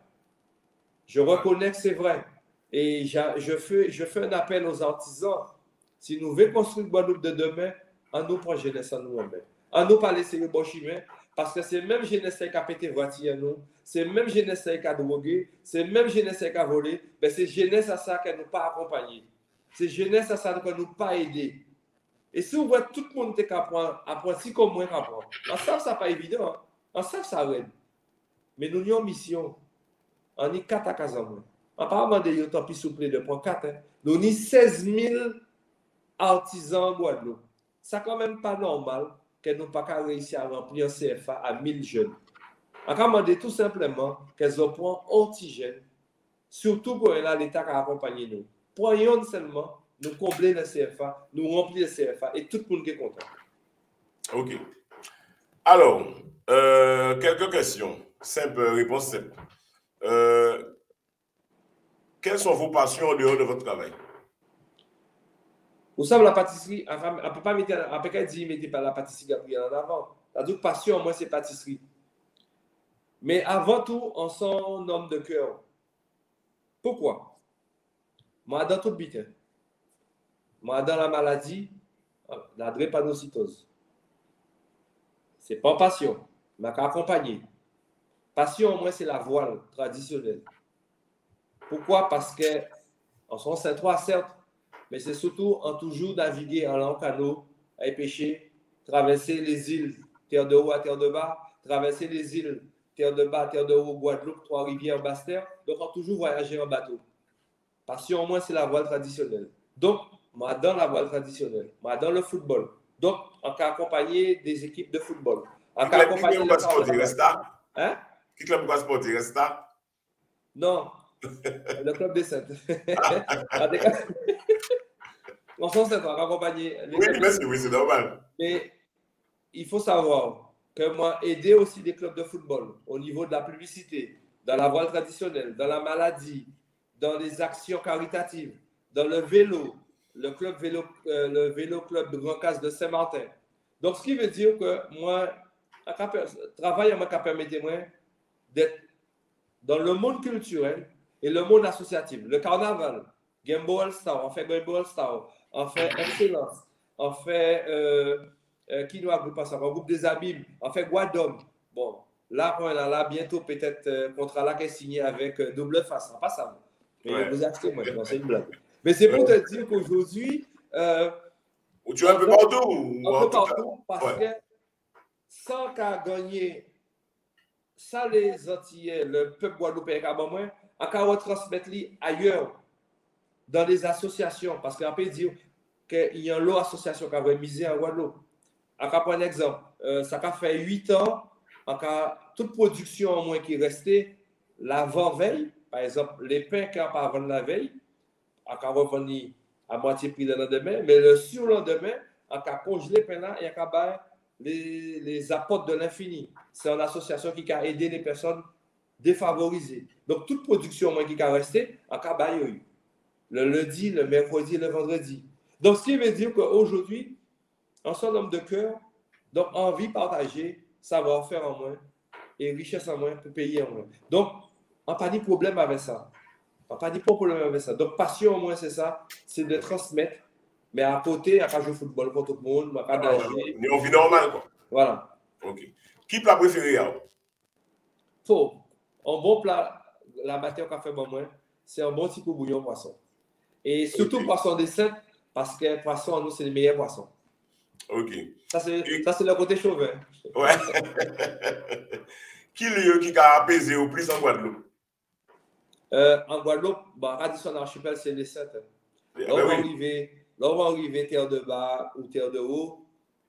Je reconnais que c'est vrai. Et je fais, je fais un appel aux artisans. Si nous voulons construire Guadeloupe de demain, en nous prendre jeunesse en nous-mêmes. En nous pas laisser le bon chemin, parce que c'est même jeunesse qui a pété voiture à nous, c'est même jeunesse qui a drogué, c'est même jeunesse qui a volé, mais c'est jeunesse à ça qui nous pas accompagné. C'est jeunesse à ça qui nous pas aidé. Et si on voit tout le monde qui apprend, apprend si comme moi apprend. En ça, ça pas évident. Hein? En ça, ça aide. Mais nous avons une mission. On est quatre à quinze ans. Apparemment, il y a un souple de point quatre. Hein? Nous avons seize mille artisans en Guadeloupe. Ça quand même pas normal qu'elles n'ont pas réussi à remplir un C F A à mille jeunes. On a demandé tout simplement qu'elles ont un point antigène, surtout pour l'État qui a accompagné nous. Prenons seulement, nous combler le C F A, nous remplir le C F A et tout le monde est content. OK. Alors, euh, quelques questions. Simple, réponse simple. Euh, quelles sont vos passions en dehors de votre travail? Vous savez, la pâtisserie, on ne peut pas mettre, on peut pas dire, mettez pas la pâtisserie Gabriel en avant. La toute passion, moi, c'est pâtisserie. Mais avant tout, on sent un homme de cœur. Pourquoi? Moi, dans toute bite. Moi, dans la maladie, la drépanocytose. Ce n'est pas passion, mais accompagné. Passion, moi, c'est la voile traditionnelle. Pourquoi? Parce qu'on s'en sait trois, certes, mais c'est surtout en toujours naviguer en long canot, à pêcher, traverser les îles, terre de haut à terre de bas, traverser les îles, terre de bas, terre de haut, Guadeloupe, Trois-Rivières, Basse-Terre. Donc, on toujours voyager en bateau. Passion, moi, c'est la voile traditionnelle. Donc, moi, dans la voile traditionnelle, moi, dans le football. Donc, on peut accompagner des équipes de football. On peut accompagner le club Hein? Qui club de sport, il reste là? Non, le club des Saintes. On s'en sait pas, accompagner. Oui, merci, oui, c'est normal. Mais il faut savoir que moi, aider aussi des clubs de football au niveau de la publicité, dans la voile traditionnelle, dans la maladie, dans les actions caritatives, dans le vélo, le club vélo, euh, le vélo club de Grand Casse de Saint-Martin. Donc, ce qui veut dire que moi, travail m'a permis d'être dans le monde culturel et le monde associatif. Le carnaval, Gambo All Star, on fait Gambo All Star, on fait Excellence, on fait euh, euh, qui nous a groupé ça, on groupe des Abîmes, on fait Guadom. Bon, là, on a là bientôt peut-être euh, contrat là qui est signé avec euh, Double Face, pas ça. Mais ouais. Vous achetez, moi, c'est une blague. Mais c'est pour te dire qu'aujourd'hui, euh, ou tu es un peu partout, un peu partout, parce ouais. que sans qu'à gagner, ça les Antillais, le peuple guadeloupéen, à qu'à retransmettre ailleurs, dans les associations, parce qu'on peut dire qu'il y a une association qui a misé en Guadeloupe. On va prendre un exemple, euh, ça a fait huit ans, en cas, toute production au moins qui restait l'avant-veille, par exemple, les pains qu'on n'a pas vendu la veille, on va revenir à moitié prix le lendemain, mais le surlendemain, on va congeler les pains là et on va les, les apports de l'infini. C'est une association qui a aidé les personnes défavorisées. Donc, toute production au moins qui a resté, on va eu le lundi, le mercredi, le vendredi. Donc, ce qui veut dire qu'aujourd'hui, un certain nombre de cœurs, donc envie partagée, savoir-faire en moins et richesse en moins pour payer en moins. Donc, on n'a pas de problème avec ça. On n'a pas de problème avec ça. Donc, passion en moins, c'est ça, c'est de transmettre. Mais à côté, à pas jouer au football pour tout le monde, à pas nager. On vit normal, quoi. Voilà. OK. Qui plat préféré à vous? So, un bon plat, la matière qu'on fait moins, c'est un bon petit coup bouillon poisson. Et surtout okay. Poisson de Sainte, parce que poisson, nous, c'est les meilleurs poissons. OK. Ça, c'est le côté chauvin. Ouais. Qui lieu qui a apaisé au plus en Guadeloupe? Euh, en Guadeloupe, bah, Radisson Archipel, c'est les Saintes. Là, on va arriver, là, on va arriver terre de bas ou terre de haut.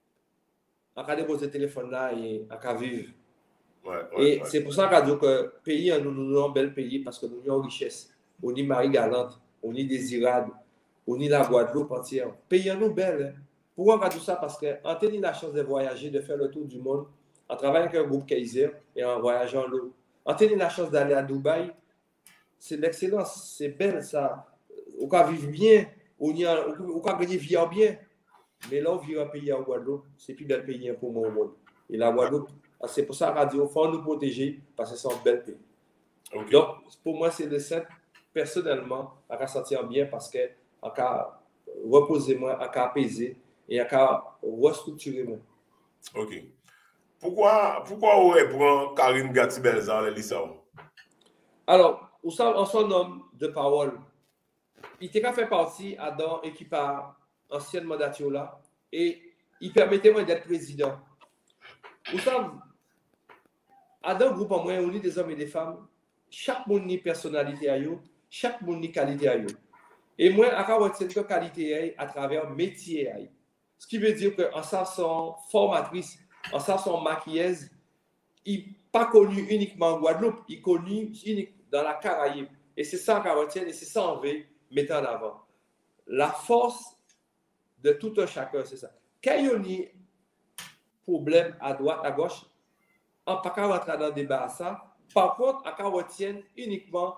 On va déposer le téléphone là et on va vivre. Ouais, ouais, et ouais. c'est pour ça qu'on dit que le pays, nous nous avons un bel pays parce que nous avons une richesse. On y Marie-Galante, on y Désirade, on y la Guadeloupe entière. Pays nous belle. Pourquoi on va dire ça? Parce qu'on a eu la chance de voyager, de faire le tour du monde, en travaillant avec un groupe Kaiser et en voyageant l'eau. On a eu la chance d'aller à Dubaï. C'est l'excellence, c'est belle ça. On peut vivre bien, on peut gagner vivre bien. Mais là, on vit un pays en Guadeloupe, c'est le plus bel pays pour moi au monde. Et la Guadeloupe, c'est pour ça qu'on faut nous protéger parce que c'est un bel pays. Okay. Donc, pour moi, c'est le sept, personnellement, à qu'à sentir bien parce que à qu'à reposer moi, à qu'à apaiser et à qu'à restructurer moi. OK. Pourquoi, pourquoi on reprend Karim Gatti-Belzard dans l'Issao? Alors, on son homme de parole. Il était fait partie dans l'équipe ancienne mandature là et il permettait moi d'être président. Vous savez, à dans le groupe en moins, on est des hommes et des femmes. Chaque monde a personnalité à eux, chaque monde a qualité à eux. Et moi, à avoir cette qualité à travers métier. Ce qui veut dire qu'en ça, son formatrice, en ça, son maquilleuse, il n'est pas connu uniquement en Guadeloupe, il est connu uniquement dans la Caraïbe. Et c'est ça qu'on retient et c'est ça qu'on veut mettre en avant. La force de tout un chacun, c'est ça. Quand il y a un problème à droite, à gauche, on ne peut pas rentrer dans le débat à ça. Par contre, on retient uniquement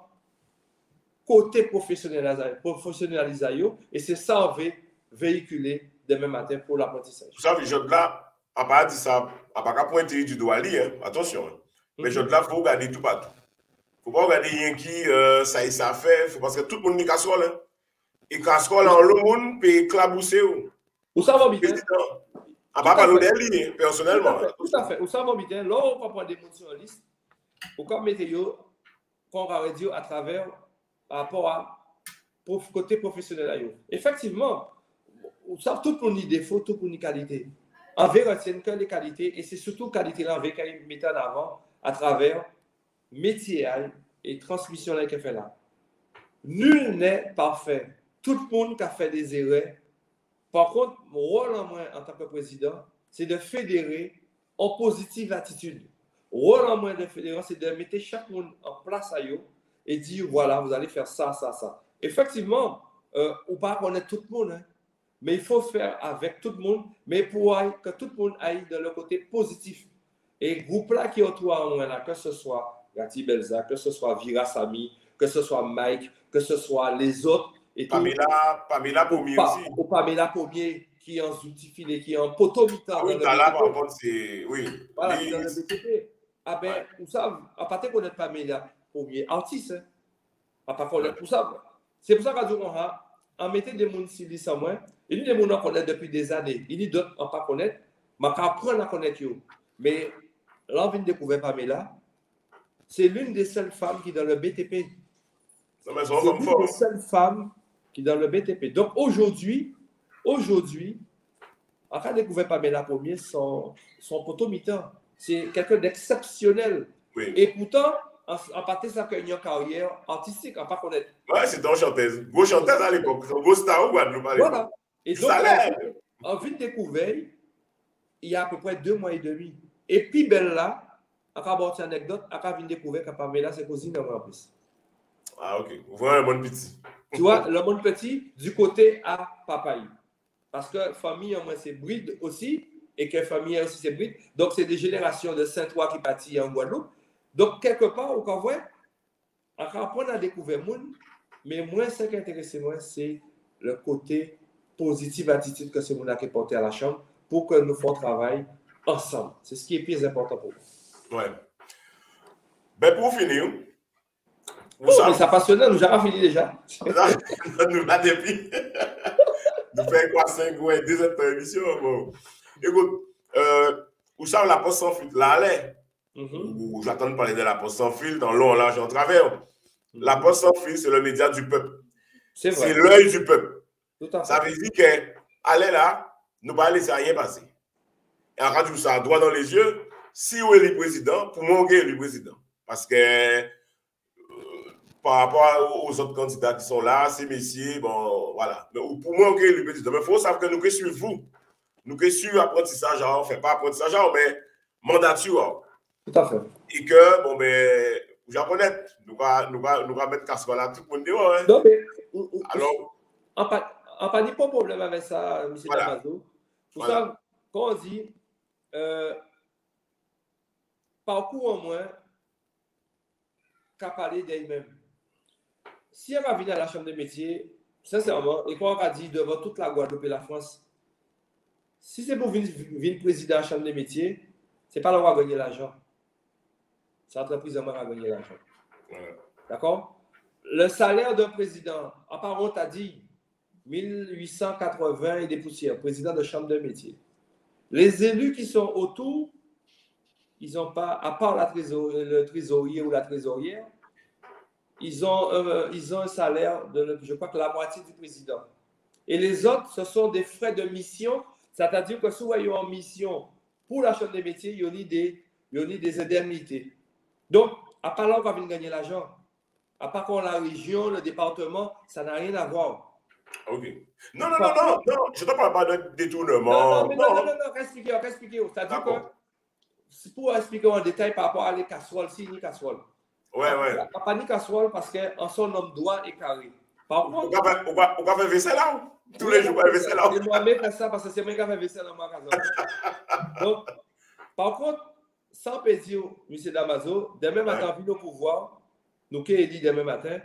côté professionnalisation et c'est ça qu'on veut véhiculer demain matin pour l'apprentissage. Vous savez, je là, à part dire ça, à part pointer du doigt, hein, attention. Hein. Mais je là, il faut regarder tout partout. Il ne faut pas regarder rien qui, euh, ça y ça fait, parce que tout le monde est casserole. Hein. Et casserole, en le monde peut éclabousser. Vous savez bien. À part parler d'elle, personnellement. Tout à fait. Vous savez bien, là, on va prendre des mots sur la liste. Ou comme météo, qu'on va dire à travers, par rapport à côté professionnel. Effectivement, vous savez, tout pour nous défaut, tout pour nous qualité. En vérité, que les qualités, et c'est surtout qualité là, avec qu'elle met en avant à travers métier et transmission qu'elle fait là. Nul n'est parfait. Tout le monde qui a fait des erreurs. Par contre, mon rôle en moi en tant que président, c'est de fédérer en positive attitude. Le rôle en moi de fédérer, c'est de mettre chaque monde en place à eux et dire voilà, vous allez faire ça, ça, ça. Effectivement, euh, on ne peut pas connaître tout le monde, hein, mais il faut faire avec tout le monde, mais pour que tout le monde aille dans le côté positif. Et le groupe là qui est autour en moi, là, que ce soit Gatti-Belzard, que ce soit Vira Sami, que ce soit Mike, que ce soit les autres. Et Pamela, Pamela Pommier pa, aussi. Ou Pamela Pommier qui est en outil qui est en potomitan. Ah oui, dans là, par contre, c'est. Oui. Voilà, les... dans le B T P. Ah ben, ouais. Vous savez, à part connaître Pamela Pommier, artiste, hein. À part connaître tout ça. C'est pour ça qu'à on a, en mettant des gens ici, sans moi, il y a des gens qu'on connaît depuis des années. Il y a d'autres qu'on ne pas connaître, mais qu'on apprend à connaître. Mais là, on vient de découvrir Pamela. C'est l'une des seules femmes qui est dans le B T P. C'est l'une des seules femmes qui est dans le B T P. Donc aujourd'hui, aujourd'hui, en cas de découvert Pamela Pommier, son, son poteau mi-temps. C'est quelqu'un d'exceptionnel. Oui. Et pourtant, en, en partie, ça a une carrière artistique, en pas connaître. Ouais, c'est une chanteuse. Gros chanteuse à l'époque. C'est un gros star ou Guadeloupe à l'époque. Voilà. Et donc, en vue de découvert, il y a à peu près deux mois et demi. Et puis, belle là, à part une anecdote, à part une découverte, à Pamela, c'est cousine en plus. Ah, ok. Vous voyez le monde petit. Tu vois, le monde petit, du côté à Papaye. Parce que famille, en moins, c'est bride aussi, et que famille aussi, c'est bride. Donc, c'est des générations de Saint-Ouen qui pâtissent en Guadeloupe. Donc, quelque part, au Convoi, on apprend à découvrir le monde, mais moi, ce qui intéresse moi, c'est le côté positif attitude que ce monde qui est porté à la chambre pour que nous fassions travail ensemble. C'est ce qui est le plus important pour nous. Ouais. Ben, pour finir, oh, mais ça passionnant, nous n'avons pas fini déjà. Nous l'avons depuis. Nous faisons quoi, cinq ou dix ans d'émission. Bon. Écoute, euh, où ça, la poste sans filtre, là, allait. Mm-hmm. J'attends de parler de la poste sans fil dans long, large, en travers. Mm-hmm. La poste sans fil, c'est le média du peuple. C'est l'œil du peuple. Tout à fait. Ça veut dire que, allez là, nous ne pas laisser rien passer. Et en radio, ça droit dans les yeux. Si vous êtes le président, pour moi, vous êtes le président. Parce que euh, par rapport aux autres candidats qui sont là, ces messieurs, bon, voilà. Mais pour moi, vous êtes le président. Mais il faut savoir que nous que suivons vous. Nous que suivons apprentissage, enfin pas apprentissage, mais mandature. Tout à fait. Et que, bon, ben, vous apprenez, nous allons nous mettre casserole là, tout le monde dehors. Hein. Non, mais, alors, en pas de problème avec ça, M. Voilà. Damaso. Pour voilà. Ça, quand on dit euh, parcours en moins, qu'à parler d'elle-même. Si elle va venir à la chambre des métiers, sincèrement, et quand on a dit devant toute la Guadeloupe et la France, si c'est pour venir, venir président à la chambre des métiers, ce n'est pas là où on va gagner l'argent. C'est l'entreprise qui va gagner l'argent. Voilà. D'accord? Le salaire d'un président, à part on t'a dit mille huit cent quatre-vingts et des poussières, président de chambre de métier. Les élus qui sont autour, ils n'ont pas, à part la trésorier, le trésorier ou la trésorière, ils ont, euh, ils ont un salaire de, je crois que la moitié du président. Et les autres, ce sont des frais de mission, c'est-à-dire que si vous êtes en mission pour la chambre des métiers, il y a des, il y a des indemnités. Donc, à part là, on va venir gagner l'argent. À part qu'on la région, le département, ça n'a rien à voir. Ok. Non, non, non, non, non, je ne te parle pas de détournement. Non, non, mais non, non, non, non, expliquez, expliquez. C'est-à-dire que, c'est pour expliquer en détail par rapport à les casseroles, si ni casseroles. Ouais, ouais. On n'a pas ni casserole parce qu'en son homme droit et carré. Par contre, on va faire vaisselle là. Tous les jours, on va faire vaisselle là. Et moi-même, fait ça parce que c'est moi qui ai fait vaisselle dans ma maison. Donc, par contre, sans pédir, M. Damaso, demain matin, vu nos pouvoirs, nous qui dit demain matin,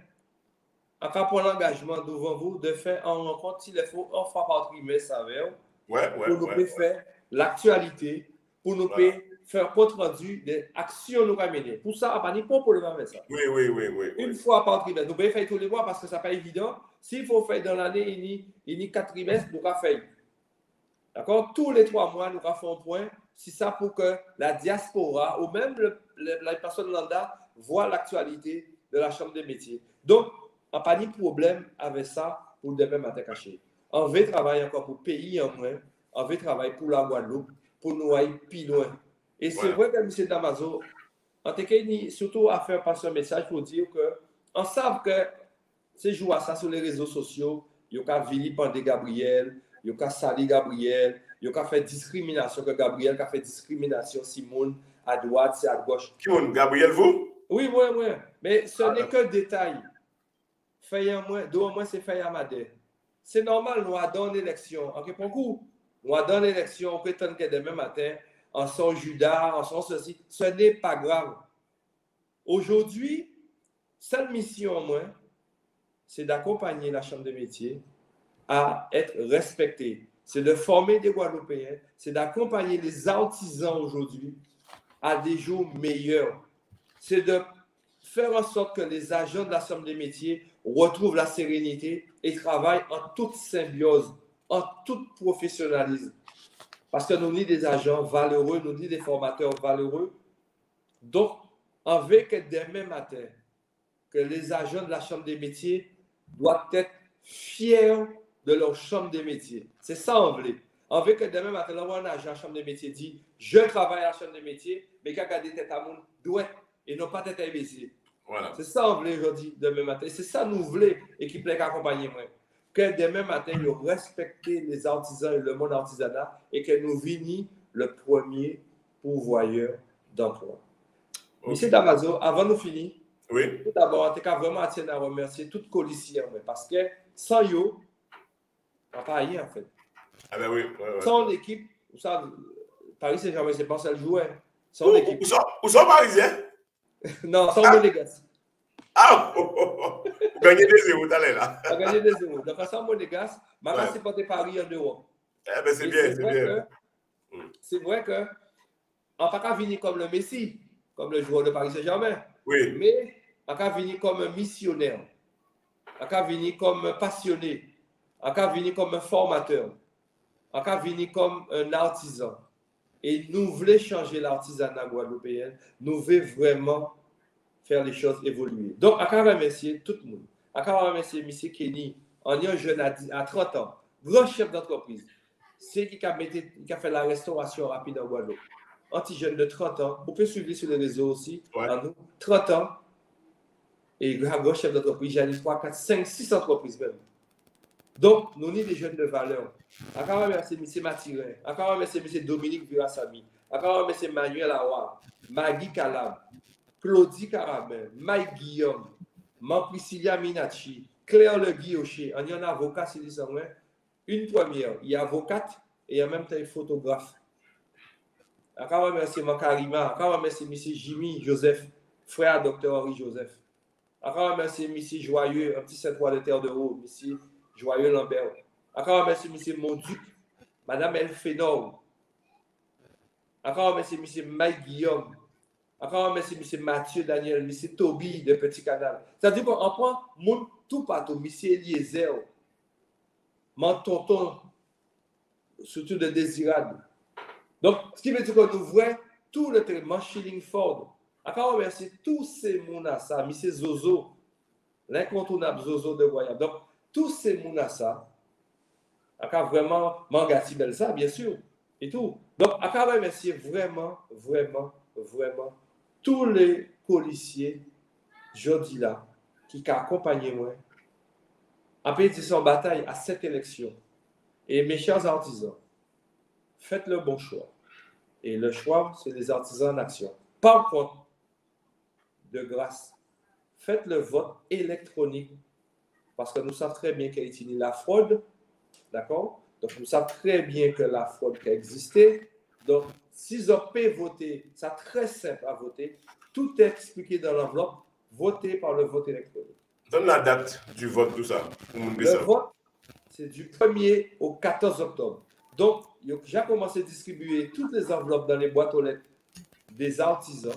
en cas pour l'engagement devant vous de faire en rencontre, s'il faut, on fera par trimestre avec vous, ouais, ouais, pour nous ouais, faire ouais. l'actualité, pour nous voilà. faire compte rendu des actions nous mener. Pour ça, on n'a pas ni pour problème avec ça. Oui, oui, oui, oui. Une oui. fois par trimestre. Nous pouvons faire tous les mois parce que ce n'est pas évident. S'il faut faire dans l'année, il y a quatre trimestres, nous allons faire. D'accord? Tous les trois mois, nous allons faire un point. C'est ça pour que la diaspora ou même le, le, la personne lambda voit l'actualité de la Chambre des métiers. Donc, on n'a pas de problème avec ça pour demain matin caché. On veut travailler encore pour le pays en moins. On veut travailler pour la Guadeloupe, pour nous aller plus loin. Et c'est voilà. vrai que M. Damaso, en tout cas, surtout à faire passer un message pour dire qu'on sait que ces jours à ça sur les réseaux sociaux, il y a vilipender Gabriel, il y a sali Gabriel, il y a fait discrimination que Gabriel a fait discrimination Simone à droite, c'est à gauche. Qui on Gabriel vous? Oui, oui, oui. Mais ce ah, n'est que détail. Fait en moins, deux moins c'est fait à Madé. C'est normal, nous avons une élection. En quelque coup, nous avons une élection, on prétend que demain matin, en son Judas, en son ceci, ce n'est pas grave. Aujourd'hui, seule mission au moins, c'est d'accompagner la Chambre des métiers à être respectée. C'est de former des Guadeloupéens, c'est d'accompagner les artisans aujourd'hui à des jours meilleurs. C'est de faire en sorte que les agents de la Chambre des métiers retrouvent la sérénité et travaillent en toute symbiose, en tout professionnalisme. Parce que nous sommes des agents valeureux, nous sommes des formateurs valeureux. Donc, on veut que demain matin, que les agents de la Chambre des métiers doivent être fiers de leur Chambre des métiers. C'est ça, on veut. On veut que demain matin, là, on a la chambre de métier dit, je travaille à la chambre de métier, mais quand on a des têtes à monde, doit, et non pas tête à imbécile. Voilà. C'est ça qu'on veut aujourd'hui, demain matin. C'est ça nous voulons, et qui plaît accompagner moi. Que demain matin, nous respecter les artisans et le monde artisanat, et que nous venions le premier pourvoyeur d'emploi. Okay. Monsieur Damaso, avant de finir, oui. Tout d'abord, je tiens vraiment à remercier tout policiers, parce que sans eux, on n'a pas rien en fait. Ah ben oui. Ouais, ouais. Sans l'équipe, ça, Paris Saint-Germain, c'est pas ça le joueur. Sans l'équipe. Où sont, où sont Parisiens? Non, sans ah. Monégas. Ah, oh, oh, oh. Vous gagnez des zéros, t'allez là. Vous gagnez des zéros. Donc, sans Monégas, je vais supporter Paris en Europe. Eh ben c'est bien, c'est bien. C'est vrai que, on ne peut pas venir comme le Messi, comme le joueur de Paris Saint-Germain. Oui. Mais, on peut venir comme un missionnaire. On peut venir comme un passionné. On peut venir comme un formateur. On peut venir comme un artisan. Et nous voulons changer l'artisanat guadeloupéen. Nous voulons vraiment faire les choses évoluer. Donc, on peut remercier tout le monde. On peut remercier M. Kenny, en un jeune à trente ans, grand chef d'entreprise. C'est qui a, mettez, qui a fait la restauration rapide en Guadeloupe. Un petit jeune de trente ans. Vous pouvez suivre sur les réseaux aussi. Ouais. En nous, trente ans. Et grand chef d'entreprise, j'ai trois, quatre, cinq, six entreprises même. Donc, nous sommes des jeunes de valeur. Encore remercier M. Mathirin, encore remercier M. Dominique Virassami, encore remercier Manuel Awa, Maggie Calab, Claudie Carabin, Mike Guillaume, Priscilla Minacci, Claire Le Guillocher. On y a un avocat, c'est une première. Il y a avocate et il y a même un photographe. Encore remercier Makarima, encore remercier M. Jimmy Joseph, frère Dr Henri Joseph. Encore remercier M. Joyeux, un petit Saint-Ouen de Terre de Haut, M. Joyeux Lambert. Encore remercier M. Monduc, Mme Elfénor. Encore remercier M. Mike Guillaume. Encore remercier M. Mathieu Daniel, M. Toby de Petit Canal. C'est-à-dire qu'on prend mon tout partout, M. Eliezer, mon tonton, surtout de Désirade. Donc, ce qui veut dire qu'on nous voit tout le traitement Schillingford. Encore remercier tous ces mounassa, M. Zozo, l'incontournable Zozo de Voyage. Donc, tous ces mounassa, encore vraiment Mangati Belsa, bien sûr, et tout. Donc, encore remercier vraiment, vraiment, vraiment tous les policiers, jeudi là, qui ont accompagné moi en pétition bataille à cette élection. Et mes chers artisans, faites le bon choix. Et le choix, c'est les artisans en action. Par contre, de grâce, faites le vote électronique parce que nous savons très bien qu'il y a la fraude, d'accord? Donc, nous savons très bien que la fraude qui a existé. Donc, si on peut voter, c'est très simple à voter. Tout est expliqué dans l'enveloppe. Votez par le vote électronique. Donne la date du vote, tout ça. Le ça. vote, c'est du premier au quatorze octobre. Donc, j'ai commencé à distribuer toutes les enveloppes dans les boîtes aux lettres des artisans.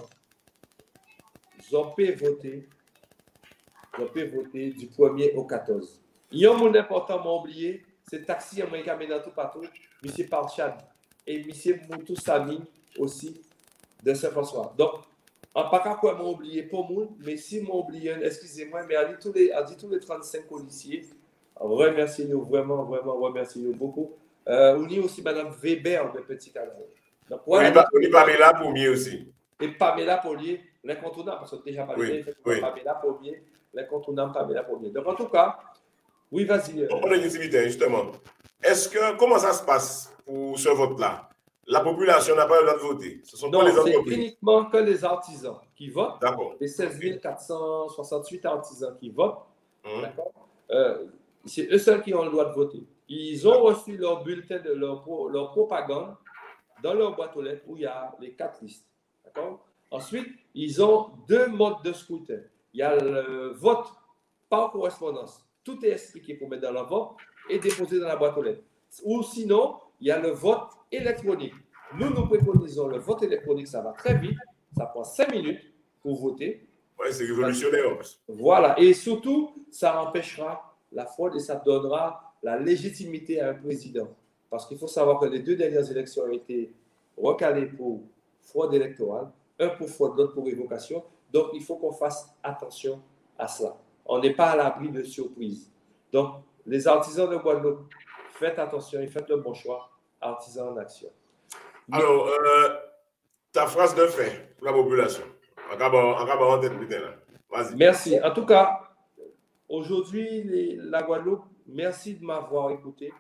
On peut voter. On peut voter du premier au quatorze. Il y a un monde important, m'a oublié, c'est Taxi Américain dans tout partout, M. Parchad et M. Moutou Sami aussi de Saint-François. Donc, en pas qu'à quoi m'a oublié pour moi, mais si m'a oublié, excusez-moi, mais à dit tous les, à dit tous les trente-cinq policiers, remerciez-nous vraiment, vraiment, remerciez-nous beaucoup. Euh, on y a aussi Mme Weber de Petit Canal. Donc, voilà, on y va Pamela Pommier aussi. Et Pamela Pommier, l'incontournable, parce que déjà Pamela, oui, oui. Pamela Pommier, l'incontournable Pamela Pommier. Donc, en tout cas, oui, vas-y. On a une activité, justement. Est-ce que, comment ça se passe pour ce vote-là? La population n'a pas le droit de voter. Ce sont non, pas les entreprises. C'est uniquement que les artisans qui votent. D'accord. Les seize mille quatre cent soixante-huit artisans qui votent. Hum. D'accord. Euh, c'est eux seuls qui ont le droit de voter. Ils ont reçu leur bulletin de leur, leur propagande dans leur boîte aux lettres où il y a les quatre listes. D'accord. Ensuite, ils ont deux modes de scrutin. Il y a le vote par correspondance. Tout est expliqué pour mettre dans l'enveloppe et déposer dans la boîte aux lettres. Ou sinon, il y a le vote électronique. Nous, nous préconisons le vote électronique, ça va très vite, ça prend cinq minutes pour voter. Oui, c'est révolutionnaire. Voilà, et surtout, ça empêchera la fraude et ça donnera la légitimité à un président. Parce qu'il faut savoir que les deux dernières élections ont été recalées pour fraude électorale, un pour fraude, l'autre pour révocation. Donc, il faut qu'on fasse attention à cela. On n'est pas à l'abri de surprises. Donc, les artisans de Guadeloupe, faites attention et faites le bon choix. artisans en action. Alors, euh, ta phrase de fait pour la population. En cas en tête, vas-y. Merci. En tout cas, aujourd'hui, la Guadeloupe, merci de m'avoir écouté.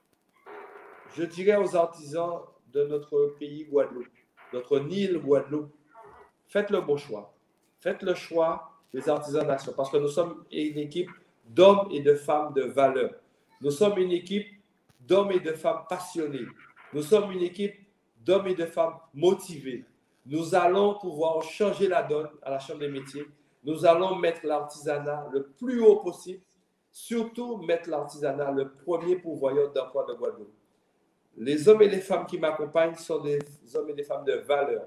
Je dirais aux artisans de notre pays Guadeloupe, notre île Guadeloupe, faites le bon choix. Faites le choix des artisans d'action parce que nous sommes une équipe d'hommes et de femmes de valeur. Nous sommes une équipe d'hommes et de femmes passionnés. Nous sommes une équipe d'hommes et de femmes motivés. Nous allons pouvoir changer la donne à la Chambre des métiers. Nous allons mettre l'artisanat le plus haut possible, surtout mettre l'artisanat le premier pourvoyeur d'emploi de Guadeloupe. Les hommes et les femmes qui m'accompagnent sont des hommes et des femmes de valeur.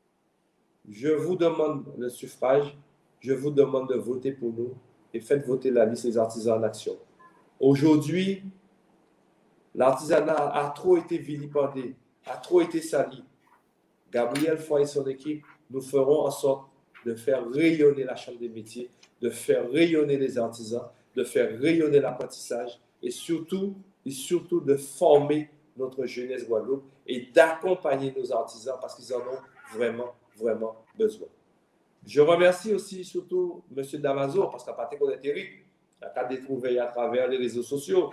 Je vous demande le suffrage, je vous demande de voter pour nous et faites voter la liste des artisans en action. Aujourd'hui, l'artisanat a trop été vilipendé, a trop été sali. Gabriel Foy et son équipe, nous ferons en sorte de faire rayonner la Chambre des métiers, de faire rayonner les artisans, de faire rayonner l'apprentissage et surtout, et surtout de former notre jeunesse Guadeloupe et d'accompagner nos artisans parce qu'ils en ont vraiment, vraiment besoin. Je remercie aussi surtout M. Damaso parce qu'à partir qu'on est Eric, il a qu'à détrouver à travers les réseaux sociaux,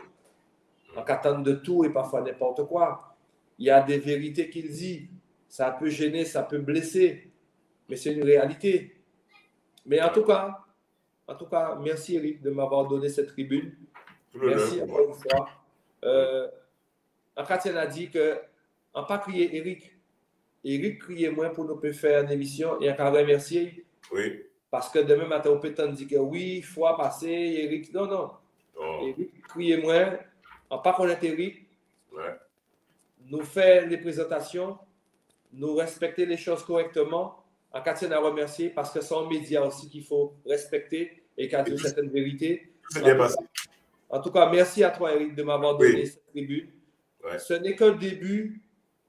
en qu'attendre de tout et parfois n'importe quoi. Il y a des vérités qu'il dit, ça peut gêner, ça peut blesser, mais c'est une réalité. Mais en tout cas, en tout cas, merci Eric de m'avoir donné cette tribune. Merci encore une fois. Euh, Katien a dit que, en pas crier Eric, Eric criait moins pour nous faire une émission et encore remercier. Oui. Parce que demain matin, on peut dire que oui, il faut passer, Eric. Non, non. Oh. Eric criait moins, en pas connaître Eric. Ouais. Nous faire les présentations, nous respecter les choses correctement. En Katien a remercié parce que c'est un média aussi qu'il faut respecter et qui a dit certaines vérités. C'est bien passé. En tout cas, merci à toi, Eric, de m'avoir donné oui. cette tribune. Ouais. Ce n'est que le début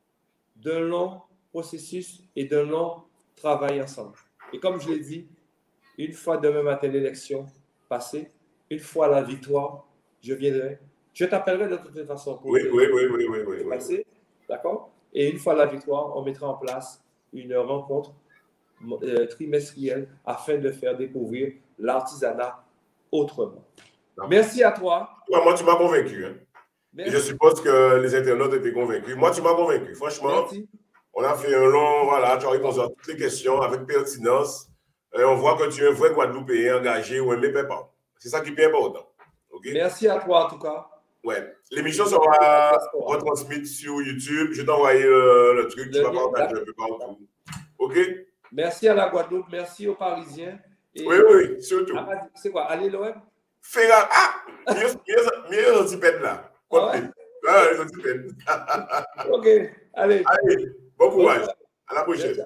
d'un long processus et d'un long travail ensemble. Et comme je l'ai dit, une fois demain matin l'élection passée, une fois la victoire, je viendrai. Je t'appellerai de toute façon pour oui, oui, oui, oui, oui, oui, oui. passer. D'accord? Et une fois la victoire, on mettra en place une rencontre euh, trimestrielle afin de faire découvrir l'artisanat autrement. Non. Merci à toi. Ouais, moi, tu m'as convaincu. Hein. Et je suppose que les internautes étaient convaincus. Moi, tu m'as convaincu. Franchement, merci. On a fait un long, voilà, tu as répondu à toutes les questions avec pertinence. Et on voit que tu es un vrai Guadeloupéen engagé ou un mépépant. C'est ça qui est bien important. Okay? Merci à toi, en tout cas. Ouais. L'émission sera retransmise sur YouTube. Je t'ai envoyé le, le truc. Tu vas partager un peu partout. OK? Merci à la Guadeloupe. Merci aux Parisiens. Et oui, oui, surtout. C'est quoi? Allez, l'O M? Fais la... Ah! Mieux, mieux un petit pète là. Ah ouais? Ah, les petits pètes. OK. Allez. Allez. Bon courage. À la prochaine.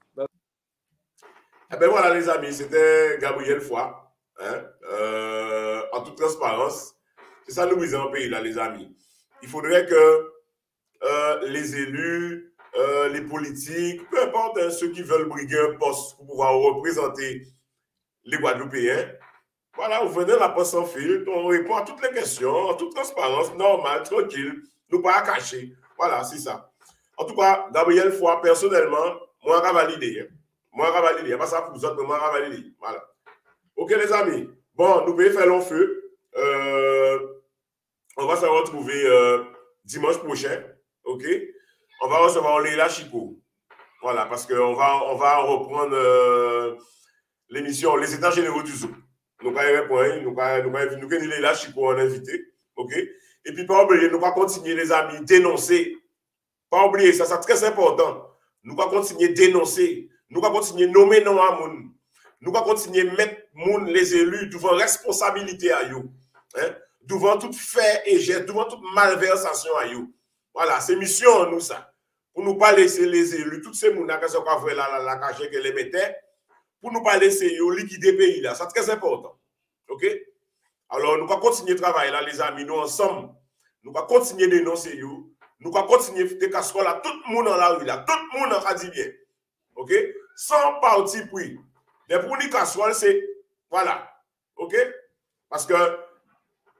Eh bien voilà les amis, c'était Gabriel Foy. Hein? Euh, en toute transparence, c'est ça le brisé en pays là les amis. Il faudrait que euh, les élus, euh, les politiques, peu importe hein, ceux qui veulent briguer un poste pour pouvoir représenter les Guadeloupéens, voilà, vous venez la poste sans fil, on répond à toutes les questions, en toute transparence, normal, tranquille, nous pas à cacher. Voilà, c'est ça. En tout cas, Gabriel Foy, personnellement, moi, je vais valider. Hein. Moi, je vais valider. Il n'y a pas ça pour vous autres, mais moi, je vais valider. Voilà. OK, les amis. Bon, nous pouvons faire long feu. Euh, on va se retrouver euh, dimanche prochain. OK? On va recevoir Leila Chico. Voilà, parce qu'on va, on va reprendre euh, l'émission Les États généraux du Zoo. Nous allons répondre. Nous allons nous Leila Chico en invité. OK? Et puis, pas oublier, nous allons continuer, les amis, dénoncer. Pas oublier, ça c'est très important. Nous allons continuer à dénoncer. Nous allons continuer à nommer nos amours. Nous allons continuer à mettre moun, les élus devant responsabilité à eux. Hein? Devant tout fait et geste, devant toute malversation à eux. Voilà, c'est mission nous ça. Pour ne pas laisser les élus, toutes ces mounas qui sont là, la la cachée que les mettait, pour ne pas laisser eux liquider le pays là. C'est très important. OK? Alors, nous allons continuer à travailler là, les amis, nous ensemble. Nous allons continuer à dénoncer eux. Nous allons continuer à faire des casseroles à tout le monde dans la rue, là. Tout le monde a dit bien. OK? Sans parti pris. Mais pour les casseroles, c'est. Voilà. OK? Parce que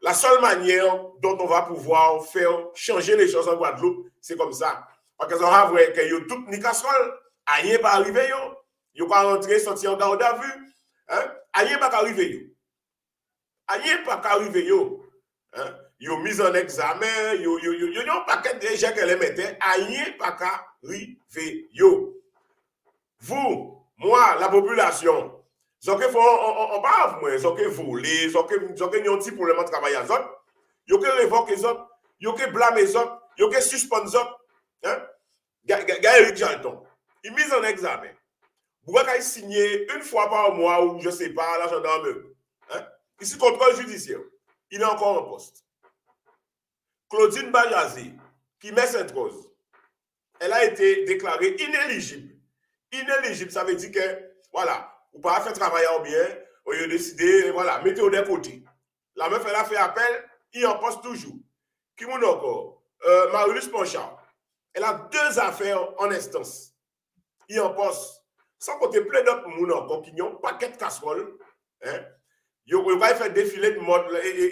la seule manière dont on va pouvoir faire changer les choses en Guadeloupe, c'est comme ça. Parce que ça vrai que yo tout ni casserole, rien pas arrivé yo. Yo pas rentrer sortir en garde à vue, hein? Rien pas arrivé yo. Rien pas arrivé yo. Hein? Yo mis en examen, yo yo yo yo un paquet de gens qu'elle mettait, rien pas arrivé yo. Vous, moi, la population, donc il faut on pas moi, donc voler, donc donc un petit problème de travail à zone, yo que révoquer les autres, yo que blâmer les autres, yo que suspendre les autres, hein? Gaël Jalton, il mise en examen. Pourquoi qu'il signé une fois par mois ou je sais pas la gendarmerie, hein? Ici contrôle judiciaire, il est encore en poste. Claudine Bajazi, qui met Sainte-Rose, elle a été déclarée inéligible. Inéligible, ça veut dire que voilà, ou pas faire travailler en bien, ou il a décidé, voilà, mettez-vous d'un côté. La meuf, elle a fait appel, il en poste toujours. Qui m'en encore? Euh, Marie-Luce Ponchard. Elle a deux affaires en instance. Il en poste. Sans compter plein d'autres moun encore qui n'ont pas paquet de casserole. Hein? Ils vont faire défiler de mode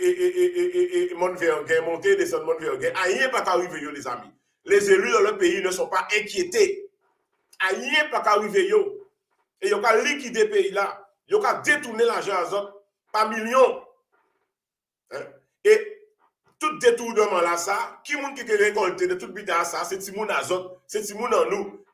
et monde verguin, monter et descendre monde verguin. Rien pas qu'arriver, les amis. Les élus dans le pays ne sont pas inquiétés. Rien pas qu'arriver, yo. Et ils ont qu'à liquider le pays là. Ils ont qu'à détourner l'argent à eux par millions. Hein? Et tout détournement là, ça, qui moun qui récolté de tout bite à ça, c'est Timoun Azot, c'est Timoun en nous.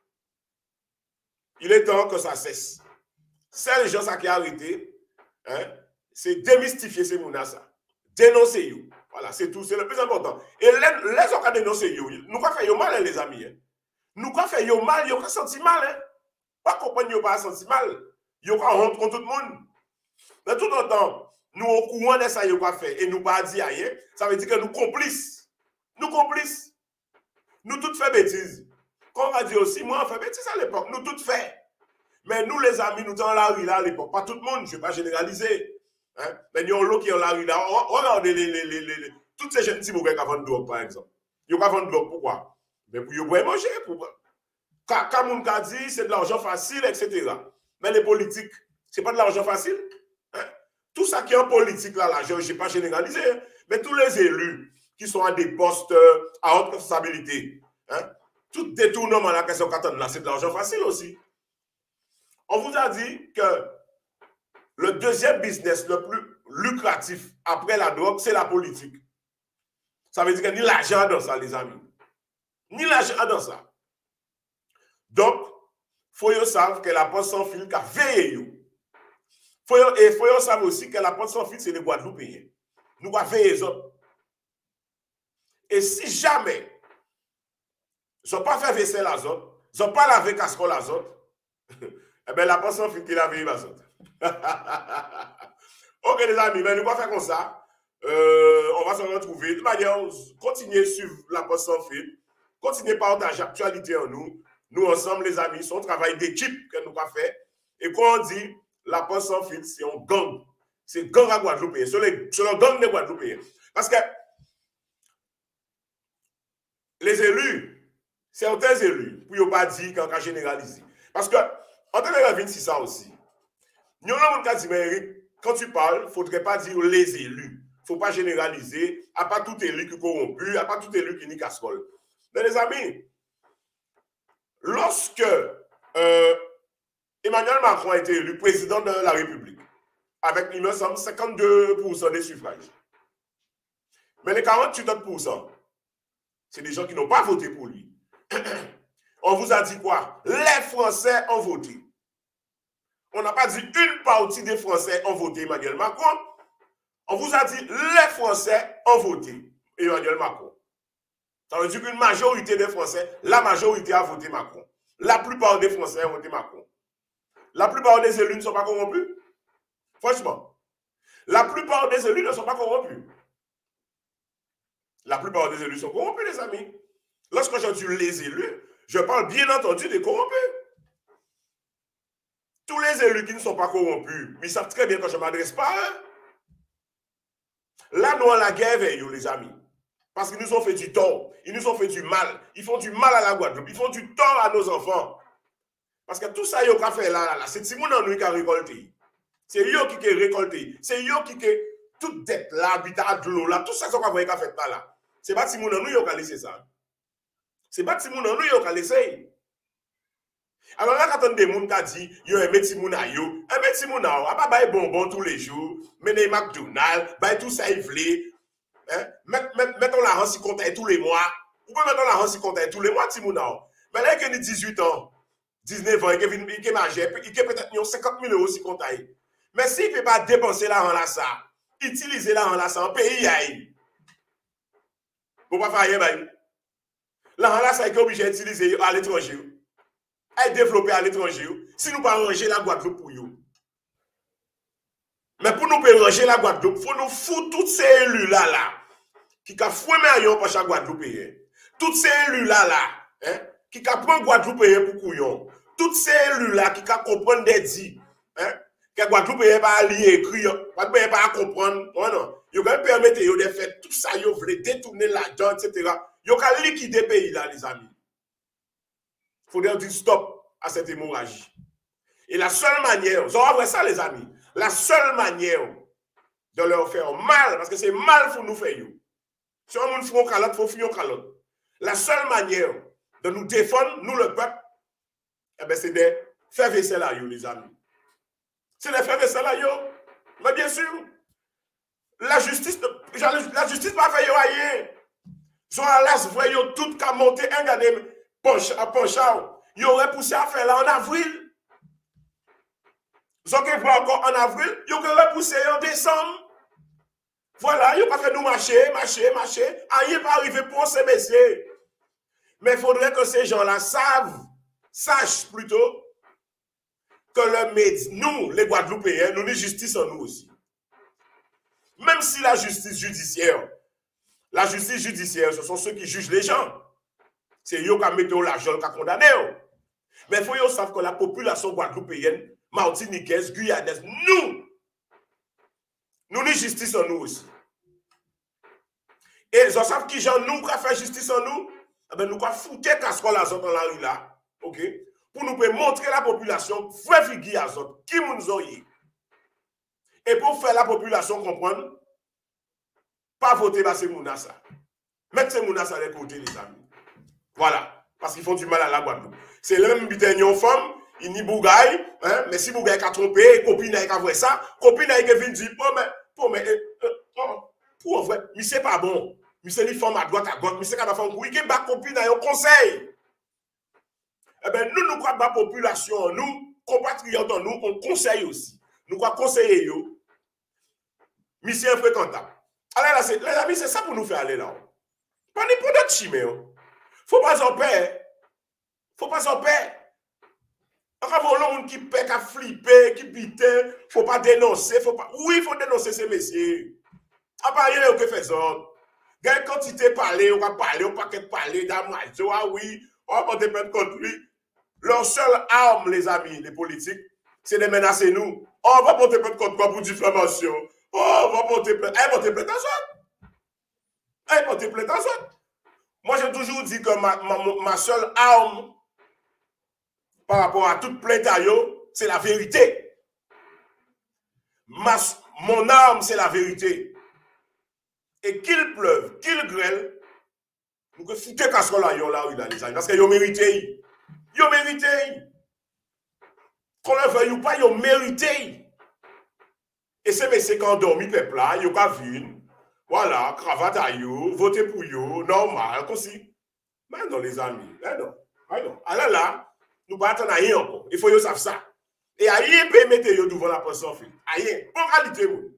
Il est temps que ça cesse. C'est les gens ça qui a arrêté, hein, c'est démystifier ces mounas. Dénoncer you. Voilà, c'est tout, c'est le plus important. Et les, les gens qui dénoncent you, nous quoi fait mal, hein, les amis. Hein. Nous quoi fait mal, nous quoi senti mal. Hein. Pas comprendre, nous pas senti mal. Nous quoi honte contre tout le monde. Mais tout le temps, nous au courant de ça, nous quoi fait, et nous pas dit rien, ça veut dire que nous complices. Nous complices. Nous toutes fait bêtises. Comme on va dire aussi, moi, on fait bêtises à l'époque. Nous toutes fait. Mais nous, les amis, nous dans la rue là à l'époque. Pas tout le monde, je ne vais pas généraliser. Hein? Mais nous, l'autre qui est dans la rue là, regardez les, les, les, les, les, toutes ces jeunes petits bouquets qui vendent de drogue, par exemple. Ils ont vendent de drogue, pourquoi? Mais pour ils manger. Pourquoi? Quand on a dit c'est de l'argent facile, et cetera. Mais les politiques, ce n'est pas de l'argent facile. Hein? Tout ça qui est en politique là, là je ne vais pas généraliser. Hein? Mais tous les élus qui sont à des postes euh, à haute responsabilité, hein? Tout détournement là, question là, c'est de l'argent facile aussi. On vous a dit que le deuxième business le plus lucratif après la drogue, c'est la politique. Ça veut dire qu'il n'y a ni l'argent dans ça, les amis. Ni l'argent dans ça. Donc, il faut savoir que la poste sans fil a veillé. Et il faut savoir aussi que la poste sans fil, c'est les Guadeloupéens. Nous avons veillé les autres. Et si jamais, ils n'ont pas fait vaisselle à autres, ils n'ont pas lavé casserole à autres, eh bien, la poste sans fil qui l'a veillé à autres. Ok, les amis, mais nous allons faire comme ça. Euh, on va se retrouver. De manière, continuez à suivre la poste sans fil. Continuez à partager l'actualité en nous. Nous, ensemble, les amis, c'est un travail d'équipe que nous avons fait. Et quand on dit la poste sans fil, c'est un gang. C'est un gang à Guadeloupe. C'est le gang des Guadeloupéens. Parce que les élus, certains élus, pour ne pas dire qu'on a généralisé. Parce que, en tant que c'est ça aussi. Nous avons dit, mais Eric, quand tu parles, il ne faudrait pas dire les élus. Il ne faut pas généraliser. À pas tout élu qui est corrompu, à pas tout élu qui nie casserole. Mais les amis, lorsque euh, Emmanuel Macron a été élu président de la République, avec, il me semble, cinquante-deux pour cent des suffrages, mais les quarante-huit pour cent, c'est des gens qui n'ont pas voté pour lui. On vous a dit quoi? Les Français ont voté. On n'a pas dit une partie des Français ont voté Emmanuel Macron. On vous a dit les Français ont voté Emmanuel Macron. Ça veut dire qu'une majorité des Français, la majorité a voté Macron. La plupart des Français ont voté Macron. La plupart des élus ne sont pas corrompus. Franchement, la plupart des élus ne sont pas corrompus. La plupart des élus sont corrompus, les amis. Lorsque je dis les élus, je parle bien entendu des corrompus. Tous les élus qui ne sont pas corrompus, mais ils savent très bien que je ne m'adresse pas à eux. Là, nous, avons la guerre vers eux, les amis. Parce qu'ils nous ont fait du tort. Ils nous ont fait du mal. Ils font du mal à la Guadeloupe. Ils font du tort à nos enfants. Parce que tout ça, ils ont fait là, là, là. C'est Timoun en nous qui a récolté. C'est eux qui ont récolté. C'est eux qui ont toute dette là, habitat de l'eau là, tout ça, ça qu'on va faire là. C'est pas si mon nous, il a laissé ça. C'est pas si mon nous, il a laissé. Alors là, quand on des gens qui dit, yo, un petit moun a yo, un petit moun a yo, a pas bail bonbon tous les jours, mener McDonald's, bail tout ça, il voulait, hein, mettons l'argent si compte tous les mois, ou peut mettre l'argent si compte tous les mois, petit moun a yo. Mais là, il a dix-huit ans, dix-neuf ans, il est majeur, il a peut-être cinquante mille euros si compte. Mais s'il ne peut pas dépenser l'argent là, ça, utiliser l'argent là, ça, en pays, il faut pas faire rien, l'argent là, ça, il est obligé d'utiliser à l'étranger. À développer à l'étranger, si nous ne pas ranger la Guadeloupe pour nous. Mais pour nous pas ranger la Guadeloupe, il faut nous foutre toutes ces élus-là, là, qui ont foué à pour chaque Guadeloupe. Toutes ces élus-là, là, hein, qui ont pris Guadeloupe pour couillon. Toutes ces élus-là qui ont compris des dits, hein, que Guadeloupe n'est pas lié, écrit, Guadeloupe n'est pas à comprendre. Non, non. Ils ont permis de faire tout ça, ils veulent détourner l'argent, et cetera. Ils ont liquider le pays, là, les amis. Il faudrait dire stop à cette hémorragie. Et la seule manière, vous aurez ça les amis, la seule manière de leur faire mal, parce que c'est mal pour nous faire. Si on fait une calotte, il faut faire une calotte. La seule manière de nous défendre, nous le peuple, eh ben, c'est de faire vaisselle à vous, les amis. C'est de faire vaisselle à vous. Mais bien sûr, la justice, la justice va faire rien. Ils ont à l'as, voyez tout qu'à monter un gars à Ponchao. Il aurait poussé à faire là en avril. Ils ont fait encore en avril, ils auraient poussé en décembre. Voilà, ils ont pas fait nous marcher, marcher, marcher. Rien pas arrivé pour ces messieurs. Mais il faudrait que ces gens-là savent, sachent plutôt, que le médecin, nous, les Guadeloupéens, nous avons justice en nous aussi. Même si la justice judiciaire, la justice judiciaire, ce sont ceux qui jugent les gens. C'est eux qui ont mis l'argent, qui ont condamné. Mais il faut savoir que la population guadeloupéenne, martiniquaise, guyanaise, nous, nous avons justice en nous aussi. Et ils savent qui gens nous qui fait justice en nous, eh bien, nous avons foutu casserole à dans la rue là, ok, pour nous montrer la population, vrai figure à zot, qui nous ont eu. Et pour faire la population comprendre, pas voter par ces mounassa. Mettre ces mounassa de côté, les amis. Voilà. Parce qu'ils font du mal à la Guadeloupe. C'est le même butin de femme, il n'y bougaille, hein, mais si bougaille a trompé, copine a vu ça, copine a vu dire, oh, mais, oh, mais, euh, oh, pour vrai, mais c'est pas bon. Mais c'est une femme à droite, à gauche, mais c'est quand même femme, oui, qui bat copine à un conseil. Eh bien, nous, nous croyons la population, nous, compatriotes, nous, on conseille aussi. Nous croyons conseiller, yo. Mission infréquentable. Alors là, les amis, c'est ça pour nous faire aller là. Pas n'importe d'autres chimères. Faut pas en paix. Faut pas en paix. Quand on a monde qui paie, qui flipper, qui bite, faut pas dénoncer, faut pas. Oui, il faut dénoncer ces messieurs. À part rien que fait ça. Il y a une quantité de parler, on va parler, on va pas parler d'amage. Ah oui, on va porter plainte contre lui. Leur seule arme, les amis, les politiques, c'est de menacer nous. Oh, on va porter plainte contre quoi pour diffamation? Oh, on va porter plainte. Elle porter plainte à ça. Elle porter plainte à ça. Moi, j'ai toujours dit que ma, ma, ma seule arme par rapport à toute plainte à yo, c'est la vérité. Ma, mon arme, c'est la vérité. Et qu'il pleuve, qu'il grêle, nous que foutre casserole à yo là, oui, là, les amis, parce que yo mérité. Yo mérité. Qu'on le veuille ou pas, yo mérité. Et c'est messieurs qui ont dormi, peuple là, yo ka vu. Voilà, cravate à yo, voter pour yo, normal, comme si. Mais non, les amis, mais non. Mais non. Alors là, nous ne battons rien encore. Il faut que vous sachiez ça. Et rien peut mettre yo devant la personne. Rien. En réalité, vous.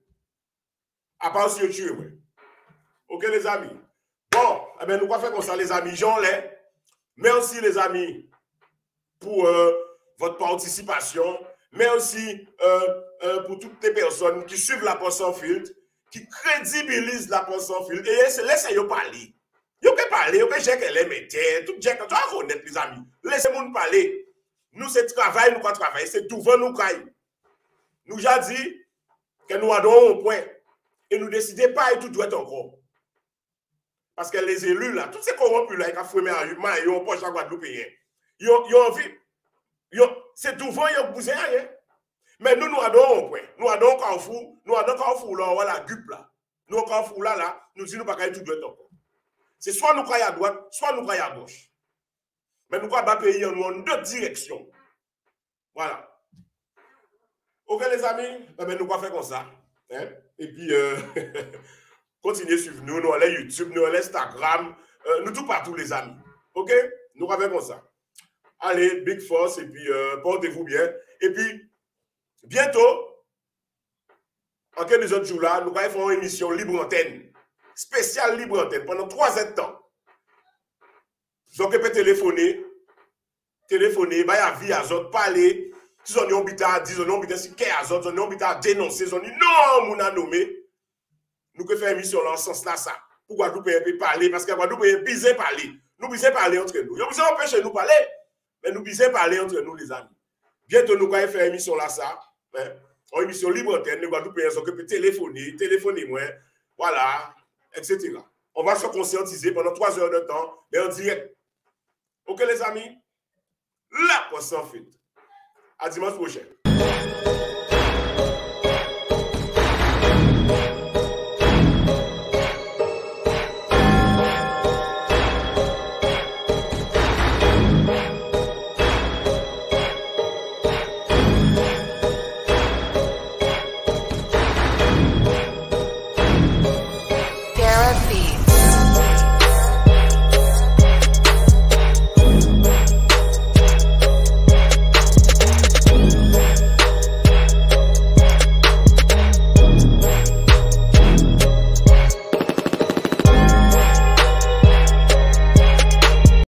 À part si vous tuez, oui. Ok, les amis. Bon, eh bien, nous allons faire comme ça, les amis. Jean Lay. Merci, les amis, pour euh, votre participation. Merci euh, euh, pour toutes les personnes qui suivent la Port Sans Filtre, qui crédibilisent la Port Sans Filtre. Et laissez-moi parler. Vous pouvez parler, vous pouvez dire qu'elle est métier, tout dire que tu vas honnête, les amis. Laissez-moi parler. Nous, c'est travail, nous, quoi travailler. C'est tout devant nous, quoi. Nous, j'ai dit que nous avons un point. Et nous décidons pas et tout doit être encore. Parce que les élus, là, tous ces corrompus, là, ils ont fouillé à humain, ils ont poche à Guadeloupe. Ils ont envie. C'est devant, ils ont bousé rien. Mais nous, nous adorons, point. Nous adorons Carrefour, nous adorons Carrefour, là, voilà, gup, là. Nous, Carrefour, là, là, nous disons, nous ne pouvons pas tout de encore. C'est soit nous croyons à droite, soit nous croyons à gauche. Mais nous ne pouvons pas payer en deux directions. Voilà. Ok, les amis, eh bien, nous pouvons faire comme ça. Hein? Et puis, euh, continuez à suivre nous, nous allons YouTube, nous allons Instagram, euh, nous tout partout, les amis. Ok? Nous pouvons faire comme ça. Allez, big force, et puis euh, portez-vous bien. Et puis, bientôt, en quelques autres jours là, nous allons faire une émission libre antenne, spéciale libre antenne, pendant trois ans de temps. Donc, vous pouvez téléphoner, téléphoner, bah, y a vie à autres, parler. Si on est habité à dire, on est habité si qu'est à autres, on est habité à dénoncer, on dit non, on a nommé. Nous pouvons faire une émission dans ce sens-là, ça. Pour Guadeloupe peut parler, parce que Guadeloupe peut biser parler. Nous bisons parler entre nous. Nous bisons empêcher nous parler, mais nous bisons parler entre nous, les amis. Bientôt, nous allons faire une émission là, ça. Hein? Une émission libre antenne, nous peut téléphoner, téléphoner moi, voilà, et cetera. On va se conscientiser pendant trois heures de temps, mais en direct. Ok, les amis? La poisson fait. À dimanche prochain.